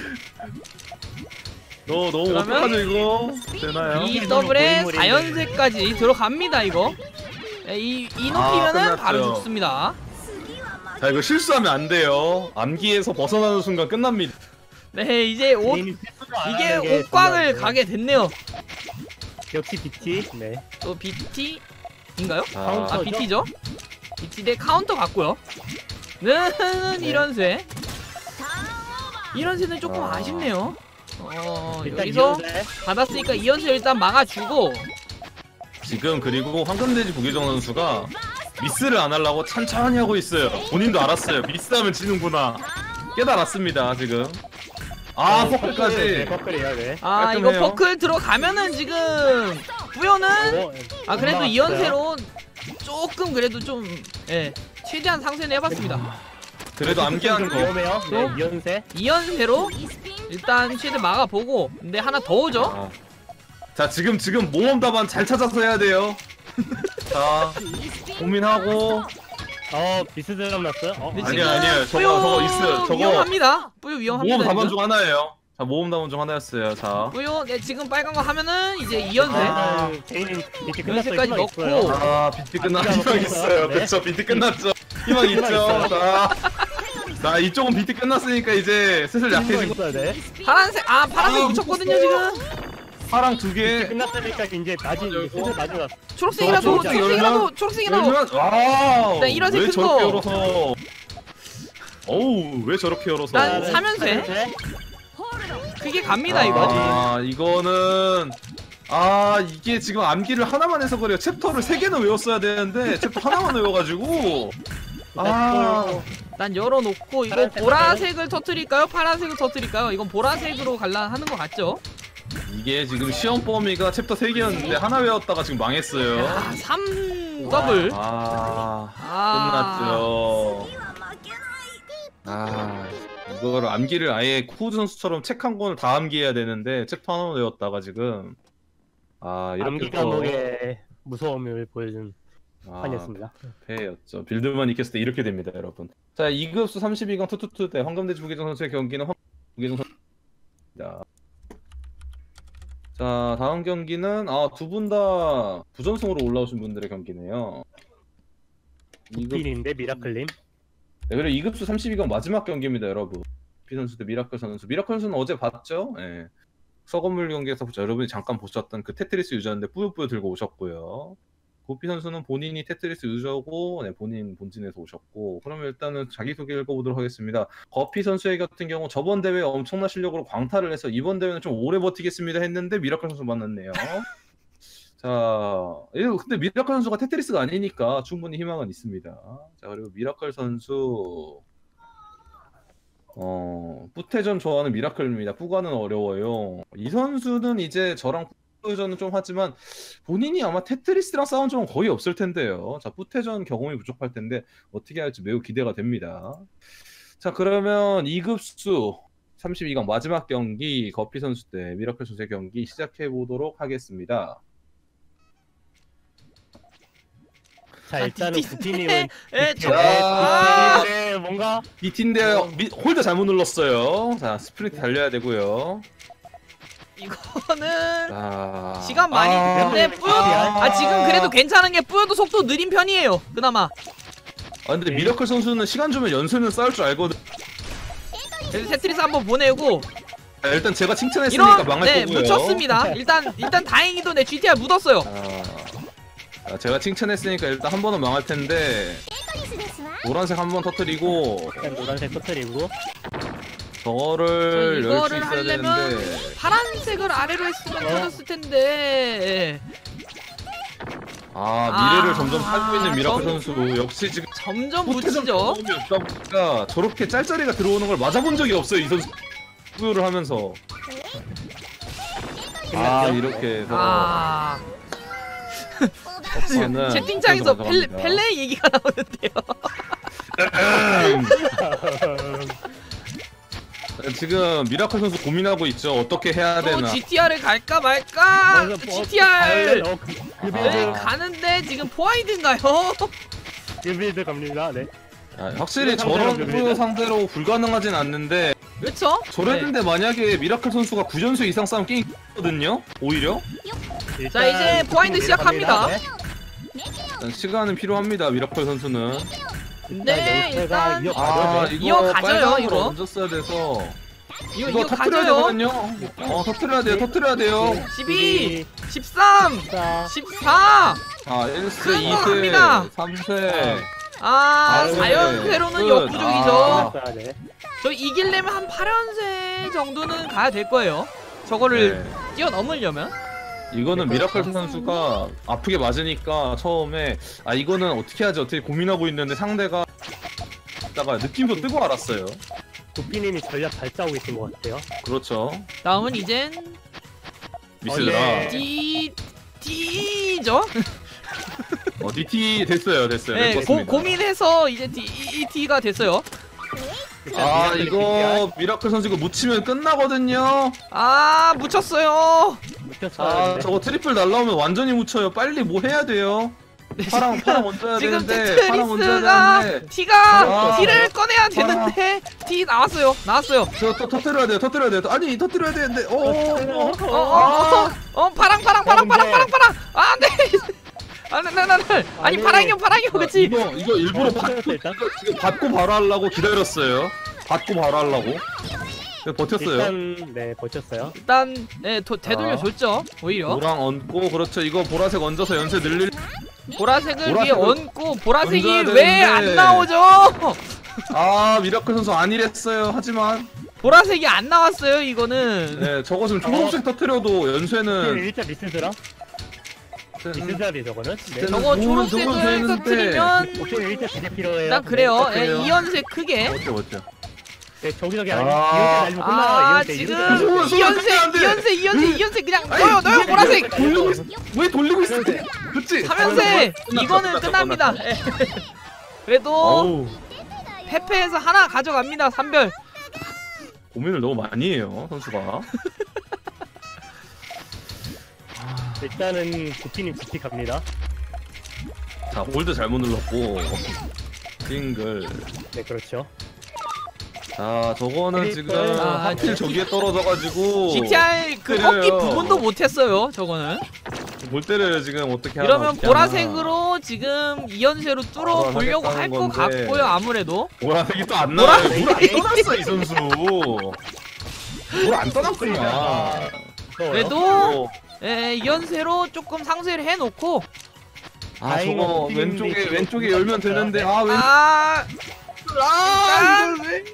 너무 그러면 어떡하죠 이거? 되나요? 이 더블에 4연세까지 들어갑니다 이거. 이 높이면은 끝났죠. 바로 죽습니다. 자 이거 실수하면 안 돼요. 암기에서 벗어나는 순간 끝납니다. 네 이제 이게 옷광을 가게 됐네요. 역시 BT. 네. 또 BT인가요? 아, BT죠? BT 대 카운터 같고요. 는 이런세. 이런세는 조금 아쉽네요. 일단 여기서 이연세. 받았으니까 이연세 일단 막아주고. 지금 그리고 황금돼지 구기정 선수가 미스를 안 하려고 천천히 하고 있어요. 본인도 알았어요. 미스하면 지는구나. 깨달았습니다 지금. 퍼클까지. 네, 퍼클이야, 네. 이거 깔끔해요. 퍼클 들어가면은 지금 부여는 그래도 이연세로 조금 그래도 좀 최대한 상쇄는 해봤습니다. 그래도 암기한 거. 위험해요. 네, 이연세. 이연세로 일단 최대 막아보고. 근데 하나 더 오죠? 자 지금 모험답안 잘 찾아서 해야 돼요. 자 고민하고. 비스 드럼 났어요? 근데 아니에요. 저거 있어요. 저거 위험합니다. 뿌요 위험합니다. 모험 답안 지금. 중 하나예요. 자 모험 답안 중 하나였어요. 자. 뿌요 지금 빨간 거 하면은 이제 이연세. 제인은 BT 이연세까지 끝났어요. 넣고. BT 끝난 희망 있어요. 네. 그쵸 BT 끝났죠. 희망 있죠. 자 이쪽은 BT 끝났으니까 이제 슬슬 약해지고. 네. 파란색 파란색 묻혔거든요 지금. 파랑 2개. 끝났으니까 이제 슬슬 나중에 초록색이라도 열면 와우. 네, 이런 왜 큰 저렇게 거. 열어서? 어우 왜 저렇게 열어서? 난 3연세. 그게 갑니다 이거. 이거는 이게 지금 암기를 하나만 해서 그래요. 챕터를 3개는 외웠어야 되는데 챕터 하나만 외워가지고. 난 열어놓고 이거 보라색을 터뜨릴까요? 파란색을 터뜨릴까요? 이건 보라색으로 갈라 하는 것 같죠? 이게 지금 시험 범위가 챕터 3개였는데 하나 외웠다가 지금 망했어요. 3 더블. 끝났죠. 이거를 암기를 아예 쿠즈 선수처럼 책 한 권을 다 암기해야 되는데 챕터 하나 외웠다가 지금 이렇게 암기 과목의 무서움을 보여준 판이었습니다. 패였죠. 빌드만 익혔을 때 이렇게 됩니다, 여러분. 자, 2급수 32강 투투투 대 황금돼지 구기정 선수의 경기는 구기정 선수입니다. 자, 다음 경기는 두 분 다 부전승으로 올라오신 분들의 경기네요. 2급인데 미라클님. 네, 그리고 2급수 32강 마지막 경기입니다, 여러분. 피 선수 대 미라클 선수. 미라클 선수는 어제 봤죠? 예. 서건물 경기에서 여러분이 잠깐 보셨던 그 테트리스 유저인데 뿌요뿌요 들고 오셨고요. 고피 선수는 본인이 테트리스 유저고 본인 본진에서 오셨고. 그러면 일단은 자기소개 읽어보도록 하겠습니다. 거피 선수의 같은 경우 저번 대회 엄청난 실력으로 광탈을 해서 이번 대회는 좀 오래 버티겠습니다 했는데 미라클 선수 만났네요. 자, 근데 미라클 선수가 테트리스가 아니니까 충분히 희망은 있습니다. 자, 그리고 미라클 선수 뿌테전 좋아하는 미라클입니다. 뿌가는 어려워요. 이 선수는 이제 저랑 뿌테전은 좀 하지만 본인이 아마 테트리스랑 싸운 적은 거의 없을 텐데요. 자, 뿌테전 경험이 부족할 텐데 어떻게 할지 매우 기대가 됩니다. 자, 그러면 2급수 32강 마지막 경기 거피 선수 대 미라클 선수의 경기 시작해 보도록 하겠습니다. 자, 일단은 구피님은 뭔가 BT인데 홀드 잘못 눌렀어요. 자, 스프린트 달려야 되고요. 이거는 시간 많이 근데 뿌요 지금 그래도 괜찮은 게 뿌요도 속도 느린 편이에요. 그나마. 근데 미라클 선수는 시간 주면 연쇄는 싸울 줄 알거든. 그래서 테트리스 한번 보내고. 일단 제가 칭찬했으니까 망할 거고요. 묻혔습니다. 일단 다행히도 내 GTR 묻었어요. 제가 칭찬했으니까 일단 한 번은 망할 텐데 노란색 한 번 터뜨리고 노란색 터뜨리고 저거를 열 수 있어야 하려면 되는데 파란색을 아래로 했으면 터졌을 텐데. 미래를 점점 살고 있는 미라클 선수 역시 지금 점점 묻히죠. 그러니까 저렇게 짤짤이가 들어오는 걸 맞아본 적이 없어요 이 선수. 후요를 하면서 이렇게 해서 저는 채팅창에서 가져갑니다. 펠레 얘기가 나오는데요. 지금 미라클 선수 고민하고 있죠. 어떻게 해야 또 되나. GTR을 갈까 말까? GTR 그 네, 빌드 가는데 지금 포화이드인가요? 그 빌드 갑니다. 네. 확실히 상대로 저런 봅니다. 상대로 불가능하진 않는데 그렇죠? 저랬는데 만약에 미라클 선수가 9연수 이상 싸움 게임거든요. 오히려 자, 이제 포화이드 시작합니다. 네. 일단 시간은 필요합니다. 미라클 선수는. 네, 일단 아 네. 이거 이어가져요, 빨강으로 이거. 얹었어야 돼서 이거 터트려야 가져요. 되거든요. 터트려야 돼요. 터트려야 돼요. 12, 13, 14 14. 아 1세, 큰 거 2세, 갑니다. 3세. 아, 네. 4연패로는 끝. 역부족이죠. 아, 네. 저 이기려면 한 8연패 정도는 가야 될 거예요. 저거를 네. 뛰어넘으려면. 이거는 미라클 선수가 아프게 맞으니까 처음에 아 이거는 어떻게 하지 어떻게 고민하고 있는데 상대가 다가 느낌도 뜨고 알았어요. 도끼님이 전략 잘 짜고 계신 것 같아요. 그렇죠. 다음은 이젠 미스라. 네. D죠? DT 됐어요. 네, 됐습니다. 고민해서 이제 D가 됐어요. 아 이거 미라클 선수 이거 묻히면 끝나거든요. 아, 묻혔어요. 묻혔어요. 아 네. 저거 트리플 날라오면 완전히 묻혀요. 빨리 뭐 해야 돼요? 파랑 얹어야 지금 되는데 파랑 테트리스가 얹어야 되는데 T가 아. T를 꺼내야 되는데 T 나왔어요. 저 터뜨려야 돼요. 아니 터뜨려야 되는데 파랑. 아, 네. 아니 파랑이요. 그렇지. 이거 일부러 터뜨렸어, 일단. 지금 받고 바로 하려고 기다렸어요. 받고 바로 하려고. 근데 버텼어요. 일단 네 버텼어요. 일단 네, 되돌려 줬죠. 오히려 노랑 얹고 그렇죠. 이거 보라색 얹어서 연쇄 늘릴. 보라색을 위에 보라색을 얹고 보라색이 얹어야 왜 안 되는데. 나오죠? 아 미라클 선수 아니랬어요. 하지만 보라색이 안 나왔어요. 이거는 네 저거 지금 초록색 터트려도 연쇄는 일자 미스드라 미스드라비 저거는. 네. 저거 도움은 초록색을 되는데. 터트리면 옵션 일자 되게 필요해요. 일단 그래요. 네, 예, 그래요. 2연색 크게. 멋져. 네, 저기저기 아. 이렇게 날리면 끝나요. 아, 이럴 때, 지금 이럴 때. 손 안 2연색 그냥 넣어요 보라색. 돌리고 있어. 왜 돌리고 있어? 그렇지. 3연색 이거는 끝납니다. 예. 그래도 어우 페페에서 하나 가져갑니다. 3별. 고민을 너무 많이 해요 선수가. 일단은 도끼님 GT 갑니다. 자 홀드 잘못 눌렀고 싱글. 네, 그렇죠. 자 저거는 지금 아, 하필 저기에 떨어져가지고 GTR 그 때려요. 꺾기 부분도 못했어요. 저거는. 못 때려요 지금 어떻게 하나 이러면 없지 보라색으로 지금 2연쇄로 뚫어 보려고 할 것 하겠다는 건데. 같고요. 아무래도. 보라색이 또 안 나와요. 물안 떠났어 이 선수. 물 안 떠났구나. 그래도 2연쇄로 조금 상쇄를 해놓고 아 저거 왼쪽에 열면 되는데 아 왼. 아 이걸 왜?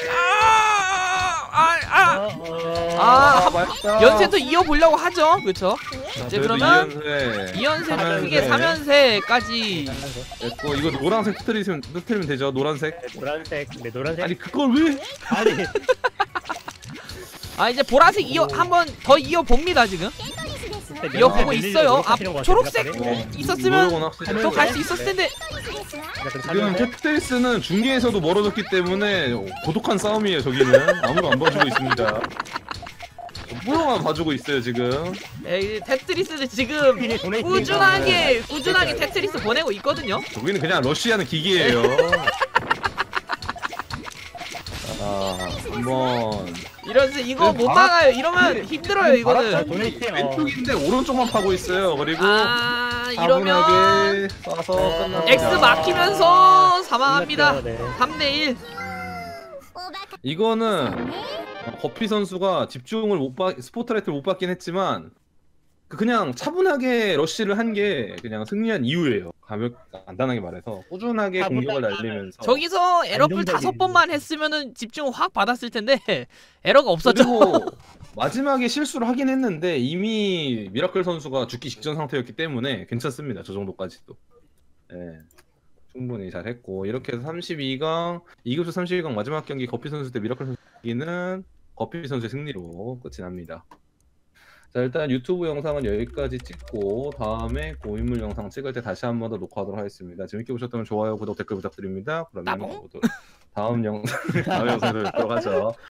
맛있다. 연쇄도 이어보려고 하죠. 그렇죠? 자, 이제 그래도 그러면 2연쇄. 2연쇄 크게 3연쇄까지 됐고 이거 노란색 터트리면 되죠. 노란색. 노란색. 네, 노란색. 아니 그걸 왜? 아니. 이제 보라색 한번 더 이어봅니다. 지금 이어보고 있어요. 초록색 있었으면 더 갈 수 있었을 텐데. 지금 테트리스는 중계에서도 멀어졌기 때문에 고독한 싸움이에요. 저기는 아무도 안 봐주고 있습니다. 무용만 봐주고 있어요 지금. 테트리스는 지금 꾸준하게 테트리스 보내고 있거든요. 저기는 그냥 러쉬하는 기기예요. 한번 이거 못 막아요. 이러면 힘들어요 이거는. 왼쪽인데 오른쪽만 파고 있어요. 그리고 이러면 차분하게 쏴서 끝납니다. X 막히면서 사망합니다. 네. 3대1. 이거는 거피 선수가 집중을 스포트라이트를 못 받긴 했지만 그냥 차분하게 러쉬를 한 게 그냥 승리한 이유예요. 간단하게 말해서 꾸준하게 공격을 날리면서 저기서 에러풀 5번만 했으면은 집중 확 받았을 텐데 에러가 없었죠. 그리고 마지막에 실수를 하긴 했는데 이미 미라클 선수가 죽기 직전 상태였기 때문에 괜찮습니다. 저 정도까지도. 네, 충분히 잘했고 이렇게 해서 32강 2급수 32강 마지막 경기 거피 선수 대 미라클 선수 경기는 거피 선수의 승리로 끝이 납니다. 자, 일단 유튜브 영상은 여기까지 찍고 다음에 고인물 영상 찍을 때 다시 한 번 더 녹화하도록 하겠습니다. 재밌게 보셨다면 좋아요, 구독, 댓글 부탁드립니다. 그러면 다음 영상에 뵙도록 하죠.